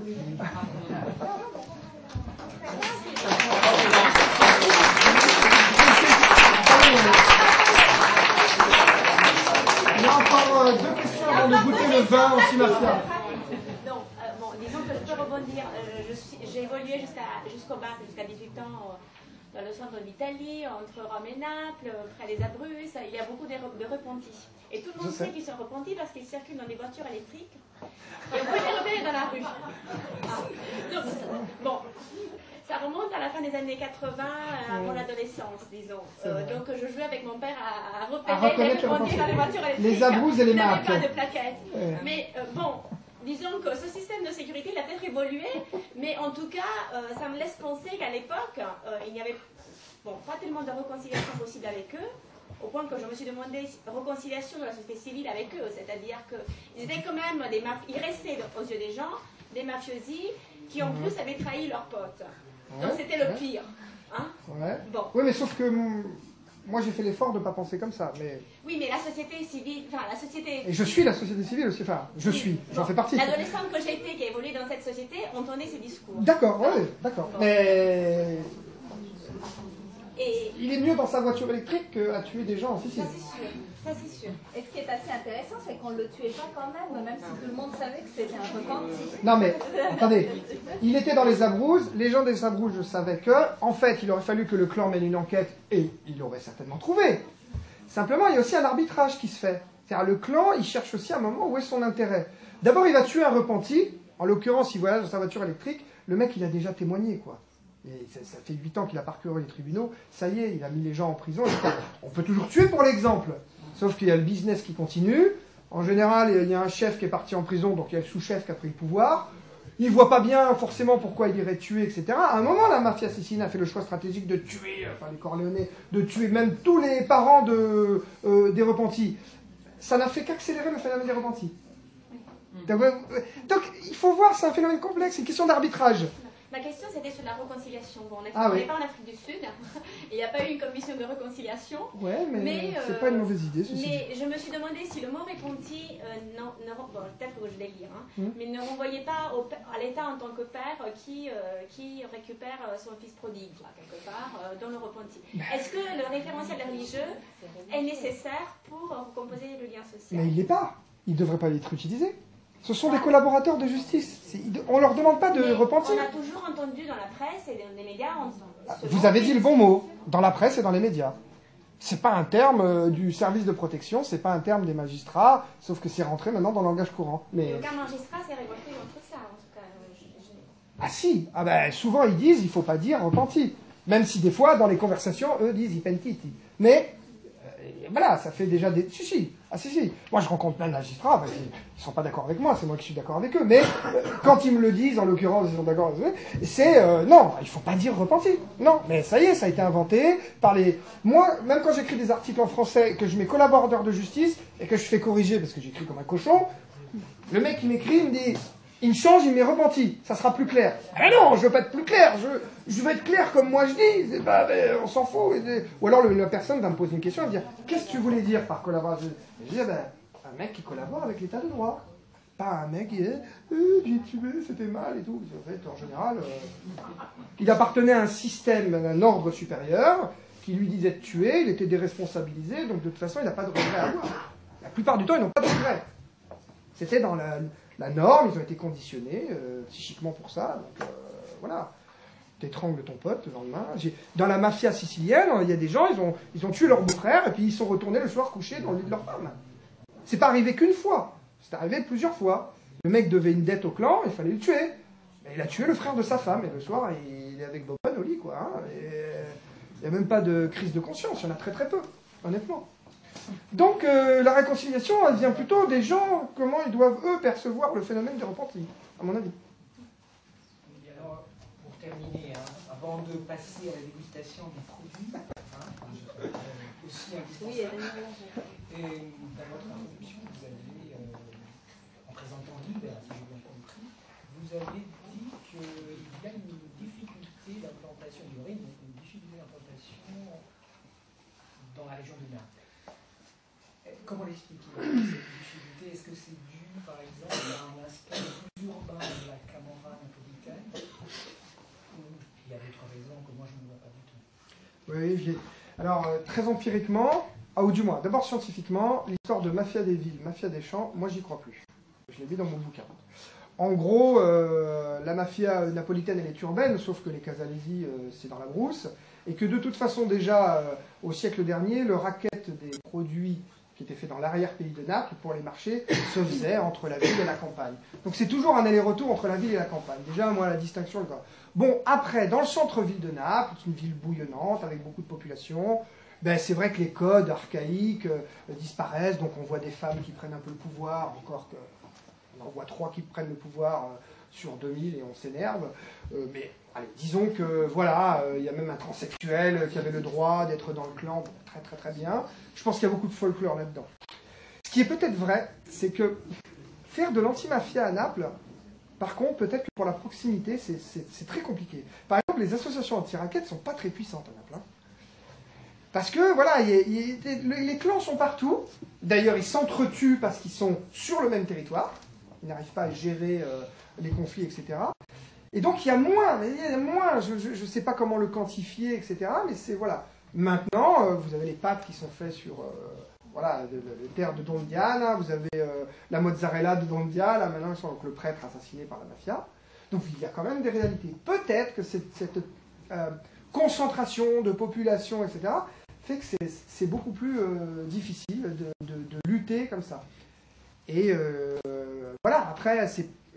Il y a encore euh, deux questions avant de goûter le vin anti-mafia. Non, euh, bon, disons que je peux rebondir. Euh, je suis, j'ai évolué jusqu'à, jusqu'au bac, jusqu'à dix-huit ans euh, dans le centre d'Italie, entre Rome et Naples, près des Abruzzes. Il y a beaucoup de, de repentis. Et tout le monde sait qu'ils sont repentis parce qu'ils circulent dans des voitures électriques. Et on peut les repérer dans la rue. Ah. Donc, bon, ça remonte à la fin des années quatre-vingts, à mon adolescence, disons. Euh, donc je jouais avec mon père à, à repérer les repentis dans les voitures électriques. Les Abruzzes et les marques. Il n'y avait pas de plaquettes. Ouais. Mais euh, bon, disons que ce système de sécurité, il a peut-être évolué, mais en tout cas, euh, ça me laisse penser qu'à l'époque, euh, il n'y avait bon, pas tellement de réconciliation possible avec eux, au point que je me suis demandé réconciliation de la société civile avec eux, c'est-à-dire qu'ils étaient quand même des maf- ils restaient aux yeux des gens des mafiosi qui en plus avaient trahi leurs potes. Donc Ouais, c'était le ouais. pire. Hein Ouais. Bon. Oui, mais sauf que mm, moi j'ai fait l'effort de ne pas penser comme ça. Mais... Oui, mais la société civile, enfin la société... Et je suis la société civile aussi, enfin, je Oui. suis, j'en Bon. fais partie. L'adolescente que j'ai été, qui a évolué dans cette société, entendait ce discours. D'accord, oui, d'accord. Bon. Mais Et il est mieux dans sa voiture électrique qu'à tuer des gens en Sicile. ça c'est sûr, ça c'est sûr. Et ce qui est assez intéressant, c'est qu'on ne le tuait pas quand même, même si tout le monde savait que c'était un repenti. Non mais, attendez, il était dans les Abruzzes, les gens des Abruzzes savaient que, en fait, il aurait fallu que le clan mène une enquête, et il l'aurait certainement trouvé. Simplement, il y a aussi un arbitrage qui se fait. C'est-à-dire, le clan, il cherche aussi un moment où est son intérêt. D'abord, il va tuer un repenti, en l'occurrence, il voyage dans sa voiture électrique, le mec, il a déjà témoigné, quoi. Et ça, ça fait huit ans qu'il a parcouru les tribunaux, ça y est, il a mis les gens en prison, et cetera. On peut toujours tuer pour l'exemple, sauf qu'il y a le business qui continue. En général, il y a un chef qui est parti en prison, donc il y a le sous-chef qui a pris le pouvoir. Il voit pas bien forcément pourquoi il irait tuer, et cetera. À un moment, la mafia sicilienne a fait le choix stratégique de tuer, enfin les Corleone, de tuer même tous les parents de, euh, des repentis. Ça n'a fait qu'accélérer le phénomène des repentis. Donc, euh, donc, il faut voir, c'est un phénomène complexe, c'est une question d'arbitrage. Ma question c'était sur la réconciliation. Bon, on Ah n'est oui. pas en Afrique du Sud, il n'y a pas eu une commission de réconciliation. Ouais, mais, mais c'est euh, pas une mauvaise idée, ceci Mais je me suis demandé si le mot repenti, euh, non, ne, bon, peut-être que je vais lire, hein, Hmm. mais ne renvoyait pas au, père- à l'État en tant que père euh, qui, euh, qui récupère euh, son fils prodigue, quoi, quelque part, euh, dans le repenti. Est-ce que le référentiel religieux est nécessaire pour euh, recomposer le lien social? Mais il l'est pas. Il ne devrait pas être utilisé. Ce sont des collaborateurs de justice. C'est- On ne leur demande pas de Mais repentir. on a toujours entendu dans la presse et dans les médias... On, ce Vous mot, avez dit le bon mot, dans la presse et dans les médias. C'est pas un terme euh, du service de protection, c'est pas un terme des magistrats, sauf que c'est rentré maintenant dans le langage courant. Mais Et aucun magistrat s'est révolté contre ça, en tout cas. euh, je- je- ah si, ah ben souvent ils disent il faut pas dire repenti, même si des fois dans les conversations eux disent i pentiti. Mais euh, voilà, ça fait déjà des si si, ah si si. Moi je rencontre plein de magistrats, ben, ils, ils sont pas d'accord avec moi, c'est moi qui suis d'accord avec eux. Mais euh, quand ils me le disent, en l'occurrence ils sont d'accord avec eux, c'est euh, non, il faut pas dire repenti. Non, mais ça y est, ça a été inventé par les. Moi, même quand j'écris des articles en français que je mets collaborateurs de justice et que je fais corriger parce que j'écris comme un cochon, le mec qui m'écrit il me dit. Il me change, il m'est repenti. Ça sera plus clair. Ah non, je veux pas être plus clair. Je, je veux être clair comme moi je dis. C'est pas, ben, on s'en fout. Ou alors le- la personne va me poser une question et me dire qu'est-ce que tu voulais dire par collaboration? Et je dis ben, un mec qui collabore avec l'état de droit. Pas un mec qui est euh, j'ai tué, c'était mal et tout. En fait, en général, euh, il appartenait à un système, à un ordre supérieur qui lui disait de tuer, il était déresponsabilisé, donc de toute façon, il n'a pas de regret à avoir. La plupart du temps, ils n'ont pas de regret. C'était dans la, la norme, ils ont été conditionnés euh, psychiquement pour ça. Donc euh, voilà, t'étrangles ton pote le lendemain. Dans la mafia sicilienne, il y a des gens, ils ont, ils ont tué leur beau-frère et puis ils sont retournés le soir coucher dans le lit de leur femme. C'est pas arrivé qu'une fois, c'est arrivé plusieurs fois. Le mec devait une dette au clan, il fallait le tuer. Mais il a tué le frère de sa femme et le soir, il est avec Bobonne au lit, quoi. Hein, et il n'y a même pas de crise de conscience, il y en a très très peu, honnêtement. Donc euh, la réconciliation, elle vient plutôt des gens, comment ils doivent, eux, percevoir le phénomène des repentis, à mon avis. Et alors, pour terminer, hein, avant de passer à la dégustation des produits, hein, euh, aussi indispensable, et dans votre introduction, vous avez, euh, en présentant l'I B, si j'ai bien compris, vous avez dit qu'il y a une difficulté d'implantation, il y aurait une, une difficulté d'implantation dans la région de Naples. Comment l'expliquer, cette difficulté? Est-ce que c'est dû, par exemple, à un aspect plus urbain de la Camorra napolitaine? Ou il y a d'autres raisons que moi je ne vois pas du tout? Oui, j'ai... Alors, euh, très empiriquement, ah, ou du moins, d'abord scientifiquement, l'histoire de mafia des villes, mafia des champs, moi j'y crois plus. Je l'ai vu dans mon bouquin. En gros, euh, la mafia napolitaine, elle est urbaine, sauf que les Casalesi, euh, c'est dans la brousse, et que de toute façon, déjà, euh, au siècle dernier, le racket des produits qui était fait dans l'arrière-pays de Naples, pour les marchés, se faisait entre la ville et la campagne. Donc c'est toujours un aller-retour entre la ville et la campagne. Déjà, moi, la distinction est quoi. Bon, après, dans le centre-ville de Naples, c'est une ville bouillonnante, avec beaucoup de population, ben, c'est vrai que les codes archaïques euh, disparaissent, donc on voit des femmes qui prennent un peu le pouvoir, encore que on en voit trois qui prennent le pouvoir euh, sur deux mille et on s'énerve. Euh, mais allez, disons que voilà, il euh, y a même un transsexuel qui avait le droit d'être dans le clan, bon, très très très bien. Je pense qu'il y a beaucoup de folklore là-dedans. Ce qui est peut-être vrai, c'est que faire de l'antimafia à Naples, par contre, peut-être que pour la proximité, c'est très compliqué. Par exemple, les associations anti-raquettes ne sont pas très puissantes à Naples. Hein. Parce que, voilà, y a, y a, les clans sont partout. D'ailleurs, ils s'entretuent parce qu'ils sont sur le même territoire. Ils n'arrivent pas à gérer euh, les conflits, et cetera. Et donc, il y a moins, il y a moins, je ne sais pas comment le quantifier, et cetera. Mais c'est, voilà. Maintenant, euh, vous avez les pactes qui sont faits sur, euh, voilà, les terres de Don Diana, vous avez euh, la mozzarella de Don Diana, maintenant ils sont donc le prêtre assassiné par la mafia. Donc, il y a quand même des réalités. Peut-être que cette, cette euh, concentration de population, et cetera, fait que c'est beaucoup plus euh, difficile de, de, de lutter comme ça. Et euh, voilà, après,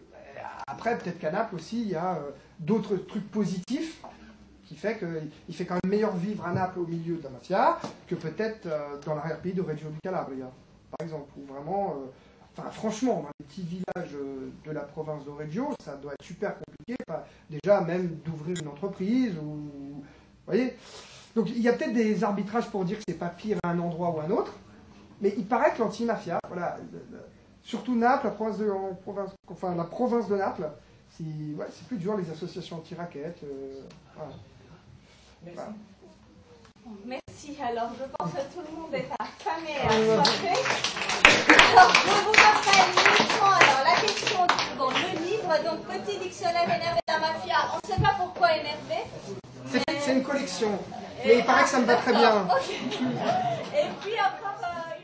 après peut-être qu'à Naples aussi, il y a euh, d'autres trucs positifs qui fait qu'il fait quand même meilleur vivre à Naples au milieu de la mafia que peut-être euh, dans l'arrière-pays de Reggio di Calabria, par exemple, où vraiment, euh, enfin franchement, dans les petits villages euh, de la province de Reggio, ça doit être super compliqué, enfin, déjà même d'ouvrir une entreprise, ou, vous voyez. Donc il y a peut-être des arbitrages pour dire que c'est pas pire à un endroit ou à un autre, mais il paraît que l'anti-mafia, voilà, surtout Naples, la province de, en province, enfin, la province de Naples, c'est ouais, plus dur, les associations anti-raquettes. Euh, voilà. Merci. Merci. Alors, je pense que tout le monde est affamé et assoiffé. Alors, je vous rappelle, alors, la question dans le livre, donc petit dictionnaire énervé de la mafia. On ne sait pas pourquoi énervé. C'est une collection, mais il paraît que ça me va très bien. Okay. Et puis encore. Euh,